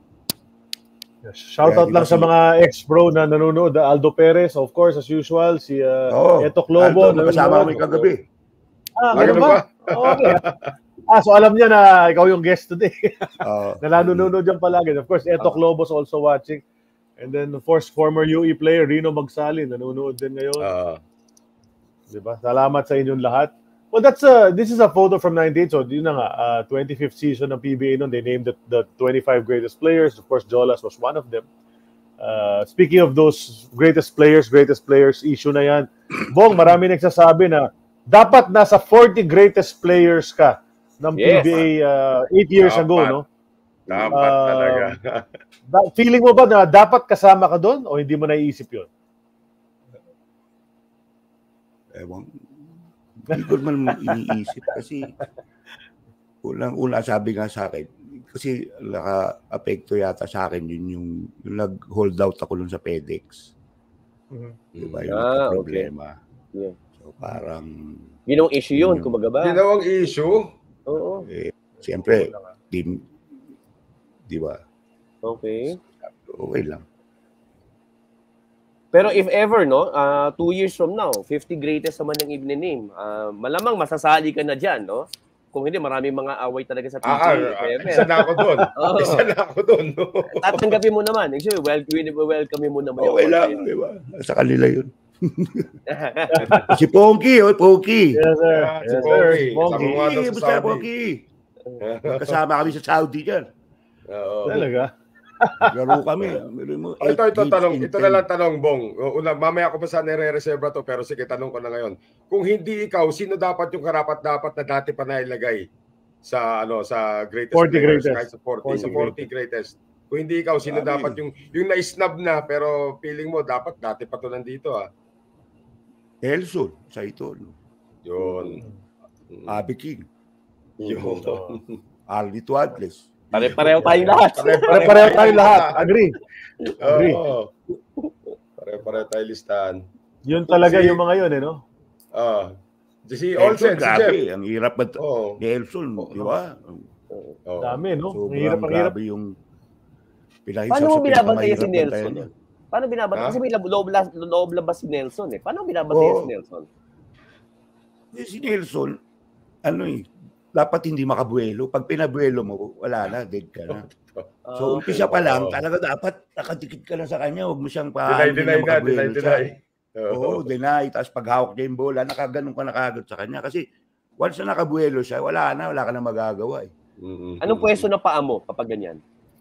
Shoutout Kaya, lang di ba, sa si- mga ex-pro na nanonood. Aldo Perez, of course, as usual. Si uh, Oo. Etok Lobo. Aldo, kasama kami kagabi. Ah, Ah, ganun ganun ba? Okay. Ah, so alam niya na ikaw yung guest today. Oo. na nanonood yan palagi. Of course, Etok Lobo's also watching. And then, of course, former U A player Reno Magsalin, nanonood din ngayon. Ah. Di ba? Salamat sa inyong lahat. Well, that's a, this is a photo from ninety-eight. So, yun na nga, uh, twenty-fifth season ng P B A noon. They named the, the twenty-five greatest players. Of course, Jolas was one of them. Uh, speaking of those greatest players, greatest players, issue na yan. Bong, marami nagsasabi na dapat nasa forty greatest players ka ng Yes. P B A uh, eight years Dapat. ago, no? Dapat Uh, talaga. Da- feeling mo ba na dapat kasama ka doon o hindi mo naiisip yun? Ewan. Hindi ko naman iniisip kasi unang-una sabi nga sa akin, kasi naka-apekto yata sa akin yun yung, yung nag-hold out ako nun sa FedEx. Mhm. Diba? Yung Ah, problema. Yeah. So parang, Ginawang issue yun, Yun. kumbaga ba? Ginawang issue. Oo. eh, siyempre, di, di ba? Okay. Okay lang. Pero if ever, no, uh, two years from now, fifty greatest naman yung i-name, uh, malamang masasali ka na dyan, no? Kung hindi, maraming mga away talaga sa P B A. Ah, if ah, ever. isa na ako doon. Oo. Isa na ako doon. No? Tatanggapin mo naman. Actually, well, welcome mo naman Okay award lang, na yun. di ba? Sa kanila yun. Si Ponky, oh, Ponky. Yes, sir. Ah, si Yes, sir. Ponky. Ponky. Sabi mo nga daw Ponky, sa basta Saudi. Ponky. Kasama kami sa Saudi dyan. Oo. Talaga? Laro kami. Meron mo, Ito, eight ito, games tanong. in Ito ten. na lang tanong, Bong. Una, mamaya ko pa sana nire-reserve to, pero sige, tanong ko na ngayon. Kung hindi ikaw, sino dapat yung karapat-dapat na dati pa nailagay sa ano sa greatest forty players? greatest. Kahit sa forty, forty sa forty greatest. Kung hindi ikaw, sino Dami. dapat yung yung na-snub na, pero feeling mo, dapat dati pa to nandito, ah. Elson, sa ito. Yun. Abi King. Yun. Arlie Tuadles. Pare-pareho tayong lahat. Pare-pareho tayo lahat. Agree. Agree. Oo. Pare-pareho tayo listahan. Yun talaga Si- yung mga yun, eh, no? Ah. Si Elson, Olsen, si Jeff. grabe. Ang hirap ba? Oo. Ni Elson, di ba? Oo. Dami, no? Ang Sobrang hirap, ang hirap. grabe yung pinahisa Paano mo sa binabantayan si pinakamahirap Nelson? bantayan niya. Paano binabantayan? Ha? Kasi may loob, loob, loob labas si Nelson, eh. Paano binabantayan Oo. si Nelson? Eh, Si Nelson, ano eh, dapat hindi makabuelo. Pag pinabuelo mo, wala na, dead ka na. So, Ah, umpisa pa lang, Oo. talaga dapat nakadikit ka na sa kanya. Huwag mo siyang Deny, paano deny na, deny, deny. Oo, deny. Tapos pag hawak niya yung bola, nakaganon ka nakagad sa kanya. Kasi once na nakabuelo siya, wala na, wala ka na magagawa eh. Mm-mm. Anong pwesto na paa mo kapag ganyan?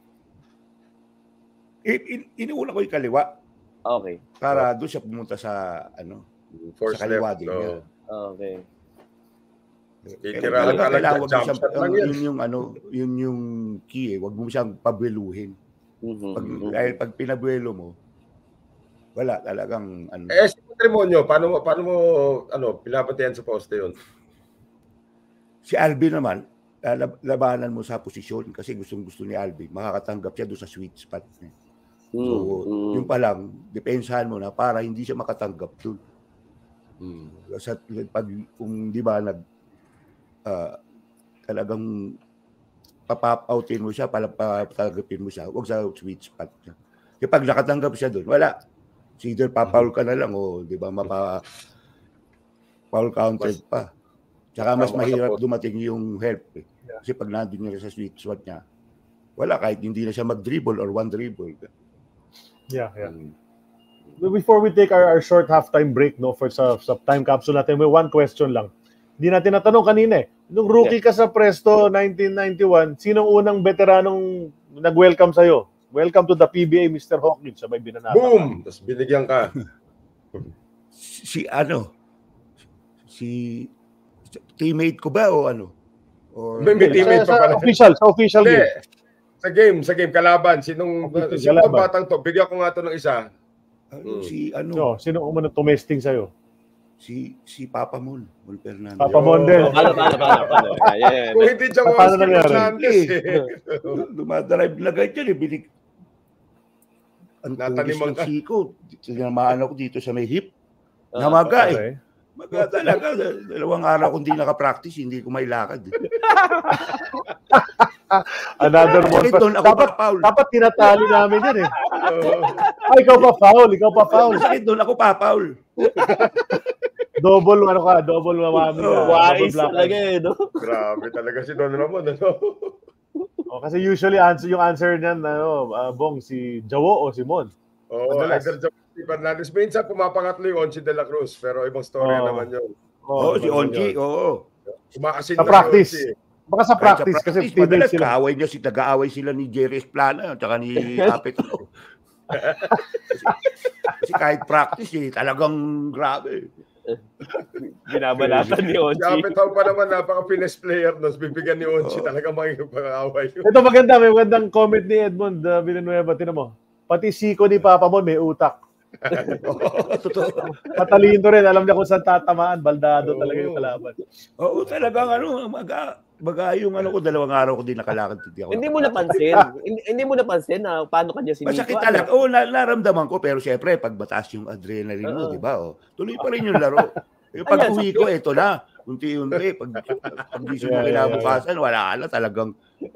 In, in, inuuna ko yung kaliwa Okay. para doon siya pumunta sa, ano, Force sa kaliwa left. din niya. Oo. Okay. Pero Titirahan talaga, ka lang kailangan dyan, mo jump siyang, shot lang ang- yan. yun yung, ano, yun yung key eh. Huwag mo siyang pabueluhin. Mhm, Pag, mhm. dahil pag pinabuelo mo, wala talagang, ano, Eh, si Patrimonio, paano mo, paano mo, ano, pinabantayan sa poste yun? si Alvin naman, ah, lab- labanan mo sa posisyon kasi gustong-gusto ni Alvin, makakatanggap siya doon sa sweet spot niya. So, Mm, yung pa lang, depensahan mo na para hindi siya makatanggap doon. Hmm. Sa, pag, kung di ba, nag, ah, talagang papap-outin mo siya, para patanggapin mo siya, huwag sa sweet spot niya. Kasi pag nakatanggap siya doon, wala. So either papaul ka na lang o di ba, mapa foul counted pa. Tsaka mas Tama ka sa mahirap post. dumating yung help eh. Kasi pag nandun niya sa sweet spot niya, wala kahit hindi na siya mag-dribble or one dribble. Yeah, yeah. Hmm. Before we take our, our short halftime break, no, for sa, sa time capsule natin, may one question lang. Hindi natin natanong kanina eh. Nung rookie ka sa Presto nineteen ninety-one, sinong unang veteranong nag-welcome sa'yo? Welcome to the P B A, Mister Hawkins. Sabay binanata. Boom! Tapos binigyan ka. Si ano? Si teammate ko ba o ano? Or May, may teammate Sa, pa sa pala. official, sa official Hindi. game. Sa game, sa game, kalaban. Sinong, Okay, sino kalaban. ba batang to? Bigyan ko nga to ng isa. ano, Hmm. si ano? So, sino unang tumesting sa'yo? Si si Papa Mon, Mon Fernandez. Papa Mon din. Paano, paano, paano, paano? Yeah, yeah, Kung yeah. hindi dyan, Paano Oscar nangyari? Hernandez eh. Dumadrive na ganyan eh. Binig... Ang Nataniman tulis ng ka. siko. Tinamaan ako dito sa may hip. Ah, Namaga eh. Okay. Maga talaga. Dalawang araw kung hindi nakapractice, hindi ko mailakad. Eh. Another one. Bakit doon ako Dapat, pa-foul? dapat tinatali namin yan eh. Oo. Ay, ikaw pa foul, ikaw pa foul. Bakit doon ako pa-foul? Double ano ka, double mamami ka. Oh, double Wise block. talaga eh, no? Grabe talaga si Don Ramon. Ano? Oh, kasi usually answer yung answer niyan ano, uh, Bong, si Jho o si Mon. Oo, Madalas. either dyan si Fernandez. Minsan pumapangatlo yung si De La Cruz, pero ibang story Oo. naman yun. Oo, oh, si Onchi, oo. Sa practice. Baka sa practice, sa kasi practice, madalas sila. kaaway niya, si nag-aaway sila ni Jerry Esplana at saka ni Apetro. kasi, kasi kahit practice, eh, talagang grabe. Binabalatan ni Onchi. Si Apetro pa naman, napaka-fitness player, nos bibigyan ni Onchi, oh. Talagang makikipag-aaway. Ito maganda, may magandang comment ni Edmond uh, Villanueva. Tinan mo, pati siko ni Papa Mon may utak. Totoo. Matalino rin, alam niya kung saan tatamaan, baldado oh. talaga yung kalaban. Oo, talagang ano, maga, maga yung ano ko, dalawang araw ko din nakalakad. Hindi, ako hindi mo napansin, hindi, hindi mo napansin na paano kanya siniko. Masakit talaga, oo, oh, naramdaman ko, pero syempre, pag mataas yung adrenaline mo, uh-huh. di ba? Oh, tuloy pa rin yung laro. Yung pag uwi ko, eto na, unti-unti, pag, pag gising mo kinabukasan, wala ka na talagang.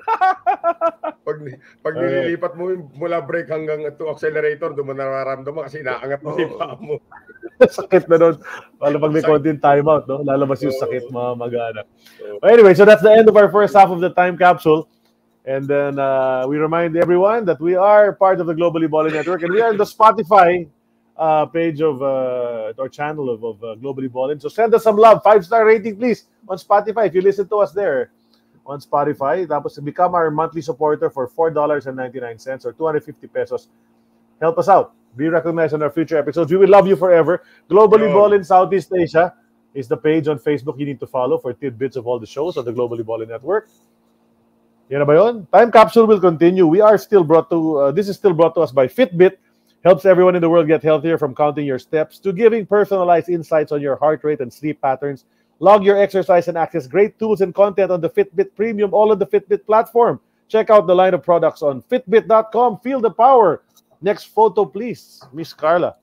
Pag, pag nililipat mo mula brake hanggang to accelerator, doon mo nararamdaman kasi inaangat mo yung paa mo. Sakit na doon. Lalo pag may konting timeout, no? Lalabas yung sakit, mga mag-anak. Anyway, so that's the end of our first half of the time capsule. And then uh, we remind everyone that we are part of the Globally Ballin Network, and we are on the Spotify uh, page of uh, our channel of, of uh, Globally Ballin. So send us some love. Five-star rating, please, on Spotify if you listen to us there on Spotify. Tapos become our monthly supporter for four dollars and ninety-nine cents or two hundred fifty pesos. Help us out. Be recognized on our future episodes. We will love you forever. Globally Ballin Southeast Asia is the page on Facebook you need to follow for tidbits of all the shows on the Globally Ballin Network. Yan na ba yun? Time capsule will continue. We are still brought to, uh, this is still brought to us by Fitbit. Helps everyone in the world get healthier, from counting your steps to giving personalized insights on your heart rate and sleep patterns. Log your exercise and access great tools and content on the Fitbit Premium, all on the Fitbit platform. Check out the line of products on fitbit dot com. Feel the power. Next photo, please, Miss Carla.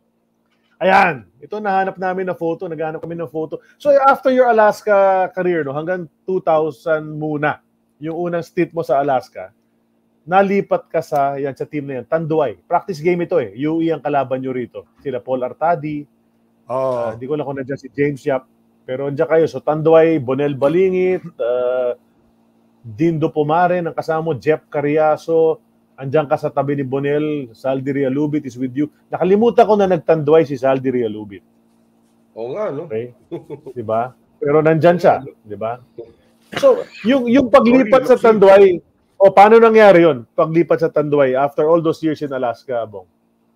Ayan, ito nahanap namin na photo, naghanap kami ng photo. So after your Alaska career, no, hanggang two thousand muna, yung unang stint mo sa Alaska, nalipat ka sa, yan, sa team na yan, Tanduay. Practice game ito eh. U A ang kalaban nyo rito. Sila Paul Artadi. Oh. Uh, di ko lang kung nandiyan si James Yap. Pero nandiyan kayo. So Tanduay, Bonel Balingit, uh, Dindo Pumare, ang kasama mo, Jeff Carriaso. Andiyan ka sa tabi ni Bonel, Saldi Realubit is with you. Nakalimutan ko na nagtanduay si Saldi Realubit. Oo nga, no? Okay? Diba? Pero nandyan siya. Diba? So, yung, yung paglipat sa Tanduay, o paano nangyari yun? Paglipat sa Tanduay after all those years in Alaska, Bong?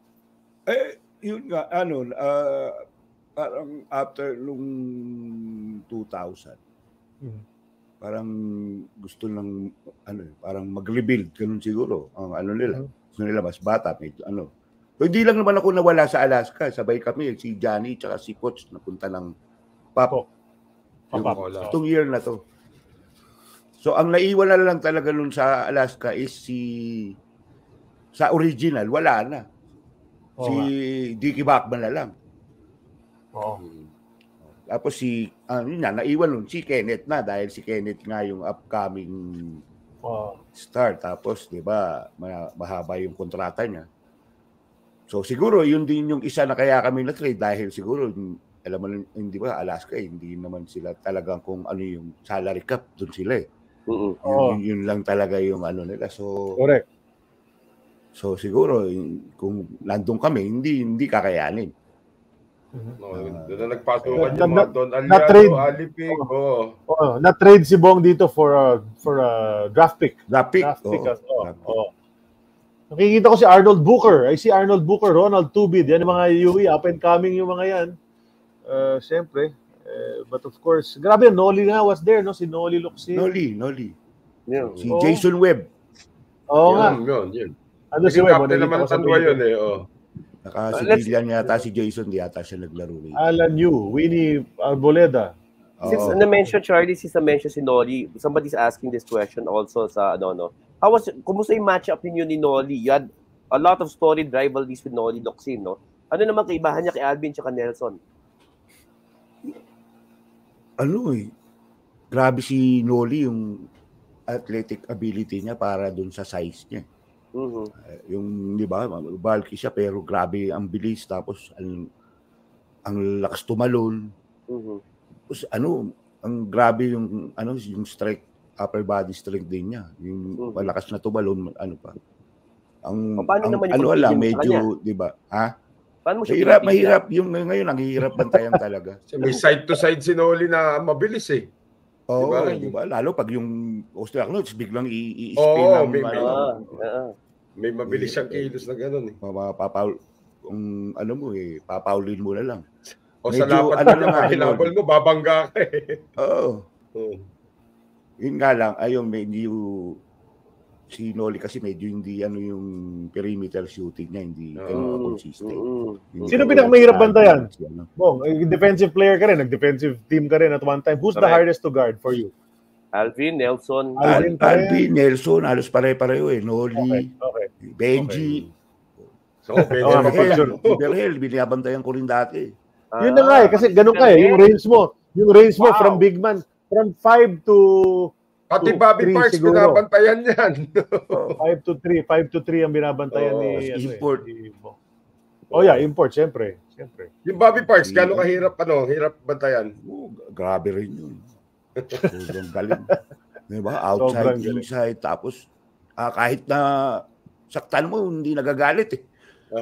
Eh, yun nga, ano, uh, parang after nung two thousand, hmm. parang gusto ng, ano, parang mag-rebuild, ganun siguro. Ang ano nila, gusto nila mas bata, medyo, ano. So, hindi lang naman ako nawala sa Alaska. Sabay kami, si Johnny, tsaka si Coach, napunta ng Papo. Papo. Itong year na to. So, ang naiwan na lang talaga nun sa Alaska is si, sa original, wala na. Oh, si Dickie Bachman na lang. Oo. Oh. Tapos si, ano uh, na, naiwan nun, si Kenneth na, dahil si Kenneth nga yung upcoming oh. star. Tapos, di ba, mahaba yung kontrata niya. So, siguro, yun din yung isa na kaya kami na-trade dahil siguro, alam mo, hindi ba, Alaska, eh, hindi naman sila talagang kung ano yung salary cap, dun sila eh. Uh-uh. Yun, oh. yun, yun lang talaga yung ano nila. So, correct. So, siguro, kung nandun kami, hindi hindi kakayanin. No, uh, na nagpasukan yung mga Don Aliado, Alipig. Oh. Oh, na-trade si Bong dito for a, for a draft pick. Draft pick? Draft pick. Oh. Oh. Oh. Nakikita ko si Arnold Booker. I see Arnold Booker, Ronald Tubid. Yan yung mga U A, up and coming yung mga yan. Uh, Siyempre. Uh, but of course, grabe, Noli nga was there, no? Si Noli Luxi. Noli, Noli. Yeah. Si oh. Jason Webb. Oo nga. Yun, yun. Ano si Webb? Captain naman Tanduay yun eh. Oh. Naka-civilian uh, yata si Jason, di yata siya naglaro rin. Alan Yu, Winnie Arboleda. Since oh. na-mention, Charlie, since na-mention si Noli, somebody's asking this question also sa, ano, no? How was, kumusta yung match-up ninyo ni Noli? You had a lot of storied rivalries with Noli Locsin, no? Ano naman kaibahan niya kay Alvin tsaka Nelson? Ano eh, grabe si Noli yung athletic ability niya para dun sa size niya. Uh-huh. Uh, yung, di ba, bulky siya pero grabe ang bilis tapos ang, ang lakas tumalon. Uh-huh. Tapos ano, ang grabe yung ano yung strength, upper body strength din niya. Yung uh-huh. malakas na tumalon, ano pa. Ang, o, paano ang naman ano lang medyo, di ba? Ha? Paano mo siya Mahirap, pinipigil? mahirap. Yung ngayon, ang hirap bantayan talaga. May side to side si Noli na mabilis eh. Oo, Diba? di ba? Lalo pag yung Australian, biglang i-spin Oo, ng may- ano. Ah, ah. May mabilis siyang kilos na gano'n eh. Mapapaul, kung ano mo eh, papaulin mo na lang. O sa Medyo lapat ano na lang lang, ako, hinabol mo, babangga ka eh. Oo. Oo. Yun nga lang, ayun, medyo si Noli kasi medyo hindi ano yung perimeter shooting niya, hindi Oo. ganun ka-consistent. Mm, Hindi Sino ka- pinakamahirap bantayan? si ano. Bong, eh, defensive player ka rin, nag-defensive team ka rin at one time. Who's the Correct. hardest to guard for you? Alvin, Nelson. Alvin Al- pa rin. Alvin, Nelson, halos pare-pareho eh. Noli, Okay, okay. Benji, So, pwede Oo, pa for pala. sure. si Berhel, binabantayan ko rin dati. Ah, Yun na nga eh, kasi ganun ka eh. Yung range mo, yung range mo Wow. from big man, from five to Pati Two, Bobby three Parks, siguro. binabantayan yan. five to three, five to three ang binabantayan Oo, ni tas ano, import. eh, ni Bong. Oh yeah, import, syempre. Syempre. Yung Bobby Parks, gano'ng kahirap, ano, hirap bantayan? Oh, grabe rin yun. Sobrang galing. Diba? Outside, Sobrang galing. inside, tapos ah, kahit na saktan mo, hindi nagagalit eh.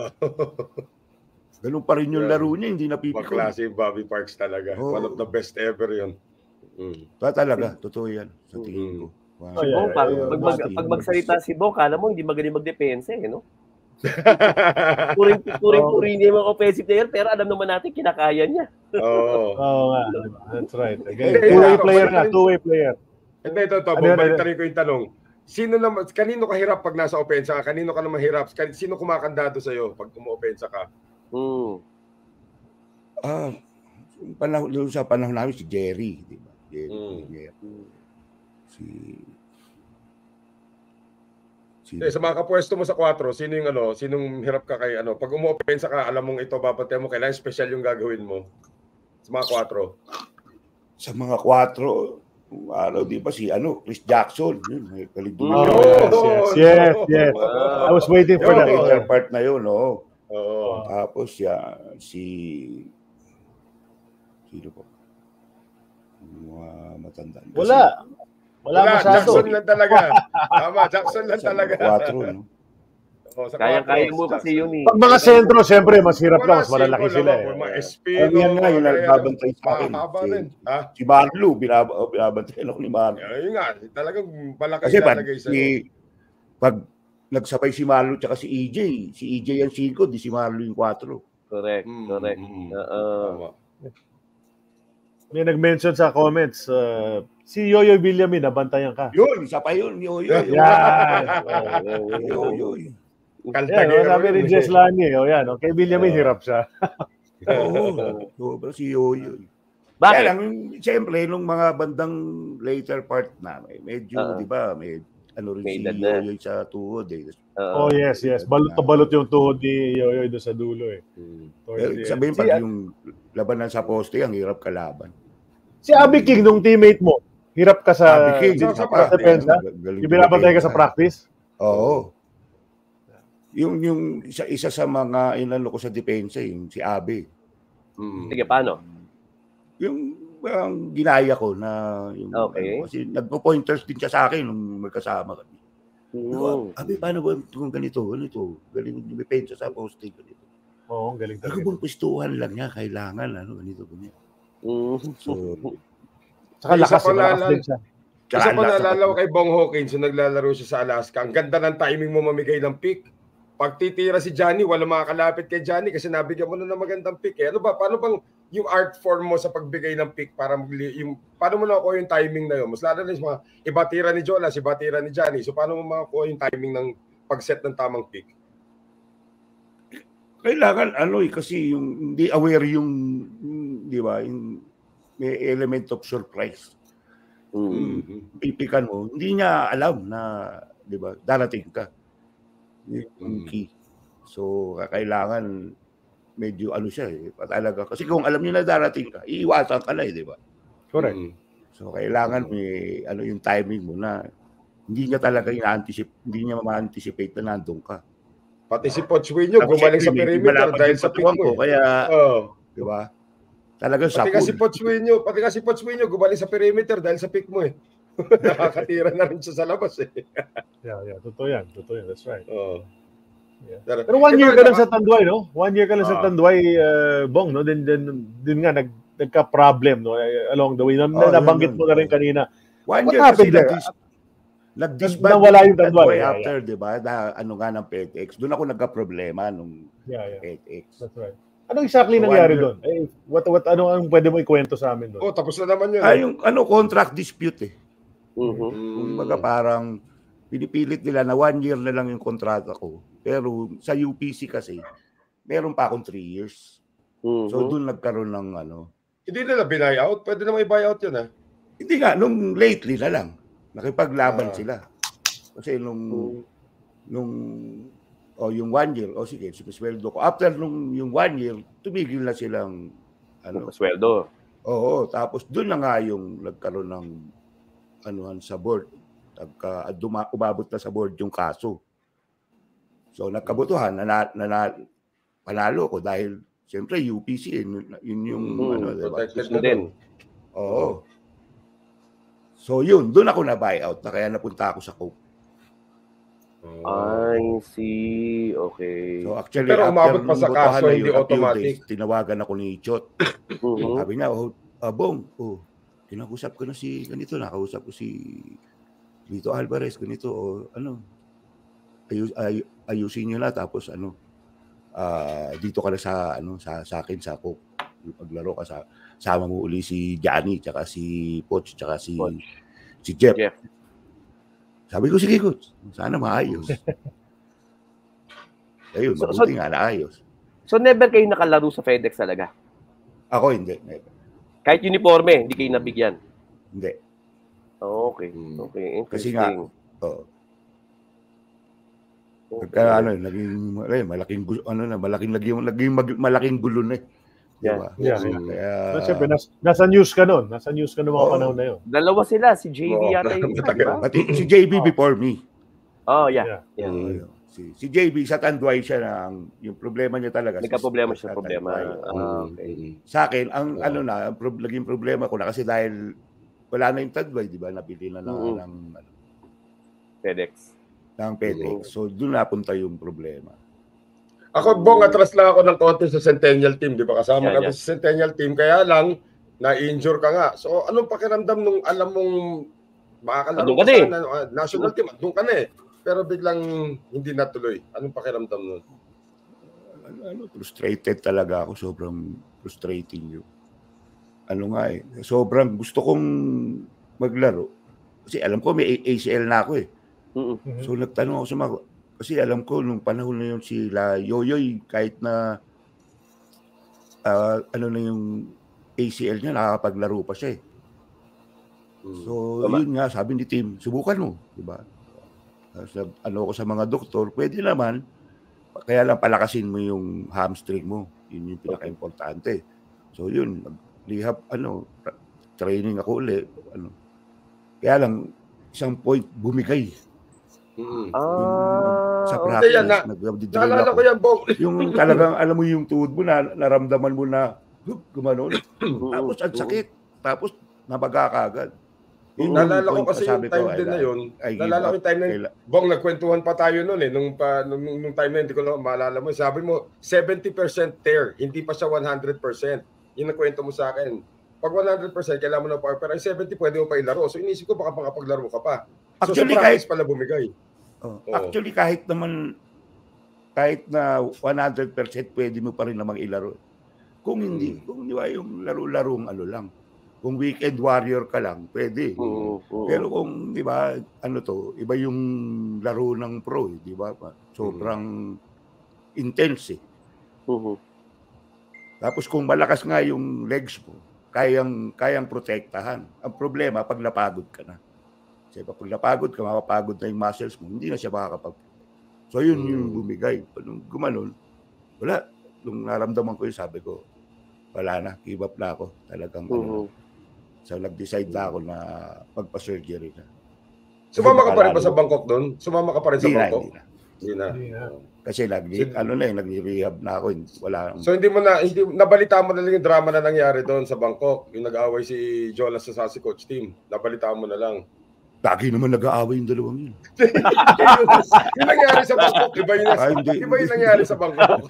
Ganun pa rin yung Yeah. laro niya, hindi napipikon. Maklase yung Bobby Parks talaga. Oo. One of the best ever yun. Mm. Ta talaga, totoo yan. Sa tingin ko. Wow. Oh, Si yeah, Bong, pag, yeah, pag, yeah. mag, pag magsalita si Bong, kala mo hindi magaling magdepensa eh, no? Turing, turing, Oh. turing niya yung mga offensive player, pero alam naman natin, kinakaya niya. Oo. Oo nga, that's right. Again, Hindi, two-way ito, player balik na, tayo- two-way player. Hindi, ito, ito. Ano yun, Babalik ano? tayo ko yung tanong. Sino naman, kanino ka hirap pag nasa opensa ka? Kanino ka naman hirap? Kan- Sino kumakandado sa'yo pag umu-opensa ka? Hmm. Ah, yung panahon, yung sa panahon namin si Jerry, di ba? Jerry, Mm. Jerry. Si si Eh, sa mga kapwesto mo sa kwatro, sino yung ano, sinong hirap ka kay ano? Pag umu-opensa ka, alam mong ito babantayan mo, kailangan special yung gagawin mo. Sa mga kwatro. sa mga kwatro, ano, di ba si ano, Chris Jackson, yun, may Oh, kaliguan. yes, yes, yes, yes. I was waiting for Yo. that. Later part na yun, no? Oo. Tapos siya, si sino po? Mga matanda. Wala. Wala Wala, masyado. Jackson lang talaga. Tama, Jackson lang Sa talaga. mga kwatro, no? Oo, sa Kaya-kaya kwatro, mo Jackson. kasi yun eh. Pag mga sentro, syempre, mas hirap lang, mas Wala, malalaki simple sila lang eh. ako. Mga Ay, Espino, yan nga, yung mga nagbabantay sa akin. mahaba Si- rin. Ha? Si Marlo, binab binabantayan ako ni Marlo. Ayun nga, talagang malaki Kasi pag, ilalagay sa'yo. si, pag nagsabay si Marlo tsaka si E J, si E J ang cinco, di si Marlo yung kwatro. Correct, Mm, correct. mm, mm. Oo. Tama. May nag-mention sa comments, uh, si Yoyoy Villamin, nabantayan ka. Yun, isa pa yun. Yo, yo, yo. Yan. Yo, yo. Yan, Kaltagero no, sabi ni yun eh. Jess Lani, oh, yan, oh, kay Villamin, Oo. hirap siya. Oo. Sobra si Yo, yo. Kaya Bakit? lang, siyempre, nung mga bandang later part na, may medyo, Oo. di ba, may ano rin May si edad na. Yo, yo sa tuhod eh. Oo. Oh, yes, yes. Balot na balot yung tuhod ni Yoyoy doon sa dulo eh. Mm. Towards Pero the end. sabihin, Si, pag yung labanan sa poste, ang hirap kalaban. si Abby King, nung teammate mo, hirap ka sa, Sabi King, sa, sa sa practice, depensa? galing Yung binabantay ka sa depensa. practice? Oo. Yung yung isa, isa sa mga inano ko sa depensa, yung si Abe. Mm. Sige, paano? Yung ang ginaya ko na yung Okay. ano, kasi nagpo-pointers din siya sa akin nung magkasama kami. Hmm. Abi, paano ba kung ganito, ganito, galing depensa sa poste ganito. Oo, ang galing Ano talaga. bang pistuhan lang niya, kailangan ano, ganito, ganito. Hmm. So, Saka Isa lakas, pa eh, malakas lala- din siya. Isa tsaka pa lasa- naalala ko kay Bong Hawkins yung naglalaro siya sa Alaska. Ang ganda ng timing mo mamigay ng pick. Pag titira si Johnny, wala makakalapit kay Johnny kasi nabigyan mo na ng magandang pick. Eh. Ano ba? Paano bang yung art form mo sa pagbigay ng pick para magli- yung paano mo nakuha yung timing na yun? Mas lalo na yung mga iba tira ni Jonas, iba tira ni Johnny. So paano mo makakuha yung timing ng pag-set ng tamang pick? kailangan ano eh, kasi yung hindi aware yung, yung di ba, yung may element of surprise. Hmm. Pipikan mo, hindi niya alam na, di ba, darating ka. Yun yung Mm. key. So, kailangan medyo ano siya eh, talaga. Kasi kung alam niya na darating ka, iiwasan ka na eh, di ba? Correct. Mm. So, kailangan may ano yung timing mo na hindi niya talaga ina-anticipate, hindi niya ma-anticipate na nandun ka. Pati si Pochwinyo gumaling sa perimeter dahil sa pick mo. ko, Eh. kaya, Oh. di ba? Talagang Pati sapul. kasi Pochwinyo, pati kasi Pochwinyo gumaling sa perimeter dahil sa pick mo eh. Nakakatira na rin siya sa labas eh. Yeah, yeah. Totoo yan. Totoo yan. That's right. Oh. Yeah. Pero one Ito, year ka ito, lang sa Tanduay, no? One year ka lang sa Ah. Tanduay, uh, Bong, no? Din, din, din nga, nag, nagka-problem, no? Along the way. Na, Oh, nabanggit yun, yun. mo na rin kanina. One What year happened kasi there? nag-dis- nag-disband Nawala yung yung Tanduay, Tanduay yeah, after, di ba? Na, ano nga ng FedEx. Doon ako nagka-problema nung Yeah, yeah. FedEx. That's right. Ano exactly So, nangyari one year- doon? Eh, what, what, ano ang pwede mo ikwento sa amin doon? Oh, tapos na naman yun. Ah, eh. yung ano, contract dispute eh. Mhm. Kung baga parang pinipilit nila na one year na lang yung kontrata ko. Pero sa U P C kasi, meron pa akong three years. Mhm. So doon nagkaroon ng ano. Hindi nila binayout. Pwede naman i-buyout yun, ha? Hindi nga, nung lately na lang. Nakipaglaban Ah. sila. Kasi nung, Mhm. nung, o yung one year, o sige, sumisweldo ko. After nung yung one year, tumigil na silang, ano. Pasweldo. Oo, tapos doon na nga yung nagkaroon ng, anuhan sa board. Nagka, duma, umabot na sa board yung kaso. So nagkabutuhan, nana, nana, panalo ko dahil siyempre U P C, yun, yun yung Mm, ano, diba? protected Gusto din. Oo. So yun, doon ako na buyout na kaya napunta ako sa Coke. I see. Okay. So actually, Pero umabot after pa sa nung botohan kaso, na yun, hindi a few automatic. days, tinawagan ako ni Chot. Mhm. Sabi niya, oh, ah, Bong, oh, kinakusap ko na si ganito, nakausap ko si Lito Alvarez, ganito, o oh, ano, ayus, ay, ayusin niyo na, tapos ano, ah, dito ka na sa, ano, sa, sa akin, sa Coke. Maglaro ka sa, sama mo uli si Johnny, tsaka si Poch, tsaka si, Poch. si Jeff. Jeff. Sabi ko, sige, coach, sana maayos. Ayun, So- mabuti so- nga, naayos. So never kayo nakalaro sa FedEx talaga? Ako, hindi. Never. Kahit uniforme, hindi kayo nabigyan? Hindi. Oh, okay. Hmm. Okay. Kasi nga, Interesting. oo. Okay. Pagka ano, naging, eh, malaking, gu- ano na, malaking, naging, naging mag, malaking gulo na eh. Diba? Yeah, yeah. Kaya, But syempre, nas, nasa news ka nun. Nasa news ka noong mga Oo. panahon na yun. Dalawa sila, si J V Oo. yata yung isa, di ba? pati si J B Oh. before me. Oh, yeah. Yeah. yeah. Mm. Ayun. Si, si J B, sa Tanduay siya na, ang- yung problema niya talaga. Nagka-problema sa siya, problema. Tanduay. Ah, okay. Sa akin, ang Oo. ano na, ang pro- naging problema ko na kasi dahil wala na yung Tanduay, di ba? Nabili na ng, Mm. ng, ano, FedEx. ng FedEx. So, doon napunta yung problema. Ako, Bong, atras lang ako ng konti sa Centennial Team. Di ba? Kasama Yan, kami yan. sa Centennial Team. Kaya lang, na-injure ka nga. So, anong pakiramdam nung alam mong makakalaro Andun ka ka na sa na- national team? Andun ka na eh. Pero biglang hindi natuloy. Anong pakiramdam nun? Ano, ano, frustrated talaga ako. Sobrang frustrating yun. Ano nga eh. Sobrang gusto kong maglaro. Kasi alam ko may A C L na ako eh. Mm-mm. Mhm. So nagtanong ako sa mga... Kasi alam ko nung panahon na yun sila Yoyoy, kahit na ah, ano na yung A C L niya, nakakapaglaro pa siya eh. So Tama. yun nga, sabi ni Tim, subukan mo. Diba? Tapos nag- ano ko sa mga doktor, pwede naman. Kaya lang palakasin mo yung hamstring mo. Yun yung pinaka-importante. So yun, rehab, ano, training ako ulit. Ano. Kaya lang, isang point, bumigay. Mm. Ah, Sa okay. practice, Yan, na- nag-drill Naalala ako. ko yan, Bong. Yung talagang, alam mo yung tuhod mo na, naramdaman mo na, huh, gumanon. Tapos, ang sakit. Tapos, nabaga ka agad. Yun yung Naalala ko point kasi na sabi yung time ko, din ay, na yun. I give Naalala ko up. yung time na yun. Kaila- Bong, nagkwentuhan pa tayo noon eh. Nung, pa, nung, nung, nung time na yun, hindi ko lang maalala mo. Sabi mo, seventy percent tear. Hindi pa siya one hundred percent. Yun ang kwento mo sa akin. Pag one hundred percent, kailangan mo na power. Pero yung seventy, pwede mo pa ilaro. So, inisip ko, baka makapaglaro ka pa. So, Actually, sa practice kahit- pala bumigay. Oh, Oo. Actually, kahit naman, kahit na one hundred percent, pwede mo pa rin namang ilaro. Kung hindi, Mm. kung di ba yung laro-larong ano lang. Kung weekend warrior ka lang, pwede. Oo, oo. Pero kung, di ba, ano to, iba yung laro ng pro, eh, di ba? Sobrang intense eh. Oo. Tapos kung malakas nga yung legs mo, kayang, kayang protektahan. Ang problema, pag napagod ka na. Kasi pag napagod ka, mapapagod na yung muscles mo, hindi na siya makakapag... So yun yung bumigay. Nung gumanon, wala. Nung naramdaman ko yun, sabi ko, wala na, give up na ako. Talagang ano. Oo. So nag-decide na ako na magpa-surgery na. Sumama ka pa rin ba Kasi sa Bangkok doon? Sumama ka pa rin sa Hindi na, Bangkok? hindi na. Hindi na. Hindi na. Kasi nag, ano na eh, nag-rehab na ako. Wala. So hindi mo na, hindi, nabalita mo na lang yung drama na nangyari doon sa Bangkok. Yung nag-away si Jolas sa si coach team. Nabalita mo na lang. Lagi naman nag-aaway yung dalawang yun. Yung nangyari sa Bangkok, iba yung, Ay, hindi. iba yung nangyari sa Bangkok.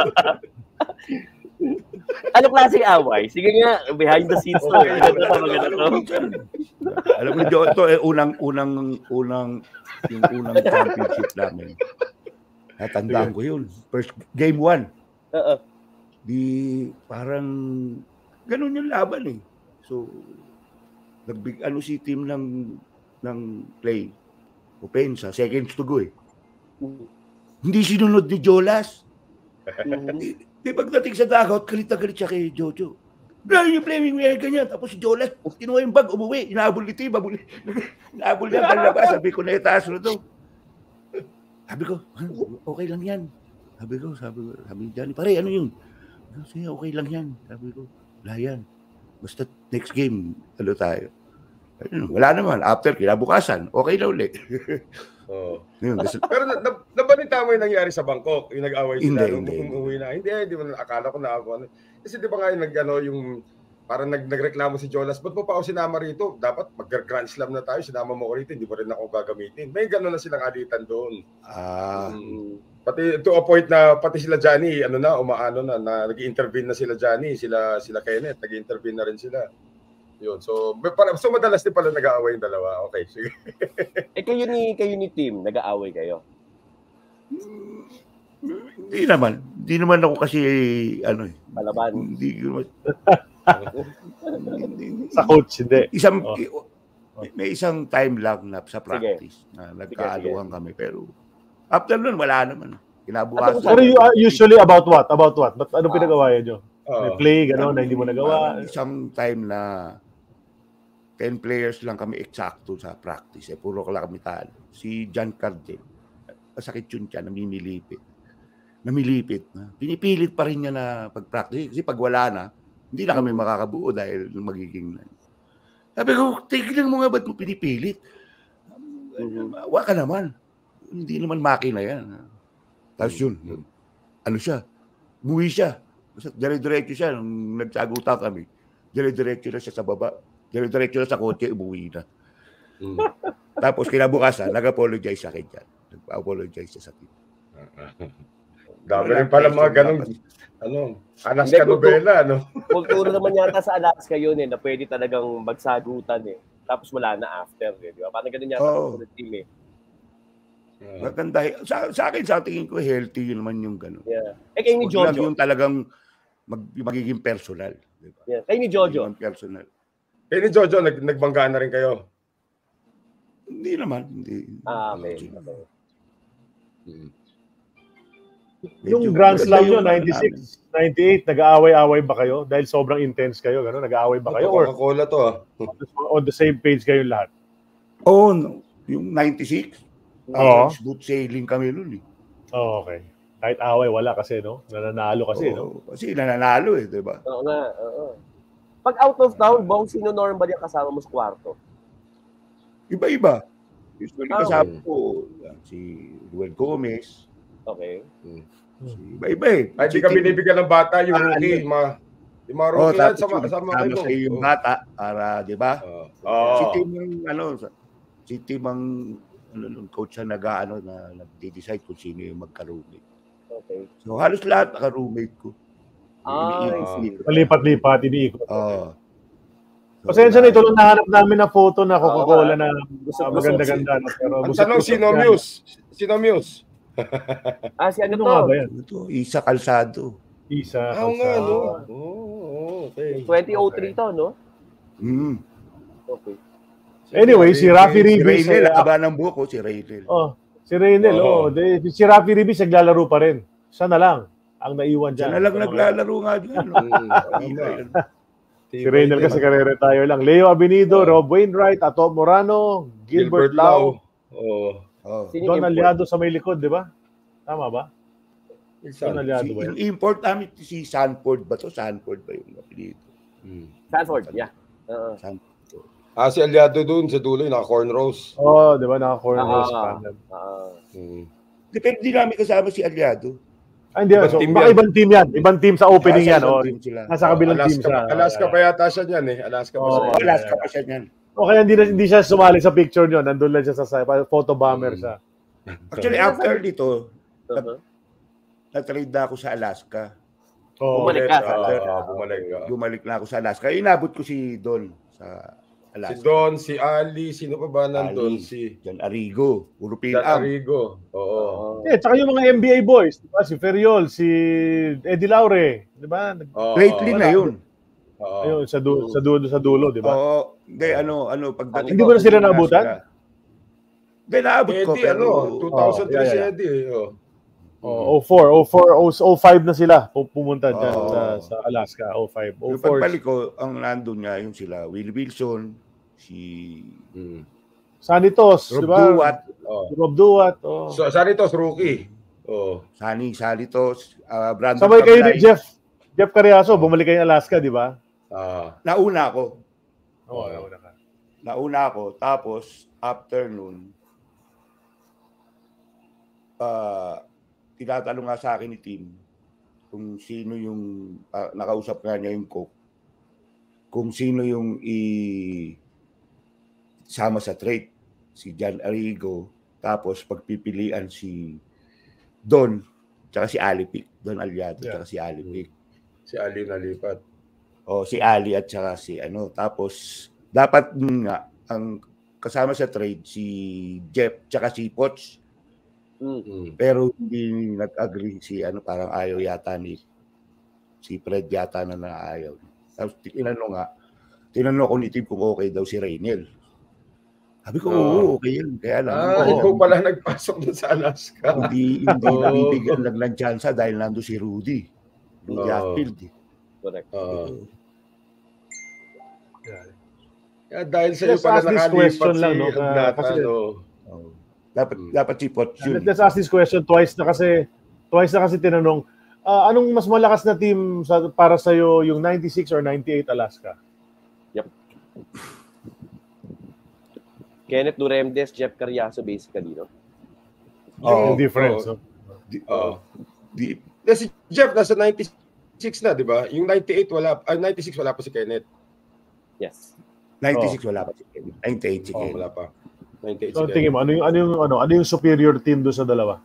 Ano klaseng away? Sige nga, behind the scenes to. Eh. Ito sa maganda to. Alam mo, Jho, ito eh, unang, unang, unang, yung unang championship namin. Natandaan ko yun. First, game one. Oo. Di, parang, ganun yung laban eh. So, nagbig, ano si team ng, ng play. Opensa, seconds to go eh. Hindi sinunod ni Jolas. Di, di pagdating sa dugout, galit na galit siya kay Jho Jho. Brian, yung playing may ganyan. Tapos si Jolas, kinuha yung bag, umuwi. Inaabol ni Tim, inaabol niya, kalabas. Sabi ko, naitaas na ito. Sabi ko, okay lang yan. Sabi ko, sabi ko, sabi ni Johnny, pare, ano yun? Sige, okay lang yan. Sabi ko, wala yan. Basta next game, ano tayo. Wala naman. After, kinabukasan, okay na ulit. Oh. Yun, kasi, Pero na, na, nabalita mo yung nangyari sa Bangkok, yung nag-away sila, Hindi, nung hindi. umuwi na. Hindi, hindi mo akala ko na ako. Ano. Kasi di ba nga yung, nag, ano, yung parang nag, nagreklamo si Jonas, ba't mo pa ako sinama rito? Dapat mag-grand slam na tayo, sinama mo ko rito, hindi mo rin ako gagamitin. May gano'n na silang alitan doon. ah, Hmm. Pati to a point na pati sila Johnny, ano na, umaano na, na nag-intervene na sila Johnny, sila sila Kenneth, nag-intervene na rin sila. Yun. So, para, so madalas din pala nag-aaway yung dalawa. Okay, sige. Eh kayo ni kayo ni team, nag-aaway kayo. hindi naman. Hindi naman ako kasi, ano eh. Palaban. Hindi naman. Sa coach, hindi. Isang, Oh. may, may isang time lang na sa practice na nagkaaluhan kami. Pero, after nun, wala naman. Kinabukasan. Pero you are usually about what? About what? Ba't anong pinagawa nyo? May Oh. play, gano'n, na hindi mo nagawa? Parang isang time na ten players lang kami eksakto sa practice. Eh, puro lang kami talo. Si John Cardin, masakit yun siya, namimilipit. Namilipit na. Pinipilit pa rin niya na pag-practice. Kasi pag wala na, hindi na kami makakabuo dahil magiging... Sabi ko, tignan mo nga, ba't mo pinipilit? Wa ka naman. Hindi naman makina yan. Tapos yun, ano siya? Buwi siya. Dire-diretso siya. Nung nagsagutan kami, dire-diretso na siya sa baba. Dire-diretso na sa kotse, umuwi na. Hmm. Tapos kinabukasan, nag-apologize sa akin dyan. Nag-apologize siya sa akin. Dami rin pala mga ganong, ano, anas ka nobela, ano? Kultura naman yata sa Alaska yun eh, na pwede talagang magsagutan eh. Tapos wala na after eh, di ba? Parang ganun yata Oo. sa team eh. Maganda. Sa, sa akin, sa tingin ko, healthy yun naman yung gano'n. Yeah. Eh kayo ni Huwag Jho lang Jho. yung talagang mag, magiging personal. Diba? Yeah. Kayo ni Jho Jho. Yung personal. Eh ni Jho Jho, nag, nagbanggaan na rin kayo. Hindi naman. Hindi. Ah, okay. okay. Hmm. Yung Medyo- Grand Slam nyo, yung- ninety-six, ninety-eight, nag-aaway-aaway ba kayo? Dahil sobrang intense kayo, gano'n? Nag-aaway ba kayo? Or Coca-Cola to, ah. on the same page kayo lahat? Oo, no. Yung ninety-six, Oo. smooth sailing kami nun eh. Oh, okay. Kahit away, wala kasi, no? Nananalo kasi, no? Oo, kasi nananalo eh, di ba? Oo nga, oo. Pag out of town, Bong, sino normal yung kasama mo sa kwarto? Iba-iba. Usually Ah, kasama ko yan, si Noel Gomez. Okay. Si iba-iba eh. Ay, di ka binibigyan ng bata, yung Ah, rookie, ano? mga, yung mga Oh, rookie yan, tapos sama, yung sama kasama kayo. sa yung Oh. bata para, di ba? Oh. Si Oh. Tim ang, ano, si Tim ang, ano, nung coach na nag-ano, na nag-decide kung sino yung magka-roommate. Okay. So, halos lahat naka-roommate ko. Ah, Iniikot. Palipat-lipat, iniikot. Oo. So, Pasensya na, ito lang nahanap namin na photo na Coca-Cola Oo, na Gusto- ah, maganda-ganda. no? Pero Ang busog- tanong, busog sino yan. Muse? Sino Muse? Ah, si ano Ano to? nga ba yan? Ito, Isa Calzado. Isa. Ah, oo nga, Calzado. no? Oo, okay. twenty oh three to, no? Mm. Okay. Anyway, si Rafi Si Ribis. Rene, eh, nakaba ng buhok ko, si Rene. oh, si Renel, oh. Oo. De, si Rafi Ribis naglalaro pa rin. Siya na lang ang naiwan dyan. Siya na lang naglalaro nga dyan. no? Mm, Iba yun. Si Renel kasi kare-retire lang. Leo Abinido, Oh. Rob Wainwright, Ato Morano, Gilbert, Gilbert Lau. Lau, Oo. Oh. Sino Don yung Aliado sa may likod, di ba? Tama ba? Don Ilsan. Aliado Si, ba yung yun? import namin, si Sanford ba to? Sanford ba yung apelido? Mm. Sanford, yeah. Oo. Sanford. Ah, si Aliado dun sa dulo, yung naka-cornrows. Oo, oh, di ba? Naka-corner Ah. sa kanan. Ah. Mm. Depende din namin kasama si Aliado. Ay, hindi. Ibang So, team baka yan. ibang team yan. Ibang team sa opening Nasa yan. ibang Oh. team sila. Nasa kabilang team Alaska, siya. Alaska pa yata siya dyan eh. Alaska pa Oo. siya. Oh, Alaska pa siya niyan. O kaya hindi, na, hindi siya sumali sa picture nyo. Nandun lang siya sa side. Photo bomber siya. Actually, after dito, Uh-huh. na-trade na ako sa Alaska. Oh, Bumalik ka. Uh, bumalik ka. Bumalik na ako sa Alaska. Inabot ko si Don sa Alaska. Si Don, si Ali, sino pa ba nandun? Ali, Si Jan Arrigo, puro Jan Pilam. Arrigo. Oo. Eh, tsaka yung mga N B A boys, di ba? Si Feriol, si Eddie Laure, di ba? Oo. Lately na yun. Oo. Ayun, sa dulo, sa dulo, sa dulo, di ba? Oo. Hindi, ano, ano, pagdating Hindi ko, mo na sila hindi naabutan? sila. Hindi, naabot ko, Eddie, pero... ano, two thousand three Oh, yeah, si yeah. Eddie. eh, Oh. Oh, oh four, oh four, oh five na sila pu- pumunta dyan Oo. sa, sa Alaska. oh five, oh Yung four. pagbalik ko, ang nandun nga yung sila, Willie Wilson, si Hmm. Sanitos, di Rob ba? Duwat, Oh. Rob Duwat. Oh. So, Sanitos, rookie. Oh. Sani Salitos, uh, Brandon Sabay kayo ni Tablay. Jeff. Jeff Carriazo, bumalik kayo ng Alaska, di ba? Ah. Nauna ako. Oo, oh, nauna ka. Nauna ako. Tapos, after nun, uh, tinatanong nga sa akin ni Tim kung sino yung, uh, nakausap nga niya yung coach, kung sino yung i sama sa trade. Si Jan Arrigo, tapos pagpipilian si Don, tsaka si Alipik. Don Aliado, Yeah. tsaka si Alipik. Si Ali nalipat. O si Ali at saka si ano. Tapos, dapat dun nga, ang kasama sa trade, si Jeff, tsaka si Poch. Mm. Pero hindi nag-agree si ano, parang ayaw yata ni si Fred yata na naayaw. Tapos tinanong nga, tinanong ko ni Tim kung okay daw si Rene. Sabi ko, Oh. oo, okay yun. Kaya lang, Ah, oo, ikaw pala nagpasok dun sa Alaska. hindi, hindi Oh. nabibigyan lang ng chance dahil nando si Rudy. Rudy Oh. Hatfield. Eh. Correct. Oo. Yeah. Kaya dahil sa iyo Let's pala ask this nakalipat question si lang, no? Agnata, Kasi- no? Oh. Dapat, Hmm. dapat si Poch yun. Let's ask this question twice na kasi twice na kasi tinanong, ah, anong mas malakas na team sa, para sa iyo, yung ninety-six or ninety-eight Alaska? Kenneth Duremdes, Jeff Carriazo, basically, no? Yung difference. oo. no? Di- Oo. di- Na si Jeff nasa ninety-six na, di ba? Yung ninety-eight wala, ah, ninety-six wala pa si Kenneth. Yes. ninety-six wala pa si Ken. ninety-eight si Oh, Ken. wala pa. ninety-eight So si tingin Kenneth. mo, ano yung ano yung ano, ano yung superior team do sa dalawa?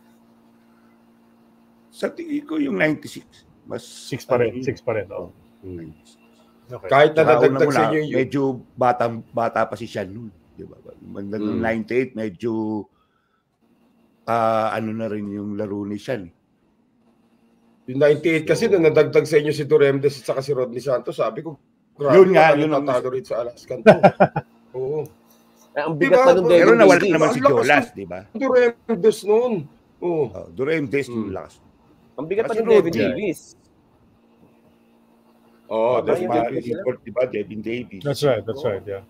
Sa tingin ko yung ninety-six. Mas Six pa rin, ano yun. six pa rin. Oh. Hmm. Okay. Kahit na Saka nadagdag una-una, sa inyo yung... medyo batang bata pa si Sean noon, di ba? Bandang Mm. ninety-eight medyo ah ano na rin yung laro ni Sean. Yung ninety-eight kasi So- na nadagdag sa inyo si Duremdes at saka si Rodney Santos, sabi ko, grabe, Yun nga, wala yun ang- natatalo rito sa Alaskan to. Oo. Eh, ang bigat Diba, pa nung pero Devin Pero nawala Davis. naman si Ang lakas Jolas, ng- di ba? Duremdes noon. Oo. Oh, Duremdes Mm. yung lakas. Ang bigat pa Kasi nung Devin Rodney. Davis. Oo, Tama Devin yun. Davis. Ma-report, di ba? Devin Davis. That's right, that's right, yeah.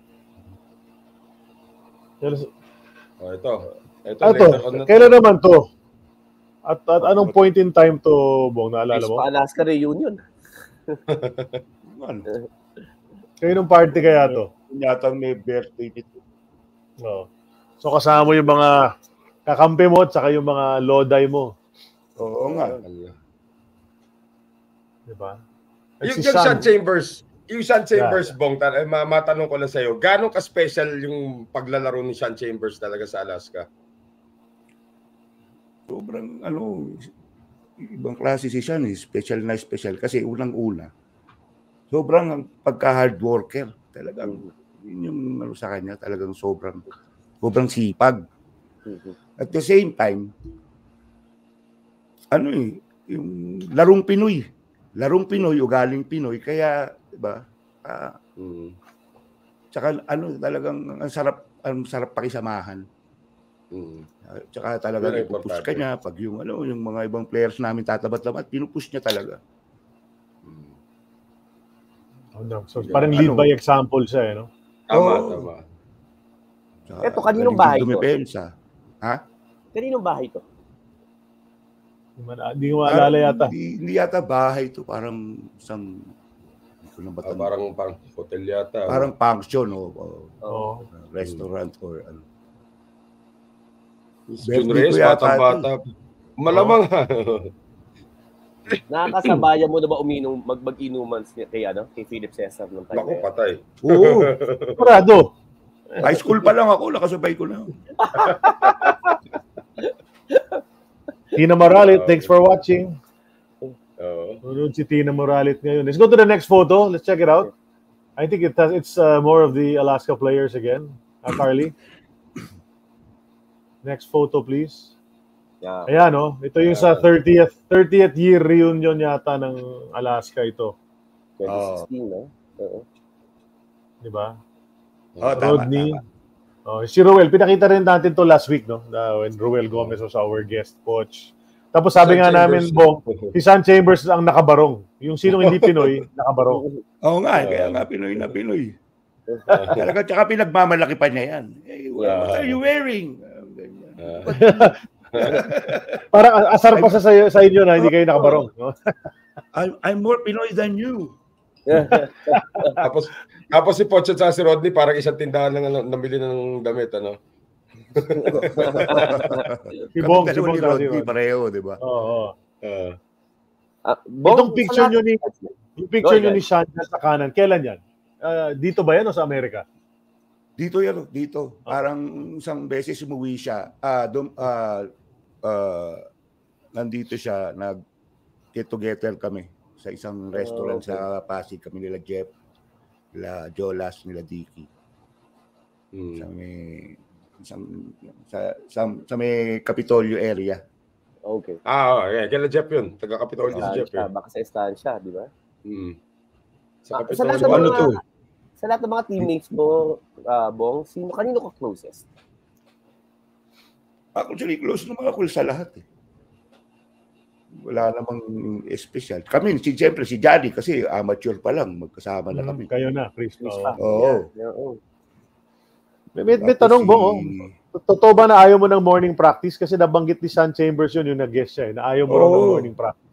Pero- Oh, ito. Ito, Ato, later on na to. kailan naman to? At, at anong point in time to, Bong, naalala Ice mo? pa Alaska reunion. Ano? Kayo nung party kaya to? Yata may birthday nito. Oo. So kasama mo yung mga kakampi mo at saka yung mga loday mo. Oo nga. Di ba? Yung, Si yung Sean. Sean Chambers, yung Sean Chambers, Yeah. Bong, tan- eh, ma- matanong ko lang sa'yo, gano'ng ka-special yung paglalaro ni Sean Chambers talaga sa Alaska? Sobrang ano, ibang klase si Sean, eh. Special na special. Kasi unang-una, sobrang pagka-hard worker. Talagang, yun yung ano sa kanya, talagang sobrang, sobrang sipag. At the same time, ano eh, yung larong Pinoy. Larong Pinoy, ugaling Pinoy. Kaya, di ba, ah, Mm. tsaka ano, talagang ang sarap, ang sarap pakisamahan. Mm. Uh, tsaka talaga Very ipupush importante. ka niya pag yung ano yung mga ibang players namin tatabat-tabat pinupush niya talaga. Mm. Oh, so, parang lead Ano? by example siya, eh, no? Tama, Oo. tama. Tsaka, Eto, kaninong galing bahay din to? dumepensa. Ha? Kaninong bahay to? Hindi man- Hindi ko maalala Parang yata. Hindi, hindi yata bahay to, parang isang hindi ko na ba Ah, tanda. parang, parang hotel yata. Parang function o, o Oo. restaurant or ano. Jun birthday Reyes, ko yata bata-bata. Malamang. Nakakasabayan mo na ba uminom, mag mag-inuman kay, ano, kay Philip Cesar nung time? Ako, patay. Oo. Parado. High school pa lang ako, nakasabay ko na. Tina Moralit, thanks for watching. Oo. Nanonood si Tina Moralit ngayon. Let's go to the next photo. Let's check it out. I think it has, it's uh, more of the Alaska players again. Uh, Carly. Next photo, please. Yeah. Ayan, no? Ito yung sa thirtieth thirtieth year reunion yata ng Alaska ito. twenty sixteen, no? Oo. Di ba? Oh, tama, Rodney. tama. Oh, si Ruel, pinakita rin natin to last week, no? Na when Ruel Gomez was our guest coach. Tapos sabi nga namin, Bong, si San Chambers ang nakabarong. Yung sinong hindi Pinoy, nakabarong. Oo nga, kaya nga Pinoy na Pinoy. Talaga, tsaka pinagmamalaki pa niya yan. Hey, what are you wearing? Parang asar pa sa, sa inyo na hindi kayo nakabarong. No? I'm, I'm more Pinoy than you. tapos, tapos si Poch at si Rodney, parang isang tindahan lang ano, namili ng damit, ano? Si Bong, si Bong Bong, ni Rodney, pareho, di ba? Oo. Uh, Uh, Bong, Itong picture nyo ni, yung picture Go nyo ahead. ni Sean sa kanan, kailan yan? Uh, dito ba yan o sa Amerika? Dito yan, dito. Parang isang beses umuwi siya. Ah, dum, ah, ah, nandito siya, nag-get together kami sa isang restaurant okay. sa Pasig. Kami nila Jeff, nila Jolas, nila Dicky. hmm. Sa may, sa, sa, sa, sa may Capitolio area. Okay. Ah, yeah. Kailan Jeff yun? Taga-Kapitolyo si Jeff Estancia, yun. baka sa estancia, di ba? Hmm. Ah, sa Sa lahat Kapitolyo. ng Ano mga, to? sa lahat ng mga teammates mo, uh, Bong, sino, kanino ka closest? Actually, close naman ako sa lahat eh. Wala namang special. Kami, si, siyempre si Johnny kasi amateur pa lang, magkasama na kami. Kayo na, Chris. Chris Oo. pa. Oo. Yeah, oo. May, may Tapos tanong, si- Bong, oh. Totoo ba na ayaw mo ng morning practice? Kasi nabanggit ni Sean Chambers yun, yung nag-guest siya, eh, na ayaw mo raw ng Oo. morning practice.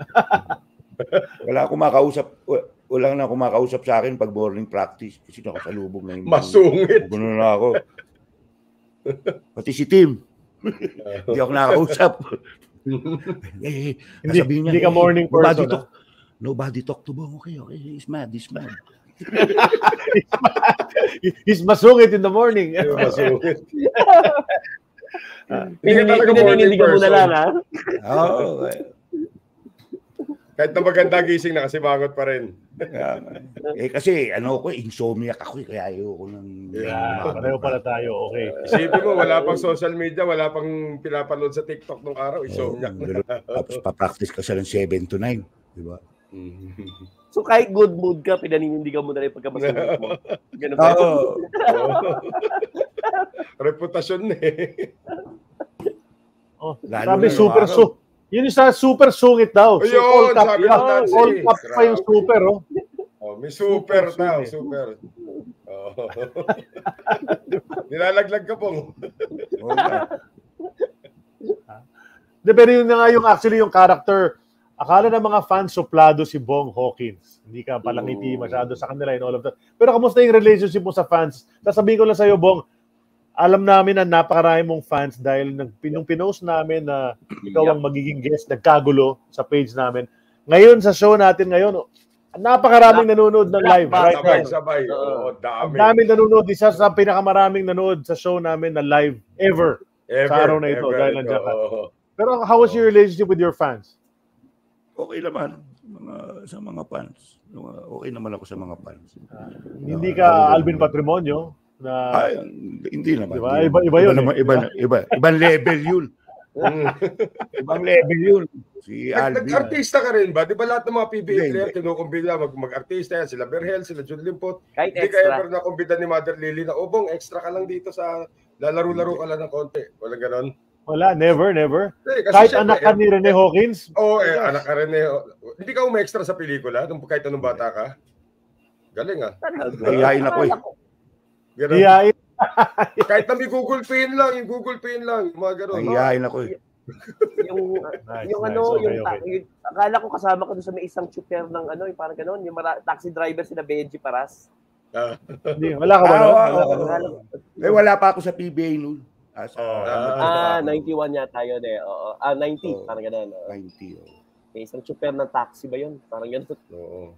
Wala akong makausap, wala na akong makausap sa akin pag morning practice kasi nakasalubog na yung Masungit. Ganoon na ako. Pati si Tim. Hindi ako nakakausap. eh, Hindi, sasabihin niya, hindi ka eh, morning nobody person. talk, nobody talk to Bong. Okay, okay. He's mad, he's mad. He's masungit in the morning. Masungit. Hindi ka talaga morning Pinaninindigan mo na person. lang, ha? Oo. Oh, Kahit na maganda gising na kasi bangot pa rin. eh kasi ano ko, insomniac ako eh, kaya ayoko nang Yeah, pareho pala tayo. Okay. Isipin mo, wala pang social media, wala pang pinapanood sa TikTok nung araw, insomniac na. Tapos pa-practice ka sa ng seven to nine, di ba? So kahit good mood ka, pinaninindigan mo na rin pagkamasungit mo. Ganun ba? Oo. Reputasyon na eh. Oh, Lalo sabi na nung super araw. su. Yun yung sa super sungit daw. So, Ayun, all cap, sabi yeah, ng Nancy. all cap pa yung super, oh. Oh, may super, Super tao, sungit. super. Oh. Nilalaglag ka pong. Oo nga. De, pero yun na nga yung actually yung character. Akala ng mga fans suplado si Bong Hawkins. Hindi ka palangiti masyado sa kanila and all of that. Pero kamusta yung relationship mo sa fans? Sasabihin ko lang sa'yo, Bong, alam namin na napakarami mong fans dahil nung pinost namin na ikaw ang magiging guest, nagkagulo sa page namin. Ngayon, sa show natin ngayon, napakaraming nanonood ng live. Right Sabay, now. sabay. Oo, Ang dami. daming nanonood. Isa sa pinakamaraming nanonood sa show namin na live ever. Ever, sa araw na ito, ever dahil ito, nandiyan ka. oo. Pero how was your relationship with your fans? Okay naman mga sa mga fans. Okay naman ako sa mga fans. Hindi ka Alvin Patrimonio na Ay, hindi naman. Diba? Hindi Iba- iba yun, naman, eh. iba, iba, ibang level yun. Ibang level yun. Si Nag- Alvin. Nag-artista ka rin ba? Di ba lahat ng mga P B A Hindi, player hindi. kinukumbida mag mag-artista yan, sila Berhel, sila Jun Limpot. Kahit Hindi ka extra. ever nakumbida ni Mother Lily na, oh Bong, extra ka lang dito sa lalaro-laro ka lang ng konti. Walang ganon. wala, never, never. Eh, kasi Kahit syempre, anak ka ni Rene Hawkins, Oo, oh, eh, anak ka rin eh. Hindi ka umextra sa pelikula nung kahit anong bata ka? Galing ah. Nahihain ako eh. Ganon. iyain. Kahit na may Google Pin lang, yung Google Pin lang, yung mga ganon. Nahihain ako eh. yung Nice, yung nice. ano, Okay, yung, okay. yung akala ko kasama ko doon sa may isang chuper ng ano, yung parang gano'n, yung mara, taxi driver sila Benji Paras. Ah. Hindi, wala ka ba nun? Ah, Wala ka oo. nun? Eh, wala pa ako sa P B A noon. As, Oh. Ah, ninety-one yata yun eh. Oo. Ah, ninety, Oo. parang gano'n. oo. ninety. Oh. May isang super ng taxi ba yun? Parang ganun. Oo.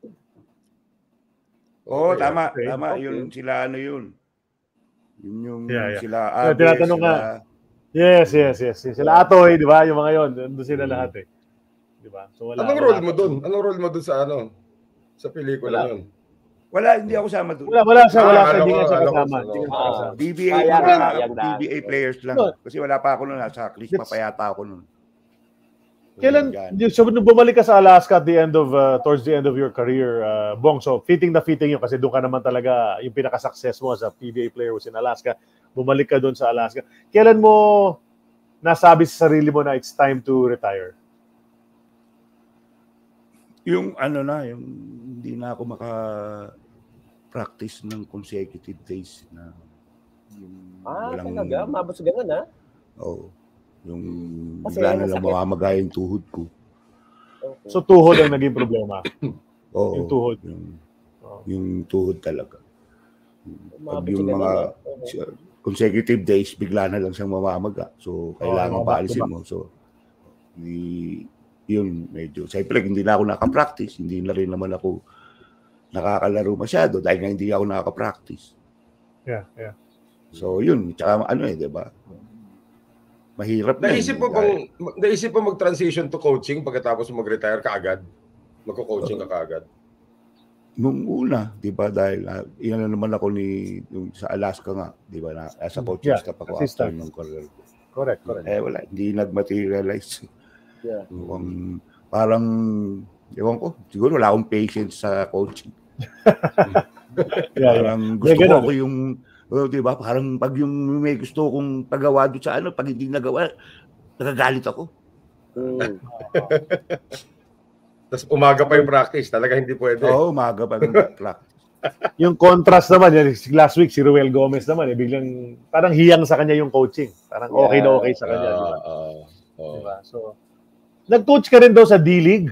Oo, Okay, tama. okay. Tama. Okay. Yun, sila ano yun. Yun yung Yeah, yeah. sila Yeah, Abe, tinatanong sila... nga. Yes, yes, yes. Sila Atoy, di ba? Yung mga yun. Doon sila Hmm. lahat eh. Di ba? So, wala, Anong wala role mo pa- doon? Anong role mo doon sa ano? Sa pelikula Wala. yun? Wala, hindi ako sama doon. Wala, wala siya, wala Ah, siya. alam Hindi ko, nga siya alam ko, kasama. alam Hindi nga ko. siya Ah. kasama. B B A, Sayang, mga sayang B B A dahil. players lang. No. Kasi wala pa ako noon. Nasa Chris That's- papayata ako noon. Kailan, Yan. yung- so nung bumalik ka sa Alaska at the end of, uh, towards the end of your career, uh, Bong, so fitting na fitting yun kasi doon ka naman talaga, yung pinaka-success mo as a P B A player was in Alaska. Bumalik ka doon sa Alaska. Kailan mo nasabi sa sarili mo na it's time to retire? Yung ano na, yung hindi na ako maka-practice ng consecutive days na yung Ah, talaga? Mabot sa ganun, ha? Oo. Yung Kasi bigla na masakit. lang mamamaga yung tuhod ko. Okay. So tuhod ang naging problema. Oo. Yung tuhod. Yung, Oh. yung tuhod talaga. Pag Umabot yung sa ganun, mga ha? Okay. consecutive days, bigla na lang siyang mamamaga. So, kailangan mga paalisin back-to-back. mo. So, di, yun, medyo. Siyempre, hindi na ako nakapractice. Hindi na rin naman ako nakakalaro masyado dahil nga hindi ako nakaka-practice. Yeah, yeah. So, yun. Tsaka ano eh, di ba? Mahirap na. Naisip eh. mo bang, naisip mo mag-transition to coaching pagkatapos mo mag-retire ka agad? Magko-coaching ka kaagad? Nung una, di ba, dahil uh, iyan na naman ako ni yung sa Alaska nga, di ba, na as a coaching Yeah, staff ako assistant. after ng career ko. Correct, correct. Eh, wala. Hindi nag-materialize. Yeah. Um, parang, ewan ko, siguro wala akong patience sa coaching. Yeah, yeah. Parang gusto Yeah, ko ganun. ako yung, oh, di ba, parang pag yung may gusto kong pagawa doon sa ano, pag hindi nagawa, nagagalit ako. Mm. Tapos umaga pa yung practice, talaga hindi pwede. Oo, oh, umaga pa ng practice. Yung contrast naman, yan, last week, si Noel Gomez naman, eh, biglang, parang hiyang sa kanya yung coaching. Parang okay na okay sa kanya. di ba? Ah, ah, ah. Diba? So, nag-coach ka rin daw sa D-League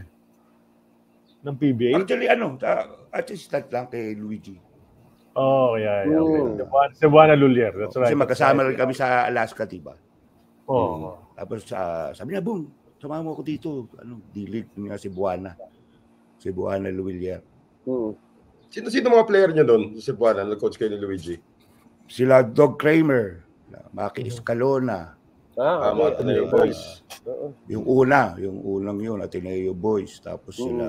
ng P B A? Actually, ano, uh, assistant lang kay Luigi. Oh, yeah, yeah. Okay. Mm. Cebuana, Cebuana Lulier. That's right. Kasi magkasama That's rin kami sa Alaska, di ba? Oh. Tapos uh, sabi niya, Bong, samahan mo ako dito. Ano, D-League nga Cebuana. Cebuana Lulier. Mm. Sino-sino mga player niyo doon sa Cebuana? Nag-coach kayo ni Luigi? Sila Dog Kramer, Maki Escalona. Ah, Ah, mga okay. Ateneo Uh, Boys. Oo. Yung una, yung unang yun, Ateneo Boys. Tapos sila,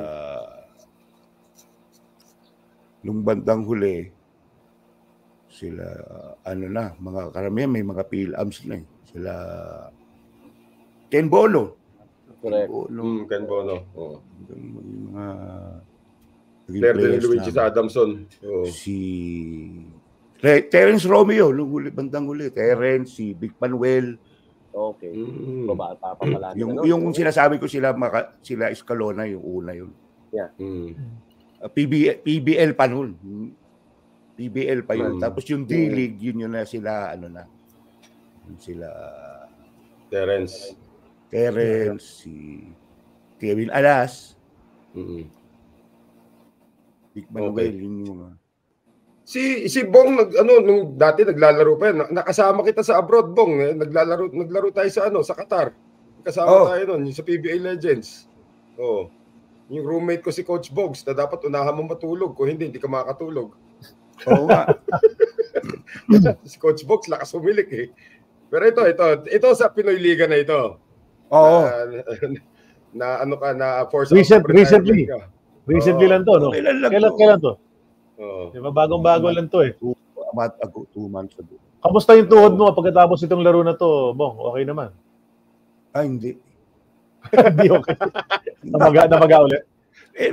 nung bandang huli, sila, ano na, mga karamihan, may mga P-L-Ams na eh. Sila, Ken Bono. Correct. Bono. Mm, Ken Bono. Oo. Yung mga naging Player din ni players Luigi namin. sa Adamson. Oo. Si Re- Terence Romeo, nung huli, bandang huli. Terence, si Big Manuel. Okay. Mm. Babata pa pala. Yung, ano? yung sinasabi ko sila, maka, sila Escalona, yung una yun. Mm. Uh, P B, P B L pa nun. P B L pa yun. Mm. Tapos yung D-League, yun yun na sila, ano na. Yun sila, Terence. Terence, si Kevin Alas, Mm. Big Manuel, yun yung mga. Si si Bong nag ano nung dati naglalaro pa yan. Nakasama kita sa abroad, Bong, eh. Naglalaro naglaro tayo sa ano, sa Qatar. Kasama Oh. tayo noon sa P B A Legends. Oh. Yung roommate ko si Coach Bogs na dapat unahan mo matulog, kung hindi hindi ka makakatulog. Oo nga. Si Coach Bogs lakas umilik eh. Pero ito ito ito sa Pinoy Liga na ito. Oo. Na, na ano ka na force Recent- out of retirement recently. ka. Recently Oo. lang to, no? Kailan lang Kailan, to? kailan to? Oo. Diba, bagong-bago lang to eh. Two, a month ago, two months ago. Kamusta yung tuhod mo pagkatapos itong laro na to, Bong? Okay naman. Ah, hindi. Hindi okay. Namaga, namaga ulit. Eh,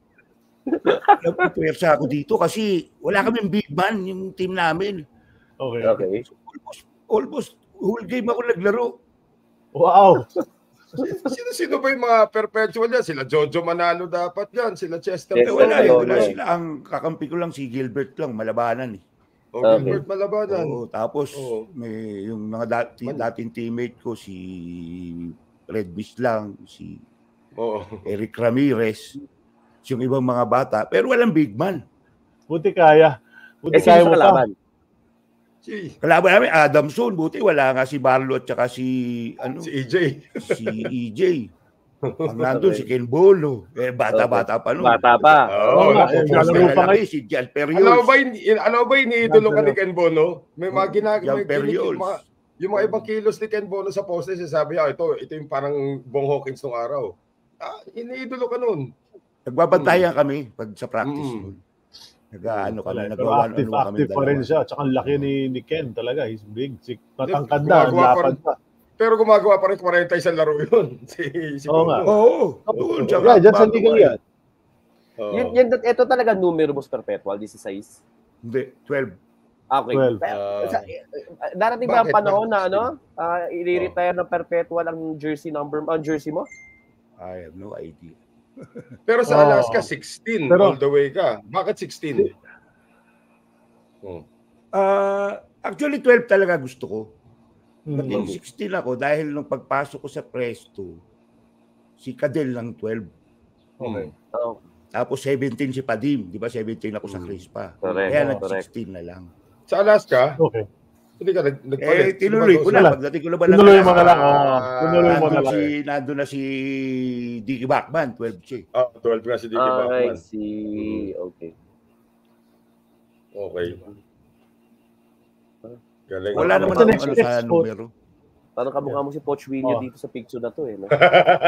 nagpupersa ako dito kasi wala kaming big man yung team namin. Okay. Okay. So, almost, almost whole game ako naglaro. Wow. Sino-sino ba yung mga perpetual yan? Sila Jho Jho Manalo dapat yan. Sila Chester. Yes, Eh, wala, eh, oo, wala oo. sila. Ang kakampi ko lang si Gilbert lang, malabanan eh. O Okay. Gilbert Malabanan. Oo, tapos Oo. may yung mga dati, Man- dating teammate ko si Red Miss lang, si Oo. Eric Ramirez, yung ibang mga bata, pero walang big man. Buti kaya. Buti Eh, sino kaya sa mo pa. kalaban? Si, Kalaban namin, Adamson, buti wala nga si Barlo at saka si, ano, si E J. si E J. Ang nandun si Ken Bolo. Eh, bata-bata pa nun. Bata pa. Oo, Oo nga, nasa eh, first malaro pa lalaki. kayo. Si Jan Alam mo Perios. ba, in, alam mo ba iniidolo ka ni Ken Bono? May mga ginagawa, Jan may ginig, Perios. mga, yung mga ibang kilos ni Ken Bono sa poste, sabi, ah, ito, ito yung parang Bong Hawkins nung araw. Ah, iniidolo ka nun. Nagbabantayan kami pag sa practice Mm. nun. Nag-ano kami, Pero nagawa active, ano kami active pa rin dalawa. siya. Tsaka ang laki ni, ni Ken talaga. He's big. Si, matangkad Gumagawa na, pa lapad rin- pa. Pero gumagawa pa rin forty isang laro yun. Si, si Oo nga. Bono. Oo, doon. Oo. Yeah, dyan sa legal yan. Oo. Yun, yun, ito talaga numero mo perpetual, sixteen. Hindi, twelve. Okay. twelve. Pero, Ah. sa- darating ba ang Bakit? panahon na Bakit? ano, uh, i-retire ng perpetual ang jersey number, ang jersey mo? I have no idea. Pero sa Oo. Alaska, sixteen Pero- all the way ka. Bakit sixteen? Oh. Ah, actually, twelve talaga gusto ko. Hmm. Naging sixteen ako dahil nung pagpasok ko sa Presto, si Cadel ng twelve. Okay. Oh, Tapos seventeen si Padim. Di ba seventeen ako sa Crispa. Correct, Kaya correct. nag-sixteen na lang. Sa Alaska, Okay. hindi ka nag- nagpalit. Eh, tinuloy ko na. Wala. Pagdating ko na ba Tinuloy mo na lang. Ah, Oo. Tinuloy mo na Nandun lang. si, nandun na si Dickie Bachman, twelve siya. Oh, twelve nga si Dickie I Bachman. see. Okay. Okay. Galing. Wala naman Ito ako next- ano next sa quote. numero. Parang kamukha mo si Poch Winnie Oh. dito sa picture na to eh. No?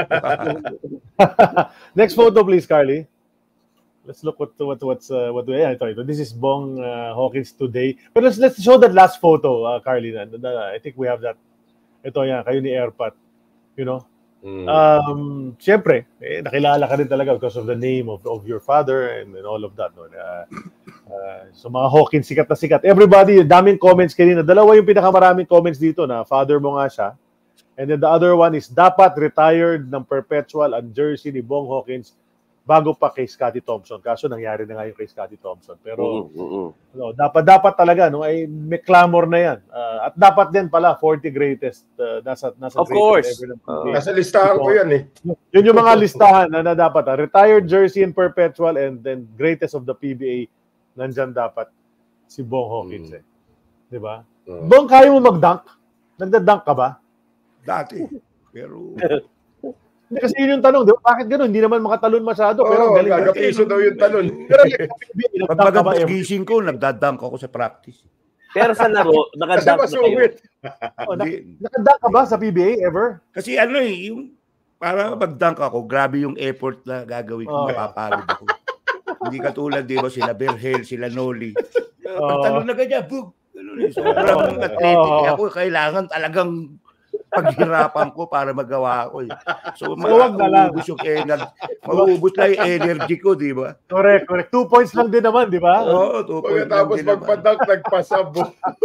Next photo, please, Carly. Let's look what what what's uh, what yeah, ito, ito. This is Bong uh, Hawkins today. But let's let's show that last photo, uh, Carly. Na, na, I think we have that. Ito yan, kayo ni Airpat. You know. Mm. Um, siyempre, eh, nakilala ka rin talaga because of the name of of your father and, and all of that. No? Uh, uh, so mga Hawkins, sikat na sikat. Everybody, daming comments kanina. Dalawa yung pinakamaraming comments dito na father mo nga siya. And then the other one is dapat retired ng perpetual ang jersey ni Bong Hawkins bago pa kay Scottie Thompson. Kaso nangyari na nga yung kay Scottie Thompson. Pero Mm, mm, mm. no, dapat dapat talaga no ay may clamor na yan. Uh, at dapat din pala forty greatest uh, nasa nasa Of greatest course. ever ng P B A. Uh, Nasa listahan ko yan eh. Yun yung mga listahan na, na dapat. Ah. Retired jersey in perpetual and then greatest of the P B A. Nandyan dapat si Bong Hawkins. Mm. Eh. Di ba? Oh. Bong, kaya mo mag-dunk? Nagda-dunk ka ba? Dati. Pero, Hindi, kasi yun yung tanong. Di ba? Bakit gano'n? Hindi naman makatalon masyado. Pero Oo, galing. gagapiso daw yung talon. Pero like, P B A, pag nag-dunk ka ba? magandang ever? gising ko, nagdadunk ako sa practice. Pero sa laro, Kasi nakadunk na kayo. masungit. Oh, na- Hindi. Nakadunk ka ba sa P B A ever? Kasi ano eh, yung para mag-dunk ako, grabe yung effort na gagawin ko, Oh. mapapagod ako. Hindi katulad, di ba, sila Berhel, sila Noli. Oh. Pagtalon na ganyan, bug! Ganun eh. Sobrang athletic Oh. ako. Kailangan talagang paghirapan ko para magawa ko eh. So, So, wag na lang. mauubos yung energy. Mauubos lang yung energy ko, di ba? Correct, correct. Two points lang din naman, di ba? Oo, two point lang Pagkatapos din naman. magpadak, nagpasabo.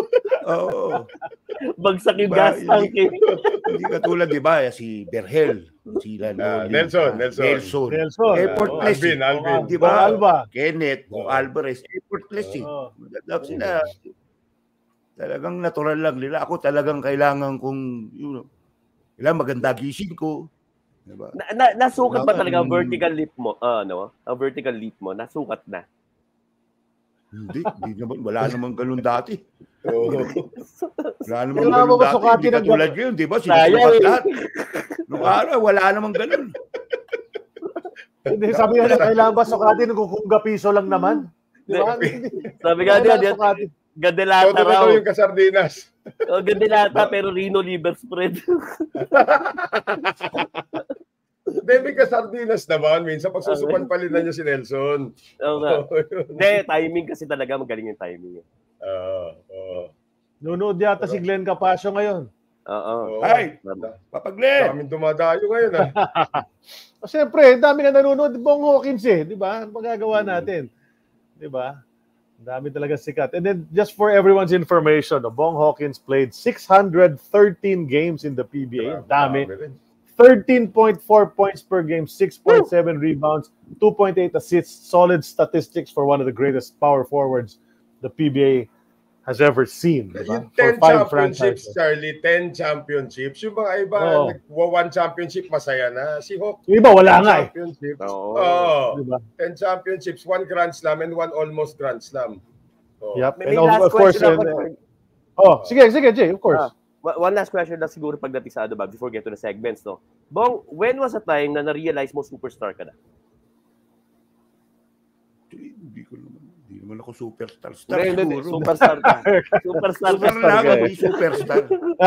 Oo. Bagsak yung Diba, gas tank eh. Hindi katulad, di ba, si Berhel, sila Ah, Noli, Nelson, ah, Nelson. Nelson. Nelson. Effortless. Alvin, eh. Alvin. Di ba? Bong Alba. Kenneth, Bong Oo. Alvarez, effortless eh. Oo. Maganda sila. Talagang natural lang nila. Ako talagang kailangan kong, you know, kailangan maganda gising ko. Diba? Na, na, nasukat ba Wala talaga ang kang- vertical leap mo? Ah, ano? Ang vertical leap mo, nasukat na. Hindi, hindi naman, wala naman ganun dati. Oo. Wala naman Kailangan ganun mo dati. masukatin Hindi ang katulad yun, di ba? Sayang Sinusukat eh. lahat. Nung araw, wala naman ganun. Hindi, sabi nga, kailangan ba sukatin kung kung piso lang naman? Di ba? Sabi nga niya, Kailangan sukatin. Gadelata Todo na raw. daw yung kasardinas. Oh, gadelata pero Reno liver spread. Demi kasardinas naman. Minsan pagsusupan palitan niya si Nelson. Oo nga. Oo, yun. Hindi, timing kasi talaga magaling yung timing. eh. Oo, oo. Nunood yata si Glenn Capasio ngayon. Oo. Oo. Ay, Da- papaglen. Daming dumadayo ngayon ah. O, siyempre, dami na nanonood. Bong Hawkins eh. Di ba? Ano magagawa natin? Di ba? Dami talaga sikat. And then, just for everyone's information, no, Bong Hawkins played six hundred thirteen games in the P B A. Dami. rin. thirteen point four points per game, six point seven rebounds, two point eight assists. Solid statistics for one of the greatest power forwards the P B A has ever seen. Diba? Yung For ten five championships, franchises. Charlie, ten championships. Yung mga iba, Oo. nagwa one championship, masaya na. Si Hawk, Yung iba, wala nga eh. championships. Oo. Oo. Diba? ten championships, one Grand Slam, and one almost Grand Slam. Oh. Yep. May, And may of, last of course, question ako. and, uh, oh, sige, sige, Jay, of course. Ah, One last question na siguro pagdating sa ano ba, before get to the segments, no? Bong, when was the time na na-realize mo superstar ka na? Hindi ko naman. Hindi naman ako superstar. Star Hindi, siguro. Superstar ka. Superstar ka. Super lang, hindi superstar.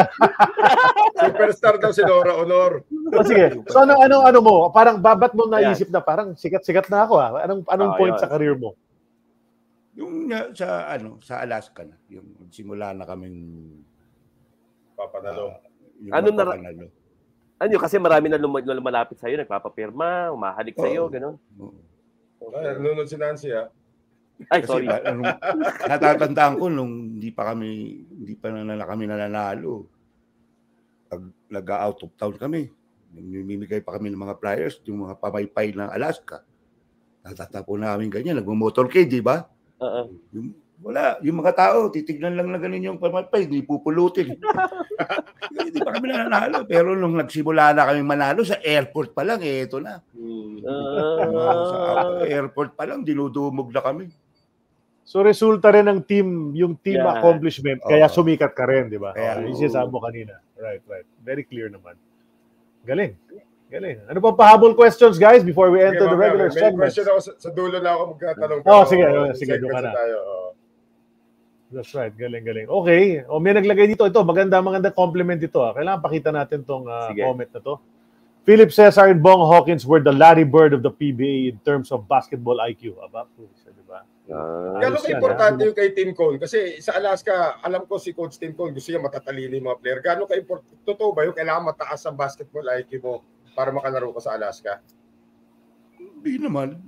Superstar daw si Nora Honor. O sige. So ano ano ano mo? Parang babat mo naisip na parang sikat-sikat na ako ah. Anong anong Oh, point yun. sa career mo? Yung uh, sa ano, sa Alaska na, yung simula na kaming Papanalo. uh, yung Ano na- papanalo. Ano yun? Kasi marami na lum- na lumalapit sa'yo, nagpapapirma, umahalik sa'yo, Oo. gano'n. Oo. Ay, nanonood si Nancy, ha? Ay, Kasi sorry. na, anong, natatandaan ko nung hindi pa kami hindi pa na, na kami nananalo. Pag nag-out of town kami, namimigay pa kami ng mga flyers, yung mga pamaypay ng Alaska. Natatapon namin ganyan, nagmo-motorcade, di ba? Oo. Yung, wala, yung mga tao, titignan lang na ganun yung pamaypay, hindi pupulutin. Hindi pa kami nananalo. Pero nung nagsimula na kami manalo, sa airport pa lang, eh, ito na. Ah. Sa airport pa lang, dinudumog na kami. So resulta rin ng team, yung team Yeah. accomplishment, kaya Oo. sumikat ka rin, di ba? Kaya, Okay, oo. yung sinasabi mo kanina. Right, right. Very clear naman. Galing. Galing. Ano pa pahabol questions, guys, before we enter Sige, the mamaya, regular may segments? question ako sa, sa dulo na ako magkatanong. Oh, pero sige, sige, segments doon ka na. tayo. oo. That's right. Galing, galing. Okay. O, may naglagay dito. Ito, maganda, maganda compliment ito. Ah. Kailangan pakita natin tong ah, Sige. comment na to. Philip Cesar and Bong Hawkins were the Larry Bird of the P B A in terms of basketball I Q. Aba, di ba? Ah. Gano'n Ayos yan, ka-importante ah. yung kay Tim Cone? Kasi sa Alaska, alam ko si Coach Tim Cone, gusto niya matatalino yung mga player. Gano'n ka-importante? Totoo ba yung kailangan mataas ang basketball I Q mo para makalaro ka sa Alaska? Hindi naman.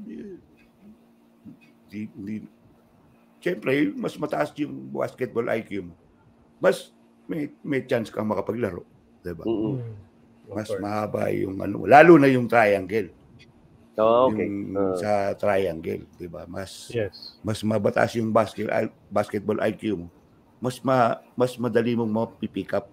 Hindi, hindi. Siyempre, mas mataas yung basketball I Q mo. Mas may, may chance kang makapaglaro. Diba? Mm-mm. Hmm. Mas Okay. mahaba yung ano. Lalo na yung triangle. Oh, okay. Yung Ah. sa triangle. Diba? Mas, Yes. mas mabataas yung basket, basketball I Q mo. Mas, ma, mas madali mong mapipick up.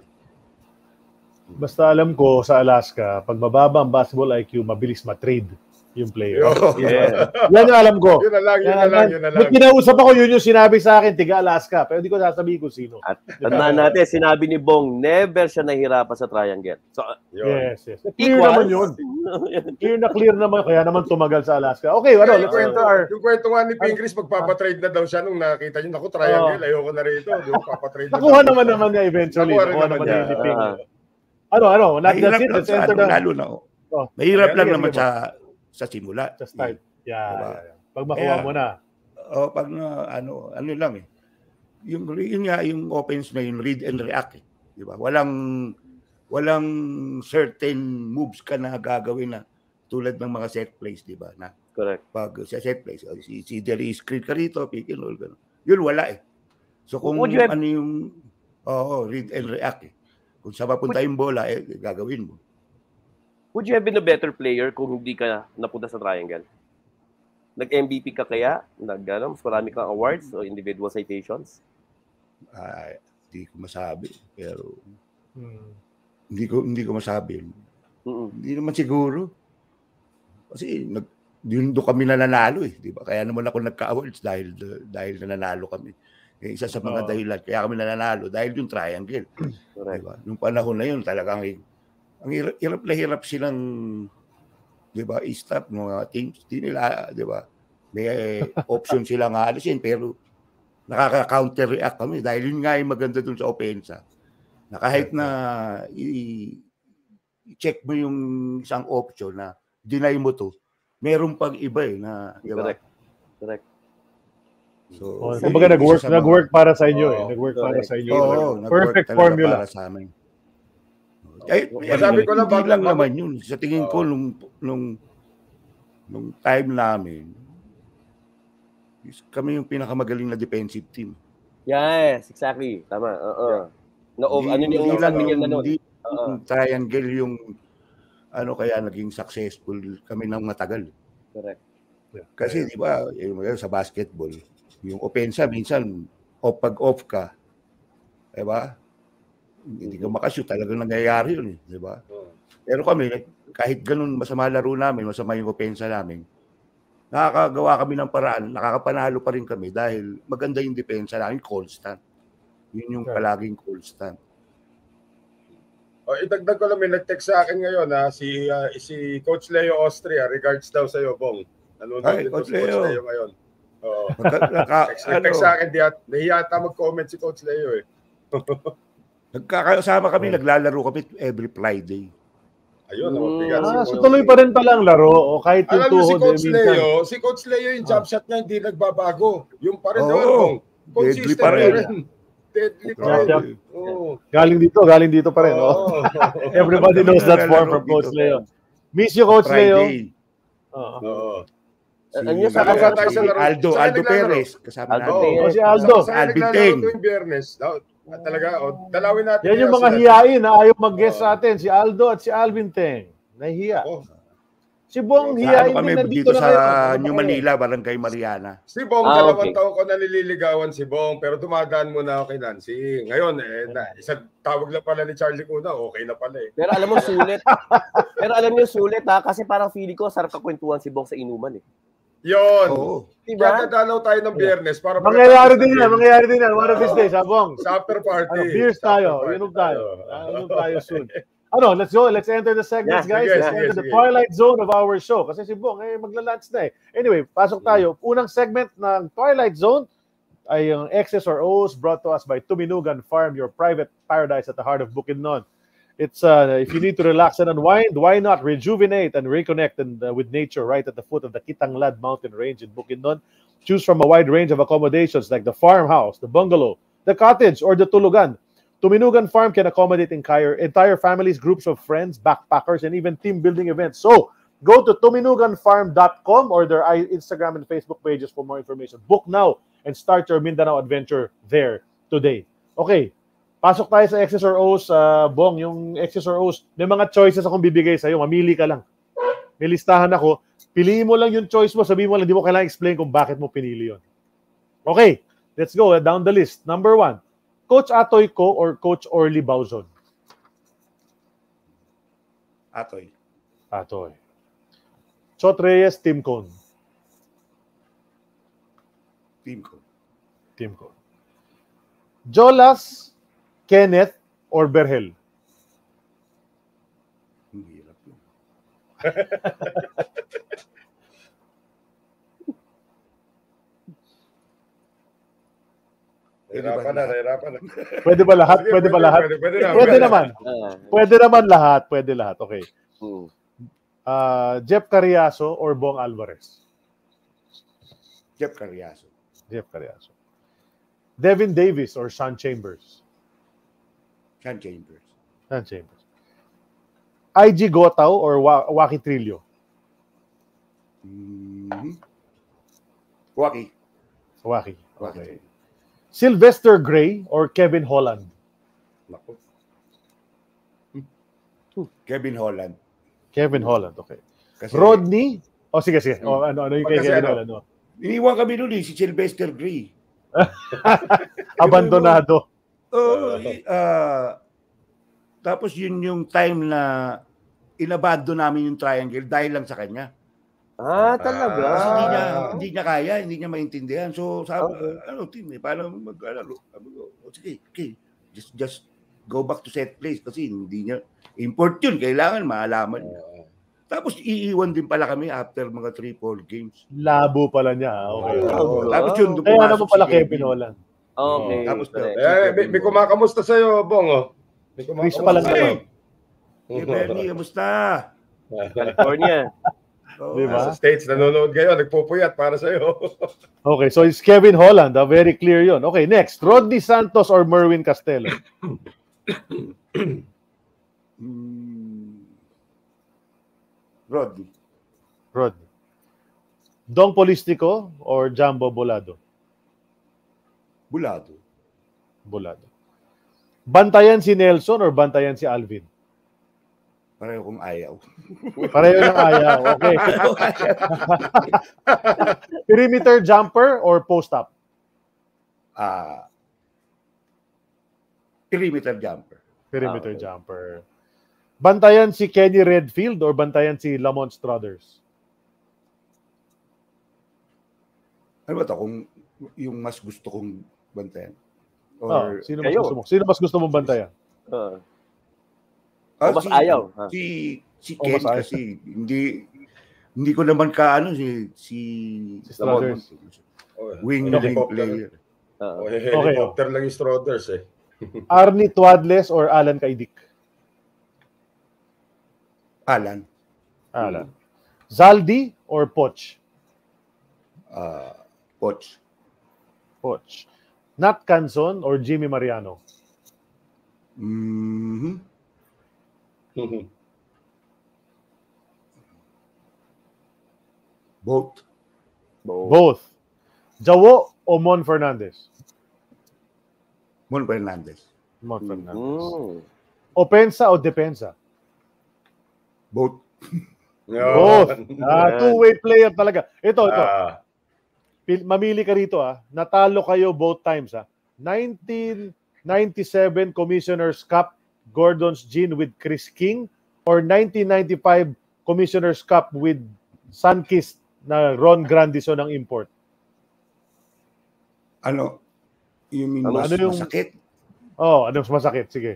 Basta alam ko sa Alaska, pag mababa ang basketball I Q, mabilis ma-trade yung player. Yo. Yeah. Yan yung alam ko. Yun na lang, yun Yan, na lang, yan. yun na May lang. kinausap ako, yun yung sinabi sa akin, tiga Alaska. Pero di ko sasabihin kung sino. At tandaan natin, sinabi ni Bong, never siya nahirapan sa triangle. So, Yun. Yes, yes. Clear equal. naman yun. Clear na clear naman. Kaya naman tumagal sa Alaska. Okay, ano, Kaya let's yung, kwento, enter our... yung kwento nga ni Pingris, magpapatrade na daw siya nung nakita niyo, naku, triangle, ayoko na rito. Di ba, papatrade na Nakuha daw naman siya. naman niya eventually. Nakuha rin Nakuha naman naman niya. niya ni Ping. Ah. Ano, ano, not Mahirap that's it. lang Let's sa enter ano, the... lalo na. Oh. Mahirap Sige, lang sige, naman sige, sa sa simula. Sa start. Yeah, Diba? yeah, yeah. Pag makuha Kaya- mo na. O pag na ano, ano lang eh. Yung yun nga yung offense na yung read and react eh. Di ba? Walang walang certain moves ka na gagawin na tulad ng mga set plays, di ba? Na correct. pag sa set plays, si si Derry screen ka rito, pick and roll ganun. Yun wala eh. So kung Would you have- ano yung oh, read and react eh. Kung saan papunta yung bola, eh, gagawin mo. Would you have been a better player kung hindi ka napunta sa triangle? Nag-M V P ka kaya? Nag, ano, mas marami kang awards o individual citations? Ah, hindi ko masabi. Pero Hmm. hindi ko hindi ko masabi. Mm-mm. Hindi naman siguro. Kasi nag yun do kami nananalo eh, di ba? Kaya naman ako nagka-awards dahil dahil nananalo kami. Eh, isa sa mga Oo. dahilan kaya kami nananalo dahil yung triangle. Correct. Di ba? Nung panahon na yun talagang ang hirap, hirap na hirap silang di ba, i-stop mga teams. Di nila, di ba? May option silang aalisin pero nakaka-counter react kami dahil yun nga yung maganda dun sa opensa. Na kahit na i- i-check mo yung isang option na deny mo to, meron pang iba eh na, di ba? Correct. Correct. So, Oh, yun kumbaga yung nag-work, isa sa mga- nag-work para sa inyo eh. Oo, Nag-work para correct. sa inyo. Oo, nag-work Perfect talaga formula. para sa amin. Ay, Masabi ko lang, hindi bago- lang bago- naman yun. Sa tingin ko, Oo. nung, nung, nung time namin, kami yung pinakamagaling na defensive team. Yes, exactly. Tama. Oo. No, Hindi- ano yung hindi lang sabi niya yung- na nun? hindi Oo. yung triangle yung ano kaya naging successful kami ng matagal. Correct. Kasi di ba, yung, sa basketball, yung opensa minsan off pag off ka, di ba? Hindi ka makashoot, talagang nangyayari yun, eh, di ba? Pero kami, kahit ganun masama laro namin, masama yung opensa namin, nakakagawa kami ng paraan, nakakapanalo pa rin kami dahil maganda yung depensa namin, constant. Yun yung Right. palaging constant. O, idagdag ko lang, may nag-text sa akin ngayon ha, si uh, si Coach Leo Austria, regards daw sa iyo, Bong. Nanonood Ay, din Coach si Coach Leo. Leo ngayon. Oo. Nagka- naka- Text, nag-text ano, sa akin, di at nahiyata mag-comment si Coach Leo eh. Nagkakasama kami, naglalaro kami every Friday. Ayun, mm. bigat si Ah, Coach so tuloy pa rin palang laro o kahit yung Alam niyo si tuhod Coach eh, minsan. Leo, si Coach Leo yung jump shot niya hindi nagbabago. Yung pa rin Oo. naman, Bong. Deadly Consistent pa rin. Deadly pa Jump rin. shot. Oo. Galing dito, galing dito pa rin. Oh. Oo. Everybody knows that form from Coach Leo. Miss you, Coach Leo. Friday. Oo. Oo. Si, Ano yun, sa Nalaro kasama tayo sa laro. Aldo, Saan Aldo naglalaro? Perez. Kasama Aldo natin. Perez. Oh, si Aldo. Saan Alvin naglalaro Teng. tuwing Biyernes? Daw- ah, Talaga, oh, dalawin natin. Yan yung kaya mga sila. hiyain na ayaw mag-guest Oo. sa atin. Si Aldo at si Alvin Teng. Nahihiya. Oh. Si Bong Sa hiyain Ano kami din nandito dito na sa kayo. Ano New ba kayo? Manila, Barangay Mariana. Si Bong, Ah, dalawang okay. taon ko na nililigawan si Bong, pero dumadaan muna ako kay Nancy. Ngayon, eh, na, isang tawag lang pala ni Charlie Kuna, okay na pala eh. Pero alam mo, sulit. Pero alam niyo, sulit ha, kasi parang feeling ko, sarap kakwentuhan si Bong sa inuman eh. Yun. Oo. Diba? Kaya dadalaw tayo ng Biyernes para Mangyayari pagkatapos din ng yan. game, Mangyayari din yan. One of these days, ha, Bong? sa after party. Ano, beers Sa after tayo. party Inom tayo. Ah, Inom tayo soon. Ano, let's go. Let's enter the segments, Yeah, guys. sige, Let's sige, enter the sige. twilight zone of our show. Kasi si Bong, eh, magla-lunch na eh. Anyway, pasok tayo. Unang segment ng Twilight Zone ay yung X's or O's brought to us by Tuminugan Farm, your private paradise at the heart of Bukidnon. It's uh, if you need to relax and unwind, why not rejuvenate and reconnect and, uh, with nature right at the foot of the Kitanglad mountain range in Bukidnon? Choose from a wide range of accommodations like the farmhouse, the bungalow, the cottage, or the tulugan. Tuminugan Farm can accommodate entire, entire families, groups of friends, backpackers, and even team building events. So, go to tuminugan farm dot com or their Instagram and Facebook pages for more information. Book now and start your Mindanao adventure there today. Okay, pasok tayo sa X's or O's. Uh, Bong, yung X's or O's, may mga choices akong bibigay sa'yo. Mamili ka lang. May listahan ako. Piliin mo lang yung choice mo. Sabihin mo lang, di mo kailangan explain kung bakit mo pinili yun. Okay, let's go down the list. Number one, Coach Atoy Ko or Coach Orly Bauzon? Atoy. Atoy. Chot Reyes, Tim Cone. Team ko. Tim Cone. Jolas, Kenneth, or Berhel? Ang hirap yun. Hirapan na, hirapan na. Pwede ba lahat? Sige, Pwede ba lahat? Pwede, pwede, na, Pwede naman. Ah, Pwede naman lahat. Pwede lahat. Okay. hmm. Uh, Jeff Carriazo or Bong Alvarez? Jeff Carriazo. Jeff Carriazo. Devin Davis or Sean Chambers? Sean Chambers. Sean Chambers. I G Gotao or Wa- Waki Trillo? Mm-hmm. Waki. Waki. Waki. Okay. Sylvester Gray or Kevin Holland? Naku. Kevin Holland. Kevin Holland, okay. Kasi, Rodney? O oh, sige, sige. O, ano, ano yung kay Kasi Kevin ano? Holland? No? iniwan kami nun eh, si Sylvester Gray. Abandonado. Oh, uh, tapos yun yung time na inabado namin yung triangle dahil lang sa kanya. Ah, talaga? Kasi hindi niya, Ah. hindi niya kaya, hindi niya maintindihan. So, sabi, Okay. ano, team, eh, paano mag-alaro? Sabi ko, oh, sige, okay, just, just go back to set place kasi hindi niya, import yun, kailangan maalaman niya. Tapos iiwan din pala kami after mga three four games. Labo pala niya. ah. Okay. Oh, Tapos yun, doon Kaya pumasok naman pala si Kevin Holland. Okay. Tapos, correct. Eh, may, may kumakamusta sa'yo, Bong, oh. May Chris kumakamusta pa lang sa'yo. Hey, Bernie, kamusta? California. Oh, Di ba? Sa States, nanonood kayo, nagpupuyat para sa'yo. Okay, so it's Kevin Holland. Ah, very clear yun. Okay, next. Rodney Santos or Merwin Castelo? Hmm. Rodney. Rodney. Dong Polistico or Jumbo Bolado? Bulado. Bolado. Bantayan si Nelson or bantayan si Alvin? Pareho kong ayaw. Pareho ng ayaw. Okay. Perimeter jumper or post-up? Ah, perimeter jumper. Perimeter Ah, okay. jumper. Bantayan si Kenny Redfield or bantayan si Lamont Struthers? Ano ba ito? Kung yung mas gusto kong bantayan? Oh, Or sino mas kayo? gusto mo? Sino mas gusto mong bantayan? Ah. O mas si, ayaw? Ha? Si, si O, Ken mas ayaw. kasi, hindi, hindi ko naman ka, ano, si, si, Si Struthers. Oh, wing, wing player. Oh, Uh, helicopter okay, oh. lang yung Struthers eh. Arnie Tuadles or Alan Kaidik? Alan. Alan. Hmm. Zaldi or Poch? Uh, Poch. Poch. Nat Canson or Jimmy Mariano? Mm-hmm. Both. Both. Both. Jawo o Mon Fernandez? Mon Fernandez. Mon Fernandez. Mm. Opensa o depensa? Both. Both. Ah, two-way player talaga. Ito, ito. Ah. Mamili ka rito ah. Natalo kayo both times ah. nineteen ninety-seven Commissioner's Cup Gordon's Gin with Chris King or nineteen ninety-five Commissioner's Cup with Sunkist na Ron Grandison ang import? Ano? You mean ano, mas ano yung masakit? Oh, ano mas masakit? Sige.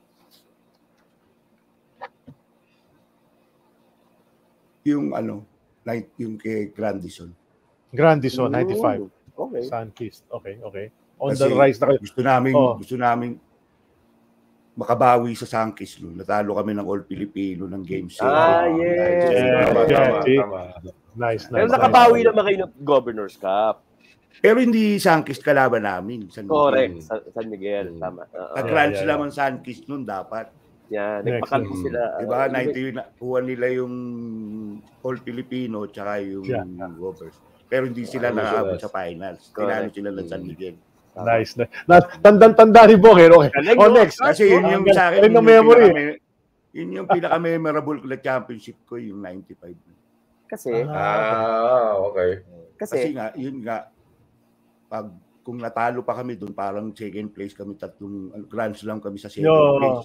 Yung ano, like yung kay Grandison. Grandison, ninety-five. Okay. Sunkist. Okay, okay. On kasi the rise na kayo. Gusto namin, oh. gusto namin makabawi sa Sunkist noon. Natalo kami ng All Filipino ng game seven. Ah, yes. Yeah, yeah, tama, yeah, tama, tama. Nice, nice. Pero nakabawi nice. naman kayo ng Governor's Cup. Pero hindi Sunkist kalaban namin. San Correct. San, San Miguel, tama. Uh, Pag Grand yeah, yeah, Slam ang Sunkist noon dapat. Yan, yeah, nagpakalbo hmm. sila. Uh, diba, ninety kuha nila yung All Filipino tsaka yung yeah. Govers. Pero hindi sila uh, nakaabot sa finals. Tinalo sila ng San Miguel. Nice. Na, tandang-tanda rin po. Okay. okay. Oh, next. Kasi yun yung sa akin, yun yung memory. Yun yung pinaka-memorable ko na championship ko, yung ninety-five. Kasi? Ah, okay. Kasi, kasi nga, yun nga, pag kung natalo pa kami doon, parang second place kami, tatlong Grand Slam kami sa second Yo. place.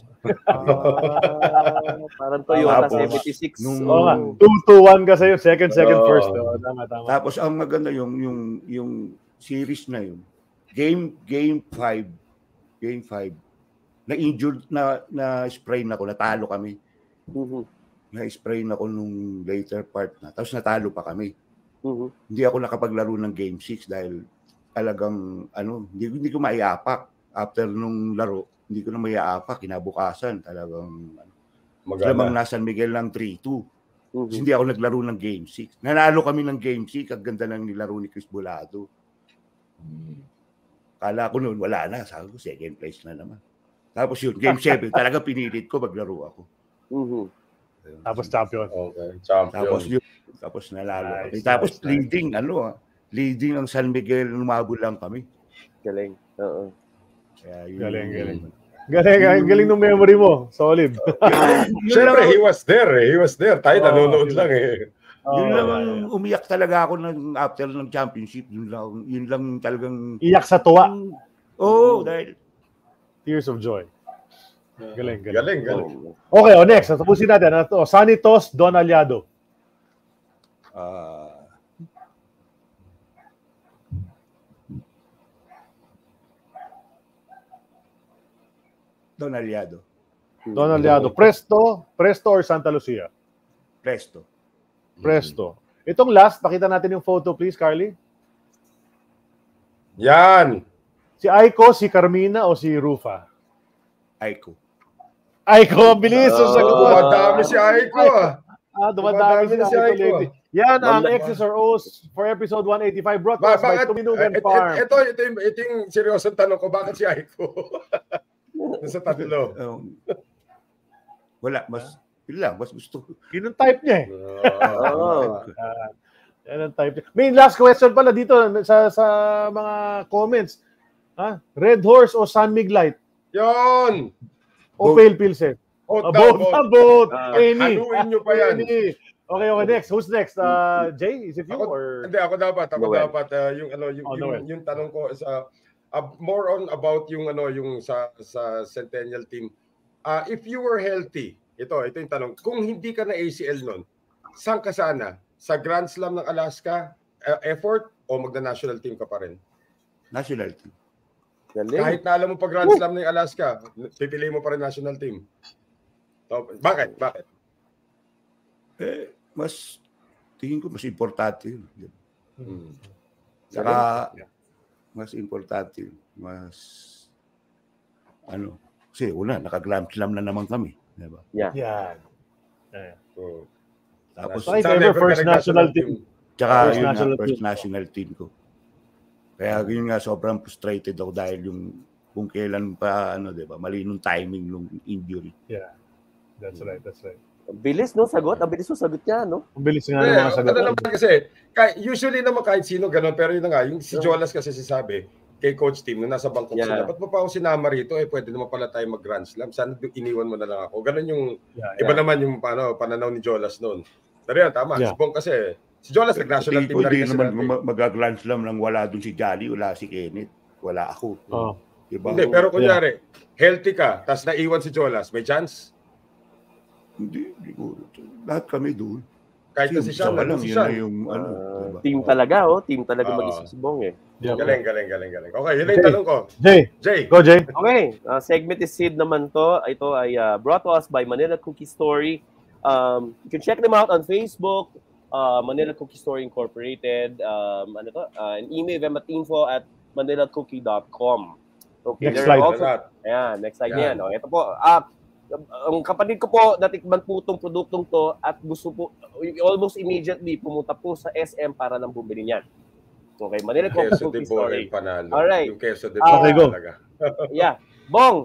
uh, parang Toyota seventy-six. Nung, oh, nga, two to one ka sa'yo, second, second, oh. first. Oh, tama, tama. Tapos ang maganda yung, yung, yung series na yun, game game five, game five, na-injured, na, na-spray na ako, natalo kami. Mm-hmm. Na-spray na ako nung later part na, tapos natalo pa kami. Mm-hmm. Hindi ako nakapaglaro ng game six dahil talagang ano, hindi, hindi ko maiapak after nung laro, hindi ko na maiapak kinabukasan, talagang ano, maglamang na San Miguel ng three two. Mm-hmm. Hindi ako naglaro ng game six. Nanalo kami ng game six, ang ganda ng nilaro ni Chris Bolado. Kala ko noon wala na, sabi ko second place na naman. Tapos yun, game seven, talaga pinilit ko maglaro ako. Mm-hmm. Tapos champion. Okay, champion. Tapos yun, tapos nalalo. Nice, tapos nice, leading, nice. ano ah, leading ang San Miguel, lumabo lang kami. Galing. Oo. Kaya yun, galing, galing. Galing, galing, galing ng memory mo. Solid. Siyempre, he was there eh. He was there. Tayo oh, nanonood lang eh. Oh, yun lang ang umiyak talaga ako ng after ng championship. Yun lang, yun lang talagang... Iyak sa tuwa. Oo, oh, dahil... Tears of joy. Galing, galing. Galing, galing. Okay, o next. Tapusin natin. Ano to? Sanitos Don Aliado. Ah... Uh, Don Aliado. Don Aliado. Presto, Presto or Santa Lucia? Presto. Presto. Itong last, pakita natin yung photo please, Carly. Yan. Si Aiko, si Carmina o si Rufa? Aiko. Aiko, bilis. Oh, dumadami si Aiko ah. Ah, dumadami si Aiko. Yan ang X's or O's for episode one eighty-five brought to us by Tuminugan Farm. Ito, ito, ito, ito yung seryosong tanong ko, bakit si Aiko? Sa tatlo. Um, wala, mas, yun lang, mas gusto. Yun ang type niya eh. Oh. uh, yan ang type niya. May last question pala dito sa sa mga comments. Ha? Red Horse o San Miglite? Yun! O Pale Pilsen? O both. Both. Any. Haluin nyo pa yan. Any. Okay, okay, next. Who's next? Uh, Jay, is it you ako, or? Hindi, ako dapat. Ako Noel. dapat. Uh, yung, ano, yung, oh, yung, yung tanong ko is, uh, Uh, more on about yung ano yung sa sa Centennial team. Uh, if you were healthy, ito ito yung tanong. Kung hindi ka na A C L noon, saan ka sana? Sa Grand Slam ng Alaska uh, effort o magna-national team ka pa rin? National team. Galing. Kahit na alam mo pa Grand Slam ng Alaska, pipili mo pa rin national team. So, bakit? Bakit? Eh, mas, tingin ko mas importante yun. Hmm. Saka, mas importante yun. Mas, ano, kasi una, naka-Grand Slam na naman kami. Diba? Yeah. Yan. Yeah. Hmm. Tapos, Sa ever first national team. Tsaka First yun national nga, first team. national team ko. Kaya yun nga, sobrang frustrated ako dahil yung kung kailan pa, ano, di ba, mali nung timing nung injury. Yeah. That's right, that's right. Ang bilis, no? Sagot. Ang bilis mo sagot niya, no? Ang bilis nga Eh, ng mga sagot. ano naman kasi, kahit, usually naman kahit sino ganun, pero yun na nga, yung si Jolas kasi sisabi, kay coach team, nung nasa Bangkok Yeah. sila, ba't mo pa ako sinama rito? Eh, pwede naman pala tayo mag-Grand Slam. Sana iniwan mo na lang ako. Ganun yung, Yeah, iba yeah. naman yung ano, pananaw ni Jolas noon. Pero yan, tama. Yeah. Si Bong kasi, si Jolas nag-national team na rin kasi naman dati. mag-Grand Slam nang wala dun si Jolly, wala si Kenneth, wala ako. Oh. Diba? Hindi, pero kunyari, healthy ka, tapos naiwan si Jolas, may chance? Hindi, hindi ko. Lahat kami doon. Kahit na si Sean, lang, si yun Sean. na yung, ano, Uh, diba? team talaga, oh. Team talaga Oo. mag-isip si Bong, eh. Yeah. Galing, galing, galing, galing. Okay, yun na yung Okay. tanong ko. Jay, Jay, go Jay. Okay, uh, segment is seed naman to. Ito ay uh, brought to us by Manila Cookie Story. Um, you can check them out on Facebook, uh, Manila Cookie Story Incorporated. Um, ano to? Uh, and email them at info at manila cookie dot com. Okay, Next there slide. are also, Lahat. ayan, next slide Yan. yan. Oh, ito po. Ah, ang kapatid ko po, natikman po itong produktong to at gusto po, almost immediately, pumunta po sa S M para lang bumili niyan. Okay, Manila Cookie Queso de Story. Boa yung panalo. Alright. Yung queso de Ah, Boa okay, go. talaga. Yeah. Bong,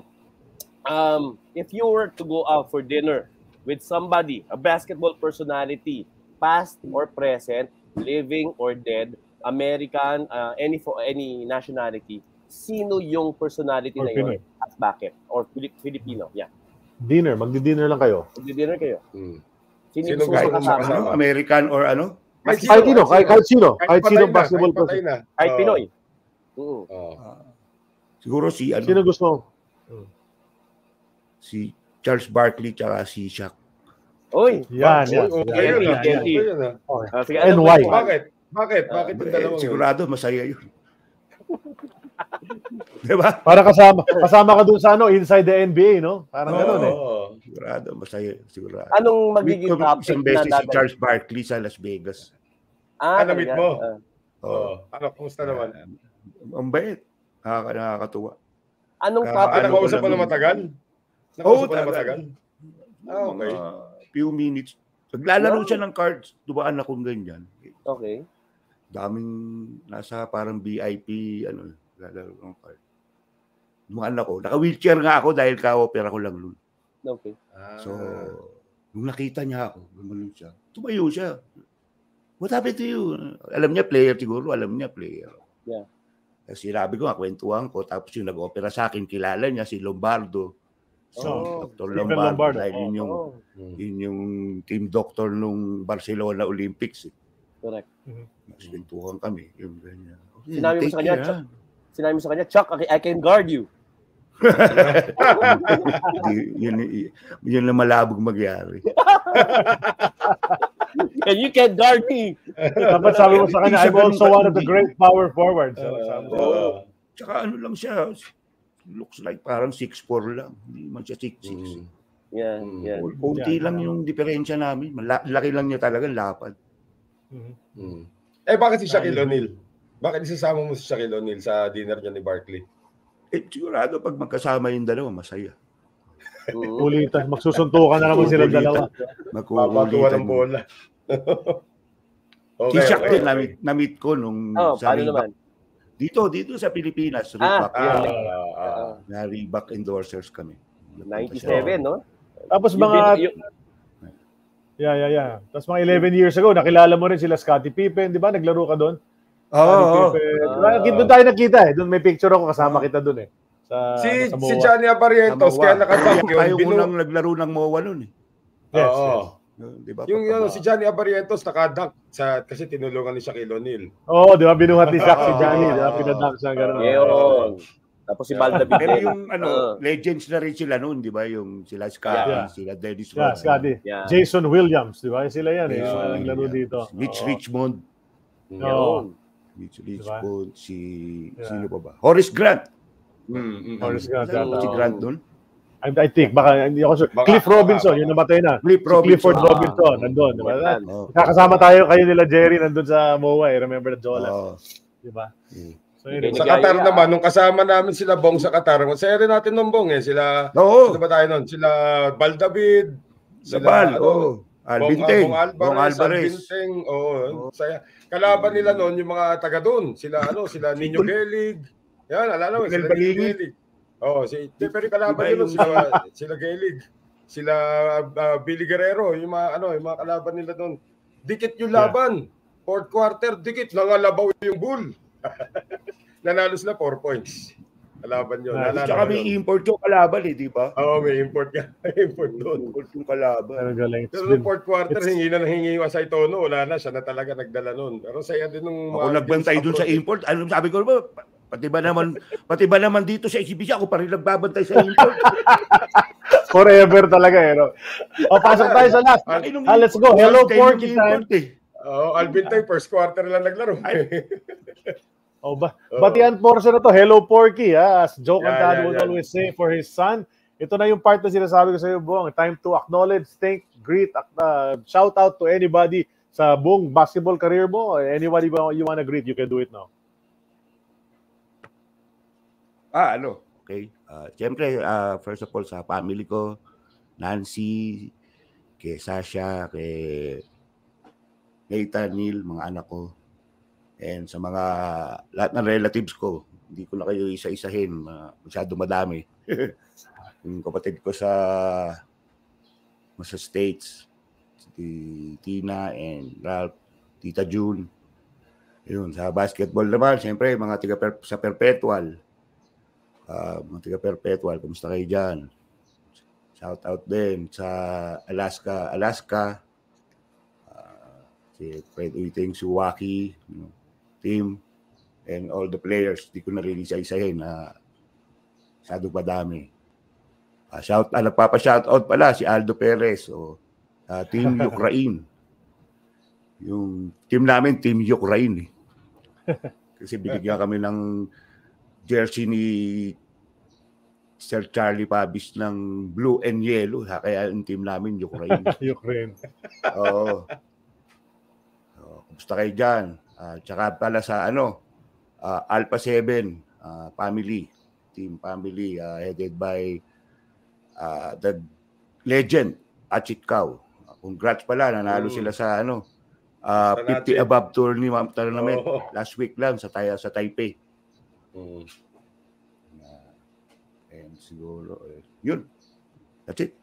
um, if you were to go out for dinner with somebody, a basketball personality, past or present, living or dead, American, uh, any for any nationality, sino yung personality Or na yun Pinoy. at bakit? Or Filip- Filipino, yeah. Dinner, magdi-dinner lang kayo. Magdi-dinner kayo. Hmm. Sino Sino yung gusto gusto mo mo kasama? kasama? Ano, American or ano? Kahit Kahit sino, kahit, kahit sino, kahit patay sino na, basketball kahit patay person. na. Kahit Oo. Pinoy. Oo. Oo. Ah, siguro si, ano, Sino gusto mo? si Charles Barkley tsaka si Shaq. Oy. Yan, Uy, yan. okay yan, yun, yan, ah. yan. Okay yun, ah. Okay. Uh, sige, And ano why? po? Bakit? Bakit? Bakit yung Eh, dalawang yun? sigurado masaya yun. Diba? Para kasama, kasama ka dun sa ano, inside the N B A, no? Parang Oo. ganun eh. Sigurado, masaya. Sigurado. Anong magiging Meet ko topic isang na beses si dadalhin? Charles Barkley sa Las Vegas. Ah, Ah, na-meet talaga? mo? Ah. Oo. Ano, kumusta naman? Uh, ang bait. Nakaka- Nakakatuwa. Anong Ka- Ah, topic? ano nakausap ko mo na lang- matagal? Oo, Nakausap mo na tagal. matagal? Ah, okay. Mga few minutes. Naglalaro Wow. siya ng cards. Dumaan akong ganyan. Okay. Daming nasa parang V I P, ano, naglalaro ng cards. Dumaan ako. Naka-wheelchair nga ako dahil ka-opera ko lang nun. Okay. Ah. So, nung nakita niya ako, gumanon siya. Tumayo siya. What happened to you? Alam niya, player siguro. Alam niya, player. Yeah. Kasi sinabi ko, kwentuhan ko. Tapos yung nag-opera sa akin, kilala niya si Lombardo. So, Oh, Doctor Stephen Lombardo. Lombardo. Dahil yun yung, Oh, yun yung team doctor nung Barcelona Olympics. Eh. correct. Mas kwentuhan kami. Yung ganyan. Okay, Sinabi mo take sa kanya, care, Chuck. ha? Sinabi mo sa kanya, Chuck, I I can guard you. Hindi, yun, yun, yun na malabog magyari. And you can guard me. Dapat sabi mo sa kanya, I'm also one of the great power forwards. So, sabi mo. Oo. Tsaka ano lang siya, looks like parang six four lang. Hindi man siya six six. Mm. Yeah, Mm. yeah. Kunti Yeah. lang yung diferensya namin. Mala- laki lang niya talaga, lapad. Mhm. Mm. Eh, bakit si Shaquille O'Neal? Bakit isasama mo si Shaquille O'Neal sa dinner niya ni Barkley? Eh, sigurado pag magkasama yung dalawa, masaya. Mm. Ulitan, magsusuntukan na naman sila dalawa. Mapatuwa Magkukulitan. ng bola. Si Shaq din, na-meet, na-meet ko nung Oh, sa paano Reebok. naman? Dito, dito sa Pilipinas, Ah, Reebok. Ah, yeah. ah, ah. Na Reebok endorsers kami. ninety-seven, no? Tapos Yung mga, bin- yung- yeah, yeah, yeah. Tapos mga eleven years ago, nakilala mo rin sila Scottie Pippen, di ba? Naglaro ka doon. Oo, oo. Ah, doon tayo nakita eh. Doon may picture ako, kasama kita doon eh. Sa, Si, sa si Moa. Johnny Abarientos, Tama kaya ba? nakatank yun. Tayo Binu- unang naglaro ng M O A nun eh. Yes, Oo. yes. Di ba? Yung Pagkaba- ano, si Johnny Abarientos nakadunk sa, kasi tinulungan ni Shaquille O'Neal. Oo, di ba? Binuhat ni Shaq si Ah. Johnny. Di ba? Pinadunk siya. Ganun. Ngayon. Tapos si Baldavid. Pero yung ano, Ah. legends na rin sila noon, di ba? Yung sila Scotty, Yeah. sila Dennis Yeah, Rodman, Scotty. Yeah. Jason Williams, di ba? Sila yan eh. Yeah. Yung mga naglaro dito. Rich Oo. Richmond, Ngayon. Rich Diba? Richmond, si Yeah. sino pa ba? Horace Grant. Mm, mm, Horace mm. Grant Saan yata. si Oo. Grant doon? I, I think, baka, hindi ako sure. Baka, Cliff Robinson, baka, yun namatay na. Cliff Si Clifford Robinson. Robinson, Ah, nandun. Diba? oh. Kakasama tayo, kayo nila Jerry, nandun sa M O A, eh. Remember the Jolas? Oh. Diba? Hmm. So, yun, Sa Qatar naman, nung kasama namin sila Bong sa Qatar, masaya rin natin ng Bong eh. Sila, Oo. ano ba tayo nun? Sila Baldavid, sila, Sabal, ano, oh. Albinteng. Bong, uh, Bong Alvarez, Bong Alvarez. Albinteng, oo. Oh, saya. Kalaban nila noon yung mga taga doon. Sila, ano, sila Nino Gelig. Yan, alala mo, sila Nino Gelig. Oo, si, pero kalaban nila sila, sila Gelig. Sila uh, Billy Guerrero, yung mga, ano, yung mga kalaban nila doon. Dikit yung laban. Fourth quarter, dikit. Nangalabaw yung bull. Nanalo sila four points. Kalaban yun. Nice. Tsaka may import yung kalaban eh, di ba? Oo, may import ka. import doon. Import yung kalaban. Pero galing. Pero noong fourth quarter, hingi na hingi wa sa Tono. Wala na, siya na talaga nagdala noon. Pero saya din nung... Ako nagbantay doon sa import. Ano sabi ko ba? Pati ba naman, pati ba naman dito sa exhibition, ako pa rin nagbabantay sa import. Forever talaga eh. No? O, pasok tayo sa last. Ah, let's go. Hello, Porky time. Oo, oh, Alvin tayo, first quarter lang naglaro. Oh, ba batian portion na to. Hello, Porky. Ha? As Joe Yeah, Cantado yeah, would yeah. always say for his son. Ito na yung part na sinasabi ko sa iyo, Bong. Time to acknowledge, thank, greet, uh, shout out to anybody sa buong basketball career mo. Anybody you wanna greet, you can do it now. Ah, ano? Okay. Uh, Siyempre, uh, first of all, sa family ko, Nancy, kay Sasha, kay Nathan, Neil, mga anak ko. And sa mga lahat ng relatives ko, hindi ko na kayo isa-isahin, uh, masyado madami. Yung kapatid ko sa sa States, si Tina and Ralph, Tita June. Yun, sa basketball naman, siyempre, mga tiga per, sa Perpetual. Uh, mga tiga Perpetual, kumusta kayo dyan? Shout out din sa Alaska, Alaska. Uh, si Fred Uiting, si Waki, you know, team, and all the players. Di ko na rin isa-isahin na uh, masyadong madami. Uh, shout, uh, nagpapa-shoutout pala si Aldo Perez o uh, Team Ukraine. Yung team namin, Team Ukraine. Eh. Kasi binigyan kami ng jersey ni Sir Charlie Pabis ng blue and yellow. Ha? Kaya yung team namin, Ukraine. Ukraine. Oo. So, kumusta kayo dyan? Uh, tsaka pala sa ano, uh, Alpha seven uh, family, team family uh, headed by uh, the legend, Achit Cow. Uh, congrats pala, nanalo mm. sila sa ano, uh, fifty above tournament, tournament oh. last week lang sa, tayo, sa Taipei. Mm. Uh, and siguro, uh, yun. That's it.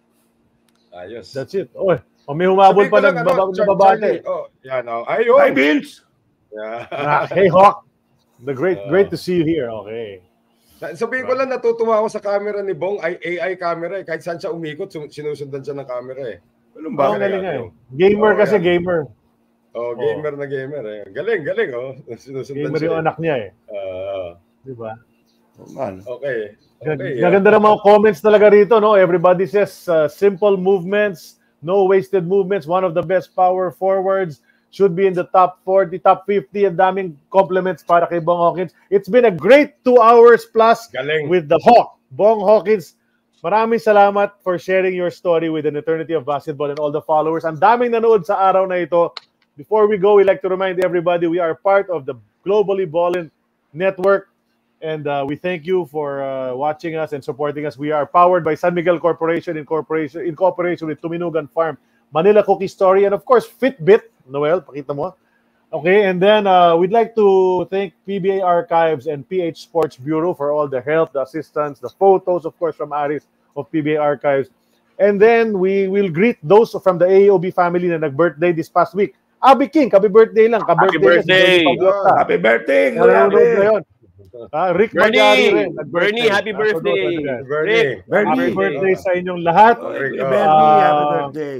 Ayos. That's it. Oh, oh may humabol pa ng babate. Oh, yan oh. Ayun. Hi, Vince! Yeah. Ah, hey Hawk, the great, uh, great to see you here. Okay. Sabihin ko lang, natutuwa ako sa camera ni Bong, ay A I camera eh. Kahit saan siya umikot, sinusundan siya ng camera eh. Anong ba? Oh, galing eh. Gamer oh, kasi yan. gamer. Oh, gamer oh. na gamer eh. Galing, galing oh. Sinusundan gamer siya. yung eh. anak niya eh. Uh, Di ba? Oh, man. Okay. Okay. Maganda yeah. ng mga comments talaga rito, no? Everybody says uh, simple movements, no wasted movements, one of the best power forwards. Should be in the top forty, top fifty, and daming compliments para kay Bong Hawkins. It's been a great two hours plus Galing. with the Hawk. Bong Hawkins, maraming salamat for sharing your story with an eternity of basketball and all the followers. Ang daming nanood sa araw na ito. Before we go, we'd like to remind everybody we are part of the Globally Ballin Network, and uh, we thank you for uh, watching us and supporting us. We are powered by San Miguel Corporation in cooperation, in cooperation with Tuminugan Farm, Manila Cookie Story, and of course, Fitbit. Noel, pakita mo. Okay, and then uh, we'd like to thank P B A Archives and P H Sports Bureau for all the help, the assistance, the photos, of course, from Aris of P B A Archives. And then we will greet those from the A E O B family na nag-birthday this past week. Abby King, happy birthday lang. Happy birthday! Oh, happy birthday! Happy Ah, Rick Bernie, Bernie, happy birthday! Rick, happy birthday sa inyong lahat. Oh, Rick, Bernie, happy birthday!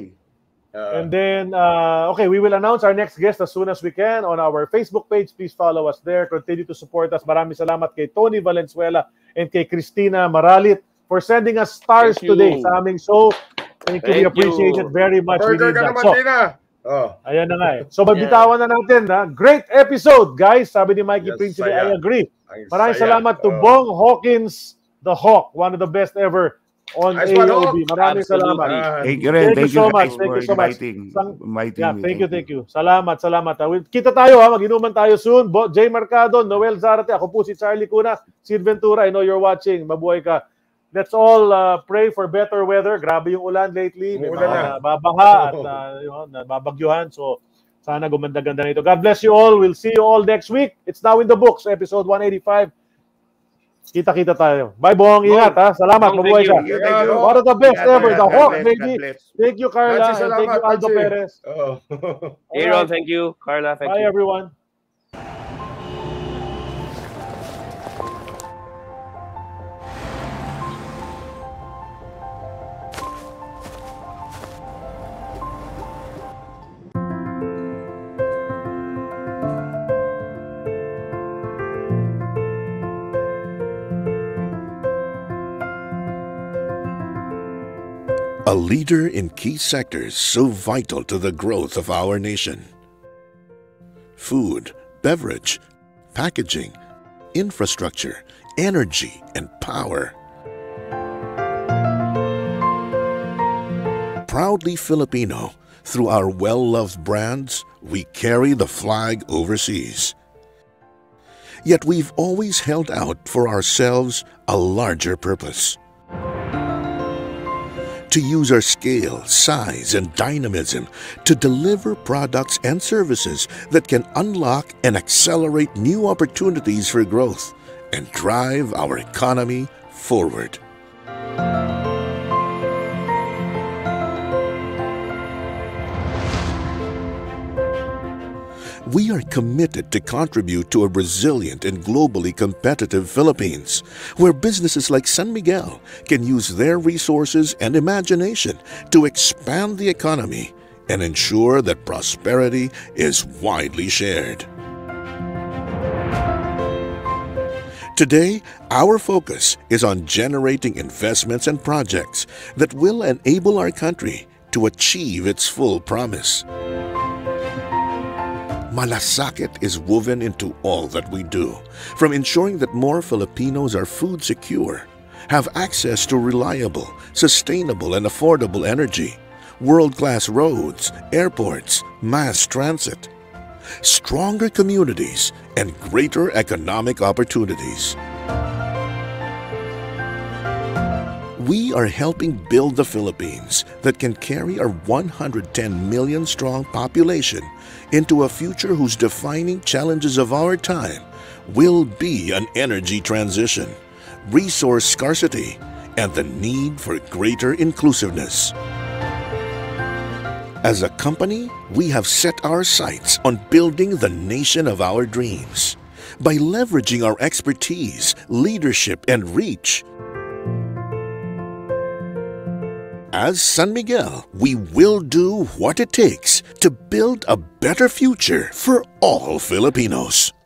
Uh, and then, uh, okay, we will announce our next guest as soon as we can on our Facebook page. Please follow us there. Continue to support us. Maraming salamat kay Tony Valenzuela and kay Christina Maralit for sending us stars Thank today you. sa aming show. Thank, Thank you. We appreciate you. it very much. Burger ka naman, so, Tina. Oh. Ayan na nga eh. So, magbitawan yeah. na natin. Ha? Great episode, guys. Sabi ni Mikey yes, Principe, I agree. Ay, Maraming saya. salamat to oh. Bong Hawkins, the Hawk. One of the best ever on Nice A E one, O B. oh. Maraming Absolutely. salamat. Ah, Thank you rin. Thank you Thank you so guys much. Thank for you so much. inviting, Sang- inviting Yeah, me. thank you, thank you. Salamat, salamat. Ah, we'll- Kita tayo ha, mag-inuman tayo soon. Bo, Jay Mercado, Noel Zarate, ako po si Charlie Cuna, Sid Ventura, I know you're watching. Mabuhay ka. Let's all uh, pray for better weather. Grabe yung ulan lately. May Umuulan mga na. nababaha at uh, yun, nababagyuhan. So, sana gumanda-ganda na ito. God bless you all. We'll see you all next week. It's now in the books, episode one eighty-five. Kita-kita tayo. Bye, Bong. Ingat, ha? Salamat. Bong, Mabuhay thank ka. Thank you, thank you. One of the best Ingat, ever. ingat. The God Hawk, bless, baby. God bless. Thank you, Carla. Nancy, And thank salamat, you, Aldo Nancy. Perez. Oo. Aaron, thank you. Carla, thank Bye, you. everyone. A leader in key sectors so vital to the growth of our nation. Food, beverage, packaging, infrastructure, energy, and power. Proudly Filipino, through our well-loved brands, we carry the flag overseas. Yet we've always held out for ourselves a larger purpose. To use our scale, size, and dynamism to deliver products and services that can unlock and accelerate new opportunities for growth and drive our economy forward. We are committed to contribute to a resilient and globally competitive Philippines, where businesses like San Miguel can use their resources and imagination to expand the economy and ensure that prosperity is widely shared. Today, our focus is on generating investments and projects that will enable our country to achieve its full promise. Malasakit is woven into all that we do, from ensuring that more Filipinos are food secure, have access to reliable, sustainable, and affordable energy, world-class roads, airports, mass transit, stronger communities, and greater economic opportunities. We are helping build the Philippines that can carry our one hundred ten million strong population into a future whose defining challenges of our time will be an energy transition, resource scarcity, and the need for greater inclusiveness. As a company, we have set our sights on building the nation of our dreams by leveraging our expertise, leadership, and reach. As San Miguel, we will do what it takes to build a better future for all Filipinos.